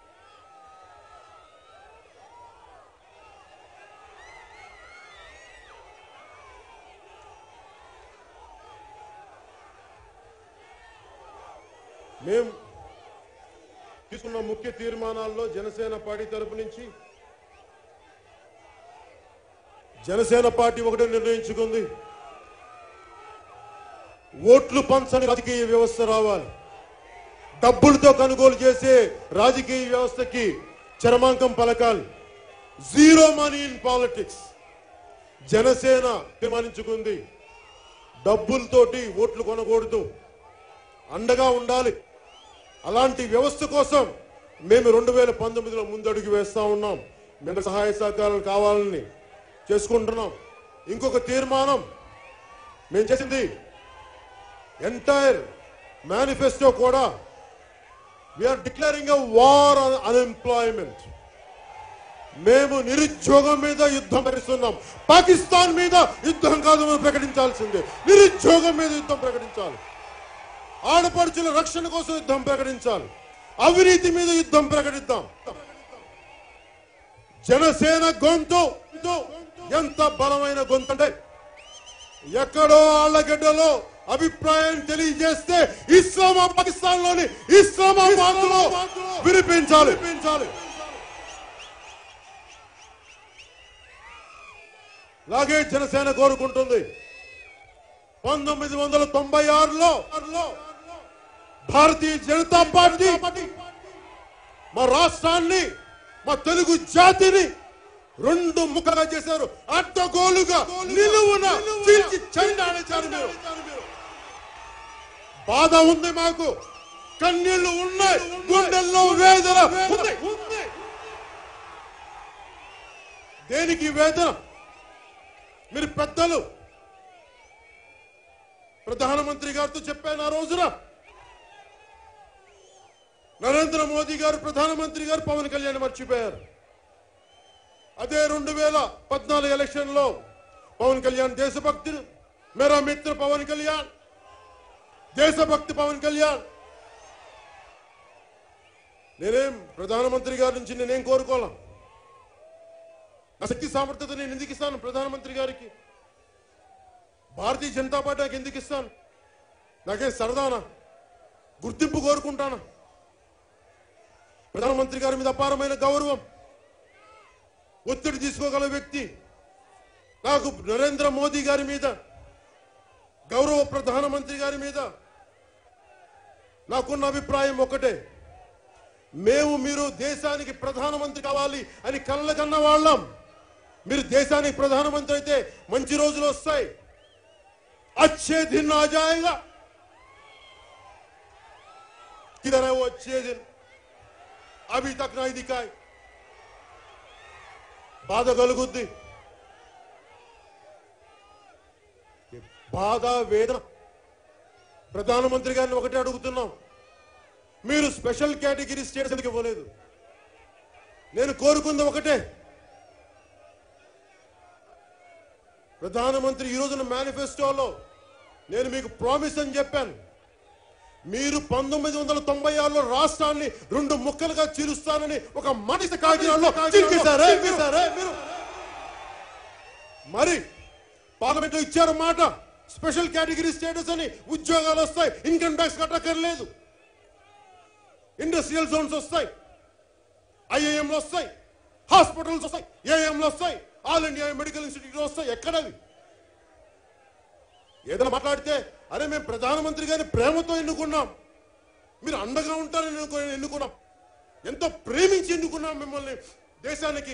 మేము తీసుకున్న ముఖ్య తీర్మానాల్లో జనసేన పార్టీ తరపు నుంచి జనసేన పార్టీ ఒకటే నిర్ణయించుకుంది, ఓట్లు పంచని రాజకీయ వ్యవస్థ రావాలి. డబ్బులతో కొనుగోలు చేసే రాజకీయ వ్యవస్థకి చరమాంకం పలకాలి. Zero money in politics. Janasena తీర్మానించుకుంది, డబ్బులతోటి ఓట్లు కొనకూడదు, అండగా ఉండాలి. అలాంటి వ్యవస్థ కోసం మేము రెండు వేల పంతొమ్మిదిలో ముందడుగు వేస్తా ఉన్నాం. మేము సహాయ సహకారాలు కావాలని చేసుకుంటున్నాం. ఇంకొక తీర్మానం మేము చేసింది, ఎంటైర్ మేనిఫెస్టో కూడా we're declaring a war on unemployment. మేము నిరుద్యోగం మీద యుద్ధం ప్రకటిస్తున్నాం. పాకిస్తాన్ మీద యుద్ధం కాదు మనం ప్రకటించాల్సిందే, నిరుద్యోగం మీద యుద్ధం ప్రకటించాలి. ఆడపడుచుల రక్షణ కోసం యుద్ధం ప్రకటించాలి. అవినీతి మీద యుద్ధం ప్రకటిద్దాం. జనసేన గొంతు ఎంత బలమైన గొంతు అంటే, ఎక్కడో ఆళ్లగడ్డలో అభిప్రాయం తెలియజేస్తే ఇస్లామా పాకిస్తాన్ లోని ఇస్లామాబాద్ లో వినిపించాలి. అలాగే జనసేన కోరుకుంటుంది. పంతొమ్మిది వందల తొంభై ఆరులో భారతీయ జనతా పార్టీ మా రాష్ట్రాన్ని, మా తెలుగు జాతిని రెండు ముక్కలుగా చేశారు. అడ్డగోలుగా నిలువున చీల్చి చెండాడించారు మీరు. బాధ ఉంది, మాకు కన్నీళ్లు ఉన్నాయి, గుండెల్లో వేదన ఉంది. దేనికి వేదన? మీరు పెద్దలు ప్రధానమంత్రి గారితో చెప్పాను ఆ రోజున. నరేంద్ర మోదీ గారు ప్రధానమంత్రి గారు పవన్ కళ్యాణ్ మర్చిపోయారు. అదే రెండు వేల పద్నాలుగు ఎలక్షన్ లో పవన్ కళ్యాణ్ దేశభక్తుడు, మేరా మిత్ర పవన్ కళ్యాణ్, దేశభక్తి పవన్ కళ్యాణ్. నేనేం ప్రధానమంత్రి గారి నుంచి నేనేం కోరుకోవాలా? నా శక్తి సామర్థ్యత నేను ఎందుకు ఇస్తాను ప్రధానమంత్రి గారికి? భారతీయ జనతా పార్టీ నాకు ఎందుకు ఇస్తాను? నాకేం సరదానా? గుర్తింపు కోరుకుంటానా? ప్రధానమంత్రి గారి మీద అపారమైన గౌరవం, ఒత్తిడి తీసుకోగల వ్యక్తి. నాకు నరేంద్ర మోదీ గారి మీద గౌరవ, ప్రధానమంత్రి గారి మీద నాకున్న అభిప్రాయం ఒకటే. మేము మీరు దేశానికి ప్రధానమంత్రి కావాలి అని కళ్ళ కన్న వాళ్ళం. మీరు దేశానికి ప్రధానమంత్రి అయితే మంచి రోజులు వస్తాయి. अच्छे दिन आ जाएगा, किधर है वो अच्छे दिन? अभी तक नहीं दिखाए. బాధ కలుగుద్ది, బాధ వేదన. ప్రధానమంత్రి గారిని ఒకటే అడుగుతున్నాం, మీరు స్పెషల్ కేటగిరీ స్టేటస్ ఎందుకు ఇవ్వలేదు? నేను కోరుకుంది ఒకటే. ప్రధానమంత్రి ఈ రోజున మేనిఫెస్టోలో నేను మీకు ప్రామిస్ అని చెప్పాను. మీరు పంతొమ్మిది వందల తొంభై ఆరులో రాష్ట్రాన్ని రెండు ముక్కలుగా చీలుస్తానని ఒక మనిషి కాకినాడలో చీల్చేశారే మీరు. మరి పార్లమెంట్ లో ఇచ్చారు మాట, స్పెషల్ కేటగిరీ స్టేటస్ అని, ఉద్యోగాలు వస్తాయి, ఇన్కమ్ ట్యాక్స్ కట్టక్కర్లేదు, ఇండస్ట్రియల్ జోన్స్ వస్తాయి, ఐఐఎంలు వస్తాయి, హాస్పిటల్స్ వస్తాయి, ఏఎంలు వస్తాయి, ఆల్ ఇండియా మెడికల్ ఇన్స్టిట్యూట్ వస్తాయి. ఎక్కడవి? ఏదైనా మాట్లాడితే అరే మేము ప్రధానమంత్రి గారిని ప్రేమతో ఎన్నుకున్నాం, మీరు అండగా ఉంటారని ఎన్నుకున్నాం, ఎంతో ప్రేమించి ఎన్నుకున్నాం మిమ్మల్ని దేశానికి.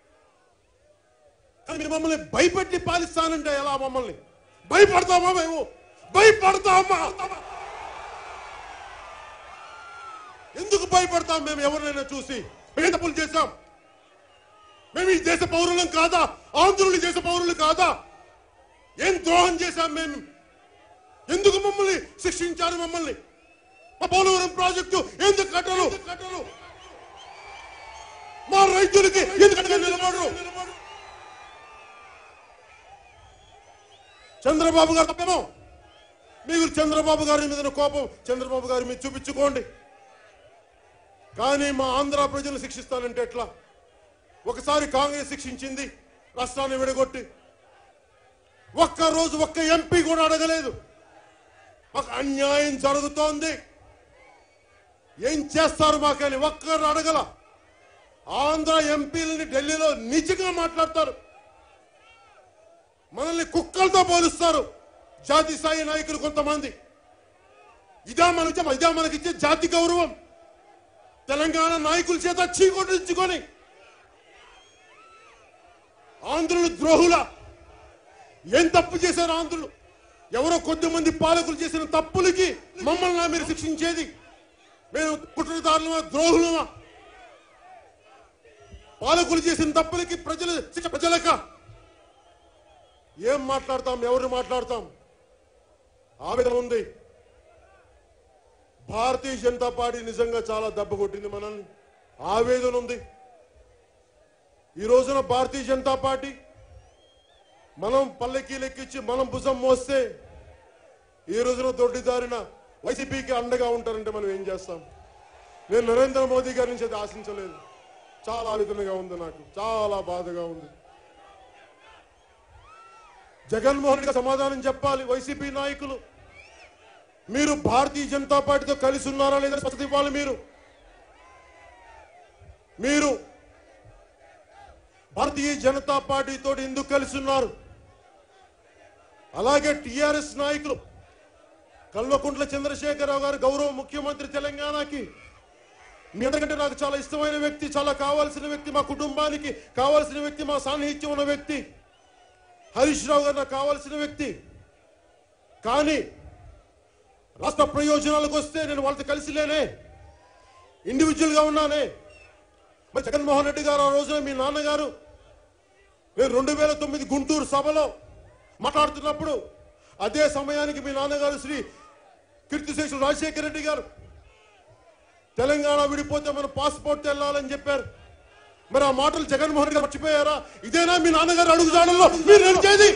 కానీ మీరు మమ్మల్ని భయపెట్టి పాలిస్తానంటే ఎలా? మమ్మల్ని భయపడతామా? మేము భయపడతామా? ఎందుకు భయపడతాం? మేము ఎవరినైనా చూసి మేము తప్పులు చేశాం? మేము ఈ దేశ పౌరులం కాదా? ఆంధ్రులు దేశ పౌరులు కాదా? ఏం ద్రోహం చేశాం మేము? ఎందుకు మమ్మల్ని శిక్షించారు? మమ్మల్ని మా పోలవరం ప్రాజెక్టు ఎందుకు కట్టరు? మా రైతులకి ఎందుకు నిలబడరు? చంద్రబాబు గారు తప్పేమో. మీరు చంద్రబాబు గారి మీద కోపం చంద్రబాబు గారి మీద చూపించుకోండి, కానీ మా ఆంధ్ర ప్రజలు శిక్షిస్తానంటే ఎట్లా? ఒకసారి కాంగ్రెస్ శిక్షించింది రాష్ట్రాన్ని విడగొట్టి, ఒక్క రోజు ఒక్క ఎంపీ కూడా అడగలేదు. మాకు అన్యాయం జరుగుతోంది, ఏం చేస్తారు మాకని ఒక్కరు అడగల. ఆంధ్ర ఎంపీలని ఢిల్లీలో నిజంగా మాట్లాడతారు, మనల్ని కుక్కలతో పోలుస్తారు జాతి స్థాయి నాయకులు కొంతమంది. ఇదా మనకి ఇదా మనకిచ్చే జాతి గౌరవం? తెలంగాణ నాయకుల చేత చీకొట్టించుకొని ఆంధ్రులు ద్రోహుల. ఏం తప్పు చేశారు ఆంధ్రులు? ఎవరో కొద్దిమంది పాలకులు చేసిన తప్పులకి మమ్మల్ని మీరు శిక్షించేది? మేము కుట్రదారులమా, ద్రోహులమా? పాలకులు చేసిన తప్పులకి ప్రజలు శిక్ష ప్రజలక ఏం మాట్లాడతాం? ఎవరు మాట్లాడతాం? ఆవేదన ఉంది. భారతీయ జనతా పార్టీ నిజంగా చాలా దెబ్బ కొట్టింది మనల్ని. ఆవేదన ఉంది. ఈ రోజున భారతీయ జనతా పార్టీ మనం పల్లెకి లెక్కించి మనం భుజం మోస్తే ఈ రోజున దొడ్డిదారిన వైసీపీకి అండగా ఉంటారంటే మనం ఏం చేస్తాం? నేను నరేంద్ర మోదీ గారి నుంచి అది ఆశించలేదు. చాలా ఆవేదనగా ఉంది, నాకు చాలా బాధగా ఉంది. జగన్మోహన్ రెడ్డి సమాధానం చెప్పాలి. వైసీపీ నాయకులు మీరు భారతీయ జనతా పార్టీతో కలిసి ఉన్నారా లేదా స్పష్టత ఇవ్వాలి. మీరు మీరు భారతీయ జనతా పార్టీతో ఎందుకు కలిసి ఉన్నారు? అలాగే టిఆర్ఎస్ నాయకులు కల్వకుంట్ల చంద్రశేఖరరావు గారు గౌరవ ముఖ్యమంత్రి తెలంగాణకి, మీ అందరికంటే నాకు చాలా ఇష్టమైన వ్యక్తి, చాలా కావాల్సిన వ్యక్తి, మా కుటుంబానికి కావాల్సిన వ్యక్తి, మా సాన్నిహిత్యం ఉన్న వ్యక్తి. హరీష్ రావు గారు నాకు కావాల్సిన వ్యక్తి. కానీ రాష్ట్ర ప్రయోజనాలకు వస్తే నేను వాళ్ళతో కలిసి లేనే, ఇండివిజువల్గా ఉన్నానే. మరి జగన్మోహన్ రెడ్డి గారు ఆ రోజున మీ నాన్నగారు నేను రెండు వేల తొమ్మిది గుంటూరు సభలో మాట్లాడుతున్నప్పుడు అదే సమయానికి మీ నాన్నగారు శ్రీ కీర్తిశేషులు రాజశేఖర రెడ్డి గారు తెలంగాణ విడిపోతే మన పాస్పోర్ట్ వెళ్ళాలని చెప్పారు. మరి ఆ మాటలు జగన్మోహన్ రెడ్డి గారు మర్చిపోయారా? ఇదేనా మీ నాన్నగారు అడుగుజాడల్లో మీరు నడిచేది?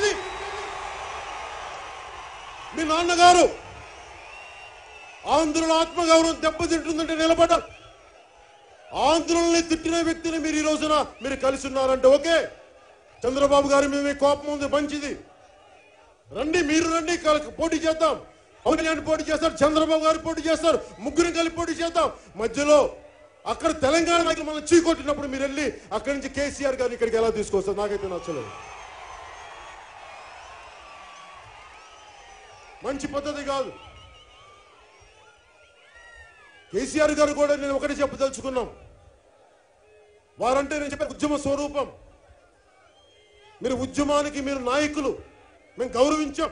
మీ నాన్నగారు ఆంధ్రుల ఆత్మగౌరవం దెబ్బతింటుందంటే నిలబడ్డారు. ఆంధ్రుల్ని తిట్టిన వ్యక్తిని మీరు ఈ రోజున మీరు కలిసి ఉన్నారంటే ఓకే, చంద్రబాబు గారి మీద కోపం ఉంది, మంచిది, రండి, మీరు రండి, పోటీ చేద్దాం. పవన్ కళ్యాణ్ పోటీ చేస్తారు, చంద్రబాబు గారు పోటీ చేస్తారు, ముగ్గురిని కలిపి పోటీ చేద్దాం. మధ్యలో అక్కడ తెలంగాణ నాయకులు మనం చీకొట్టినప్పుడు మీరు వెళ్ళి అక్కడి నుంచి కేసీఆర్ గారిని ఇక్కడికి ఎలా తీసుకొస్తారు? నాకైతే నచ్చలేదు. మంచి పద్ధతి కాదు. కేసీఆర్ గారు కూడా నేను ఒకటి చెప్పదలుచుకున్నాం, వారంటే నేను చెప్పే ఉద్యమ స్వరూపం. మీరు ఉద్యమానికి మీరు నాయకులు, మేము గౌరవించాం.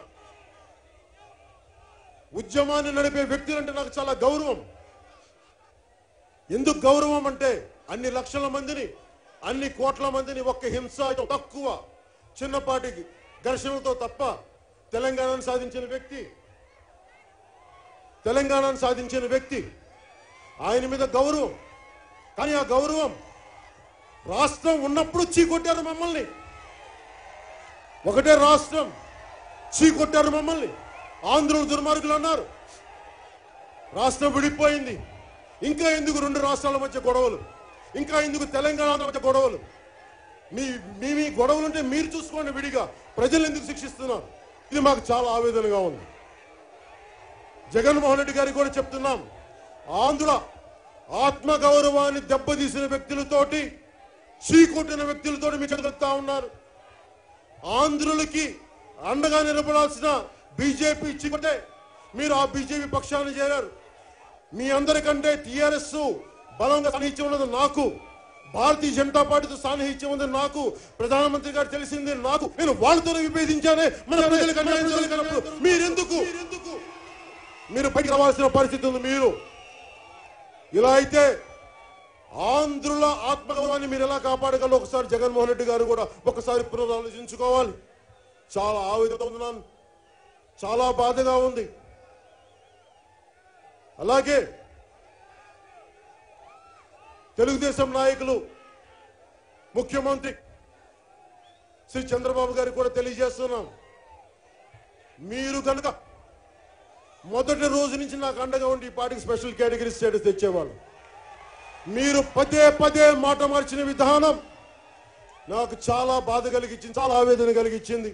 ఉద్యమాన్ని నడిపే వ్యక్తులంటే నాకు చాలా గౌరవం. ఎందుకు గౌరవం అంటే అన్ని లక్షల మందిని, అన్ని కోట్ల మందిని ఒక్క హింస తక్కువ చిన్నపాటి ఘర్షణలతో తప్ప తెలంగాణను సాధించిన వ్యక్తి, తెలంగాణను సాధించిన వ్యక్తి, ఆయన మీద గౌరవం. కానీ ఆ గౌరవం రాష్ట్రం ఉన్నప్పుడు చీకొట్టారు మమ్మల్ని. ఒకటే రాష్ట్రం, చీకొట్టారు మమ్మల్ని. ఆంధ్రులు దుర్మార్గులు అన్నారు. రాష్ట్రం విడిపోయింది, ఇంకా ఎందుకు రెండు రాష్ట్రాల మధ్య గొడవలు, ఇంకా ఎందుకు తెలంగాణ మధ్య గొడవలు? మీ మీ మీ గొడవలు ఉంటే మీరు చూసుకోండి విడిగా, ప్రజలు ఎందుకు శిక్షిస్తున్నారు? ఇది మాకు చాలా ఆవేదనగా ఉంది. జగన్మోహన్ రెడ్డి గారికి కూడా చెప్తున్నాం, ఆంధ్రుల ఆత్మగౌరవాన్ని దెబ్బతీసిన వ్యక్తులతోటి, చీకొట్టిన వ్యక్తులతోటి మీరు చెప్తా ఉన్నారు. ఆంధ్రులకి అండగా నిలబడాల్సిన బీజేపీ చీకొట్టే మీరు ఆ బీజేపీ పక్షాన్ని చేరారు. మీ అందరికంటే టీఆర్ఎస్ బలంగా సాన్నిహిత్యం ఉన్నది నాకు, భారతీయ జనతా పార్టీతో సాన్నిహిత్యం ఉంది నాకు, ప్రధానమంత్రి గారు తెలిసింది నాకు. నేను వాళ్ళతోనే విభేదించానే. మన ప్రజలకు అన్యాయం జరిగినప్పుడు మీరెందుకు మీరు పైకి రావాల్సిన పరిస్థితి ఉంది. మీరు ఇలా అయితే ఆంధ్రుల ఆత్మగౌరవాన్ని మీరు ఎలా కాపాడగలరు? ఒకసారి జగన్మోహన్ రెడ్డి గారు కూడా ఒకసారి పునరాలోచించుకోవాలి. చాలా ఆవేదన ఉన్నాను, చాలా బాధగా ఉంది. అలాగే తెలుగుదేశం నాయకులు, ముఖ్యమంత్రి శ్రీ చంద్రబాబు గారికి కూడా తెలియజేస్తున్నాం, మీరు కనుక మొదటి రోజు నుంచి నాకు అండగా ఉండి ఈ పార్టీకి స్పెషల్ కేటగిరీ స్టేటస్ తెచ్చేవాళ్ళు. మీరు పదే పదే మాట మార్చిన విధానం నాకు చాలా బాధ కలిగించింది, చాలా ఆవేదన కలిగించింది.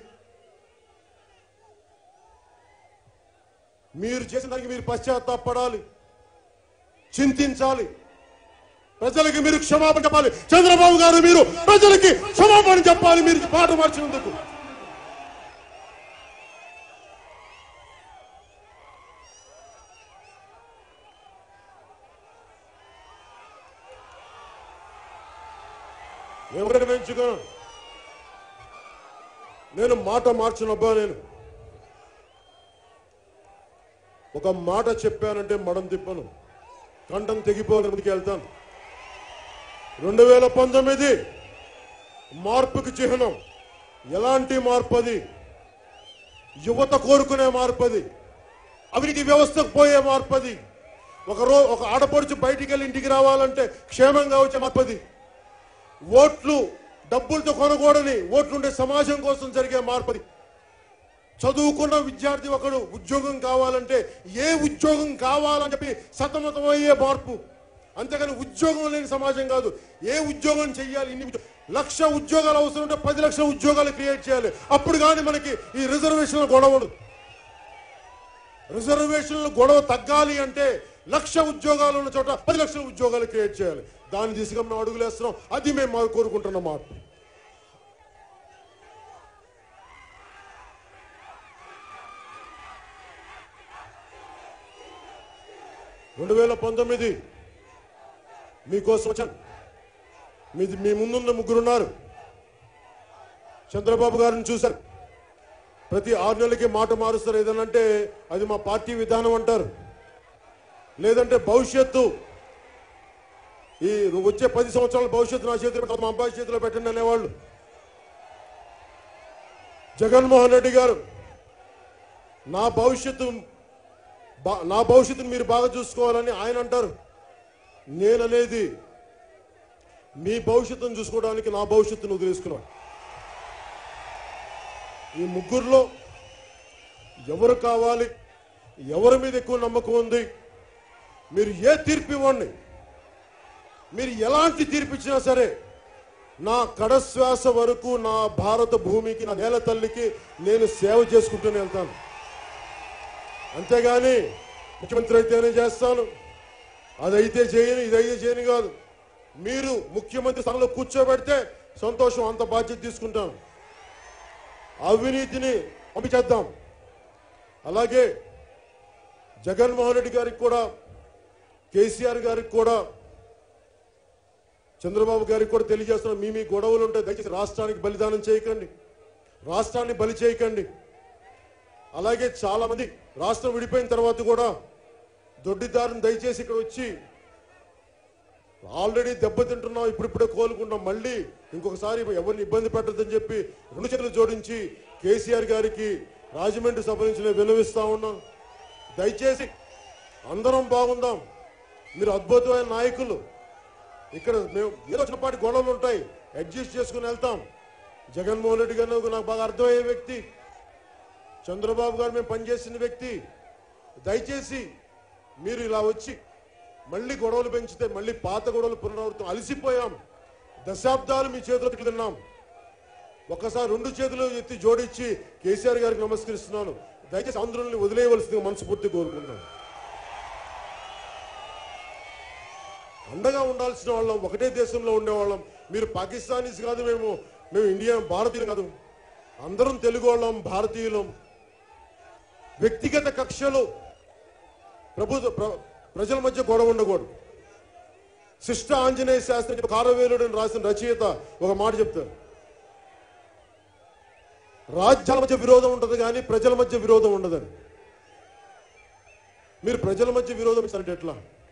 మీరు చేసిన దానికి మీరు పశ్చాత్తాపడాలి, చింతించాలి, ప్రజలకి మీరు క్షమాపణ చెప్పాలి. చంద్రబాబు గారు మీరు ప్రజలకి క్షమాపణ చెప్పాలి మీరు మాట మార్చినందుకు. ఎవరికి పెంచుకోను, నేను మాట మార్చినబ్బా. నేను ఒక మాట చెప్పానంటే మడం తిప్పను, కంఠం తెగిపోవాలి, ముందుకు వెళ్తాను. రెండు వేల పంతొమ్మిది మార్పుకి చిహ్నం. ఎలాంటి మార్పు అది? యువత కోరుకునే మార్పు అది, అవినీతి వ్యవస్థకు పోయే మార్పు అది. ఒక రో ఒక ఆడపడుచు బయటికి వెళ్ళి ఇంటికి రావాలంటే క్షేమంగా వచ్చే మార్పు అది. ఓట్లు డబ్బులతో కొనకూడని, ఓట్లుండే సమాజం కోసం జరిగే మార్పు అది. చదువుకున్న విద్యార్థి ఒకడు ఉద్యోగం కావాలంటే ఏ ఉద్యోగం కావాలని చెప్పి సతమతమయ్యే మార్పు. అంతేగాని ఉద్యోగం లేని సమాజం కాదు. ఏ ఉద్యోగం చెయ్యాలి, ఇన్ని లక్ష ఉద్యోగాలు అవసరం ఉంటే పది లక్షల ఉద్యోగాలు క్రియేట్ చేయాలి. అప్పుడు కానీ మనకి ఈ రిజర్వేషన్ల గొడవ, రిజర్వేషన్ల గొడవ తగ్గాలి అంటే లక్ష ఉద్యోగాలు ఉన్న చోట పది లక్షల ఉద్యోగాలు క్రియేట్ చేయాలి. దాని దిశగా మేము అడుగులేస్తున్నాం. అది మేము కోరుకుంటున్న మార్పు. రెండు వేల పంతొమ్మిది మీకోసం వచ్చాను. మీ మీ ముందున్న ముగ్గురున్నారు. చంద్రబాబు గారిని చూశారు. ప్రతి ఆరు నెలలకి మాట మారుస్తారు. ఏదనంటే అది మా పార్టీ విధానం అంటారు. లేదంటే భవిష్యత్తు ఈ వచ్చే పది సంవత్సరాల భవిష్యత్తు నా చేతిలో మా అబ్బాయి చేతిలో పెట్టండి అనేవాళ్ళు. జగన్మోహన్ రెడ్డి గారు నా భవిష్యత్తు నా భవిష్యత్తును మీరు బాగా చూసుకోవాలని ఆయన అంటారు. నేననేది మీ భవిష్యత్తును చూసుకోవడానికి నా భవిష్యత్తును వదిలేసుకున్నాను. ఈ ముగ్గురులో ఎవరు కావాలి, ఎవరి మీద ఎక్కువ నమ్మకం ఉంది, మీరు ఏ తీర్పు ఇవ్వండి, మీరు ఎలాంటి తీర్పు ఇచ్చినా సరే నా కడశ్వాస వరకు నా భారత భూమికి, నా నేల తల్లికి నేను సేవ చేసుకుంటూనే వెళ్తాను. అంతేగాని ముఖ్యమంత్రి అయితేనే చేస్తాను, అదైతే చేయను, ఇదైతే చేయను కాదు. మీరు ముఖ్యమంత్రి స్థానంలో కూర్చోబెడితే సంతోషం, అంత బాధ్యత తీసుకుంటాను. అవినీతిని పంపించేద్దాం. అలాగే జగన్మోహన్ రెడ్డి గారికి కూడా, కేసీఆర్ గారికి కూడా, చంద్రబాబు గారికి కూడా తెలియజేస్తున్నాం, మీ మీ గొడవలు ఉంటే దయచేసి రాష్ట్రానికి బలిదానం చేయకండి, రాష్ట్రాన్ని బలి చేయకండి. అలాగే చాలా మంది రాష్ట్రం విడిపోయిన తర్వాత కూడా దొడ్డిదారుని దయచేసి ఇక్కడ వచ్చి ఆల్రెడీ దెబ్బతింటున్నాం, ఇప్పుడిప్పుడే కోలుకుంటాం, మళ్ళీ ఇంకొకసారి ఎవరిని ఇబ్బంది పెట్టద్దని చెప్పి రెండు చేతులు జోడించి కేసీఆర్ గారికి రాజమండ్రి సభ నుంచి నేను విన్నవిస్తా ఉన్నాం. దయచేసి అందరం బాగుందాం. మీరు అద్భుతమైన నాయకులు. ఇక్కడ మేము ఏదో చిన్నపాటి గొడవలు ఉంటాయి, అడ్జస్ట్ చేసుకుని వెళ్తాం. జగన్మోహన్ రెడ్డి గారు నాకు బాగా అర్థమయ్యే వ్యక్తి, చంద్రబాబు గారు మేము పనిచేసిన వ్యక్తి. దయచేసి మీరు ఇలా వచ్చి మళ్ళీ గొడవలు పెంచితే మళ్ళీ పాత గొడవలు పునరావృతం. అలసిపోయాం, దశాబ్దాలు మీ చేతులు తిన్నాం. ఒక్కసారి రెండు చేతులు ఎత్తి జోడించి కేసీఆర్ గారికి నమస్కరిస్తున్నాను. దయచేసి ఆంధ్రుల్ని వదిలేయవలసిందిగా మనస్ఫూర్తి కోరుకుంటున్నాను. అండగా ఉండాల్సిన వాళ్ళం, ఒకటే దేశంలో ఉండేవాళ్ళం. మీరు పాకిస్తానీస్ కాదు, మేము మేము ఇండియా భారతీయులు కాదు, అందరం తెలుగు వాళ్ళం, భారతీయులం. వ్యక్తిగత కక్షలు, ప్రభుత్వ ప్రజల మధ్య గొడవ ఉండకూడదు. శిష్ట ఆంజనేయ శాస్త్రి కారవేలుడు రాసిన రచయిత ఒక మాట చెప్తారు, రాజ్యాల మధ్య విరోధం ఉంటుంది కానీ ప్రజల మధ్య విరోధం ఉండదని. మీరు ప్రజల మధ్య విరోధం అంటే ఎట్లా?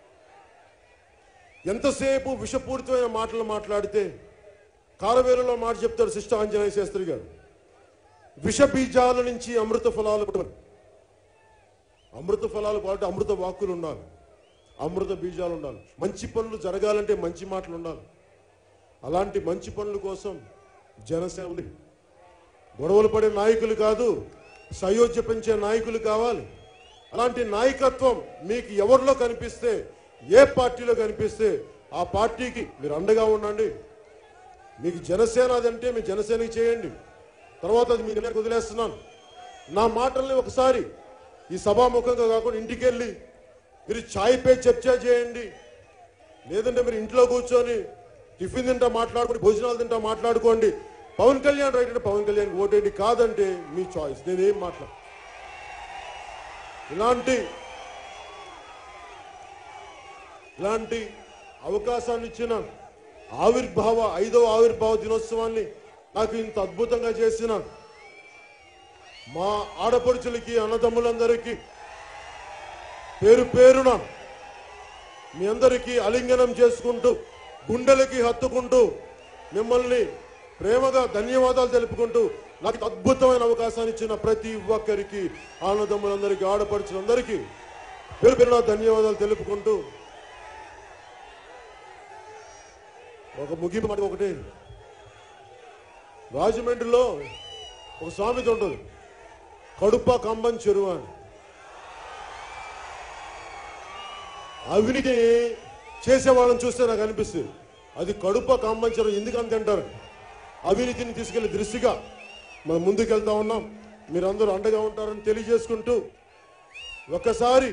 ఎంతసేపు విషపూరితమైన మాటలు మాట్లాడితే, కారవేలులో మాట చెప్తాడు శిష్ట ఆంజనేయ శాస్త్రి గారు, విష బీజాల నుంచి అమృత ఫలాలు పుట్టాలి. అమృత ఫలాలు పాటు అమృత వాక్కులు ఉండాలి, అమృత బీజాలు ఉండాలి. మంచి పనులు జరగాలంటే మంచి మాటలు ఉండాలి. అలాంటి మంచి పనుల కోసం జనసేన ఉంది. గొడవలు పడే నాయకులు కాదు, సయోధ్య పెంచే నాయకులు కావాలి. అలాంటి నాయకత్వం మీకు ఎవరిలో కనిపిస్తే, ఏ పార్టీలో కనిపిస్తే ఆ పార్టీకి మీరు అండగా ఉండండి. మీకు జనసేన అదంటే మీ జనసేనకి చేయండి, తర్వాత అది మీకు నేను వదిలేస్తున్నాను. నా మాటల్ని ఒకసారి ఈ సభాముఖంగా కాకుండా ఇంటికి వెళ్ళి మీరు ఛాయ్ పే చర్చ చేయండి. లేదంటే మీరు ఇంట్లో కూర్చొని టిఫిన్ తింటా మాట్లాడుకోండి, భోజనాలు తింటా మాట్లాడుకోండి. పవన్ కళ్యాణ్ రైట్ అంటే పవన్ కళ్యాణ్ ఓటేంటి, కాదంటే మీ చాయిస్, నేనేం మాట్లాడు. ఇలాంటి ఇలాంటి అవకాశాన్ని ఇచ్చిన ఆవిర్భావ ఐదవ ఆవిర్భావ దినోత్సవాన్ని నాకు ఇంత అద్భుతంగా చేసిన మా ఆడపడుచులకి, అన్నదమ్ములందరికీ పేరు పేరున మీ అందరికీ అలింగనం చేసుకుంటూ, గుండెలకి హత్తుకుంటూ, మిమ్మల్ని ప్రేమగా ధన్యవాదాలు తెలుపుకుంటూ, నాకు అద్భుతమైన అవకాశాన్ని ఇచ్చిన ప్రతి ఒక్కరికి, అన్నదమ్ములందరికీ, ఆడపడుచులందరికీ పేరు పేరున ధన్యవాదాలు తెలుపుకుంటూ, ఒక ముగింపు మాట ఒకటి, రాజమండ్రిలో ఒక సామెత ఉంటుంది, కడుప కంబం చెరువు అని. అవినీతి చేసేవాళ్ళని చూస్తే నాకు అనిపిస్తుంది అది కడుప కంబం చెరువు. ఎందుకంత అంటారు? అవినీతిని తీసుకెళ్లే దృష్టిగా మనం ముందుకెళ్తా ఉన్నాం. మీరందరూ అండగా ఉంటారని తెలియజేసుకుంటూ, ఒక్కసారి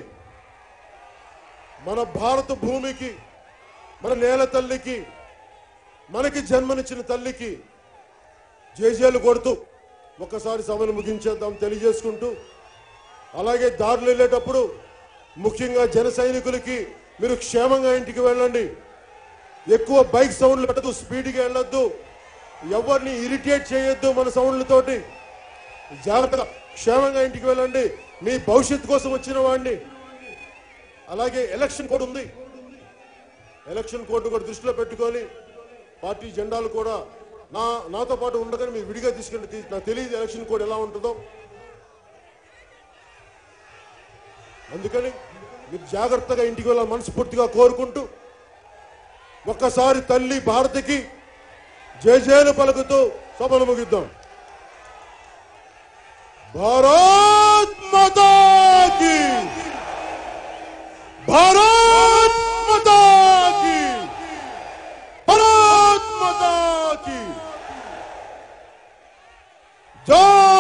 మన భారత భూమికి, మన నేల తల్లికి, మనకి జన్మనిచ్చిన తల్లికి జేజేలు కొడుతూ ఒక్కసారి సభను ముగించేద్దాం తెలియజేసుకుంటూ, అలాగే దారులు వెళ్ళేటప్పుడు ముఖ్యంగా జన సైనికులకి మీరు క్షేమంగా ఇంటికి వెళ్ళండి. ఎక్కువ బైక్ సౌండ్లు పెట్టదు, స్పీడ్గా వెళ్ళొద్దు, ఎవరిని ఇరిటేట్ చేయొద్దు మన సౌండ్లతోటి. జాగ్రత్తగా క్షేమంగా ఇంటికి వెళ్ళండి. మీ భవిష్యత్తు కోసం వచ్చిన వాడిని. అలాగే ఎలక్షన్ కోడ్ ఉంది, ఎలక్షన్ కోడ్ కూడా దృష్టిలో పెట్టుకొని పార్టీ జెండాలు కూడా నా నాతో పాటు ఉండగానే మీరు విడిగా తీసుకెళ్ళి, నాకు తెలియదు ఎలక్షన్ కోడ్ ఎలా ఉంటుందో, అందుకని మీరు జాగ్రత్తగా ఇంటికి వెళ్ళాలని మనస్ఫూర్తిగా కోరుకుంటూ ఒక్కసారి తల్లి భారతికి జయ జయలు పలుకుతూ సభను ముగిద్దాం. భారత్ మాతా కీ, భారత్ మాతా కీ, భారత్ మాతా కీ జై.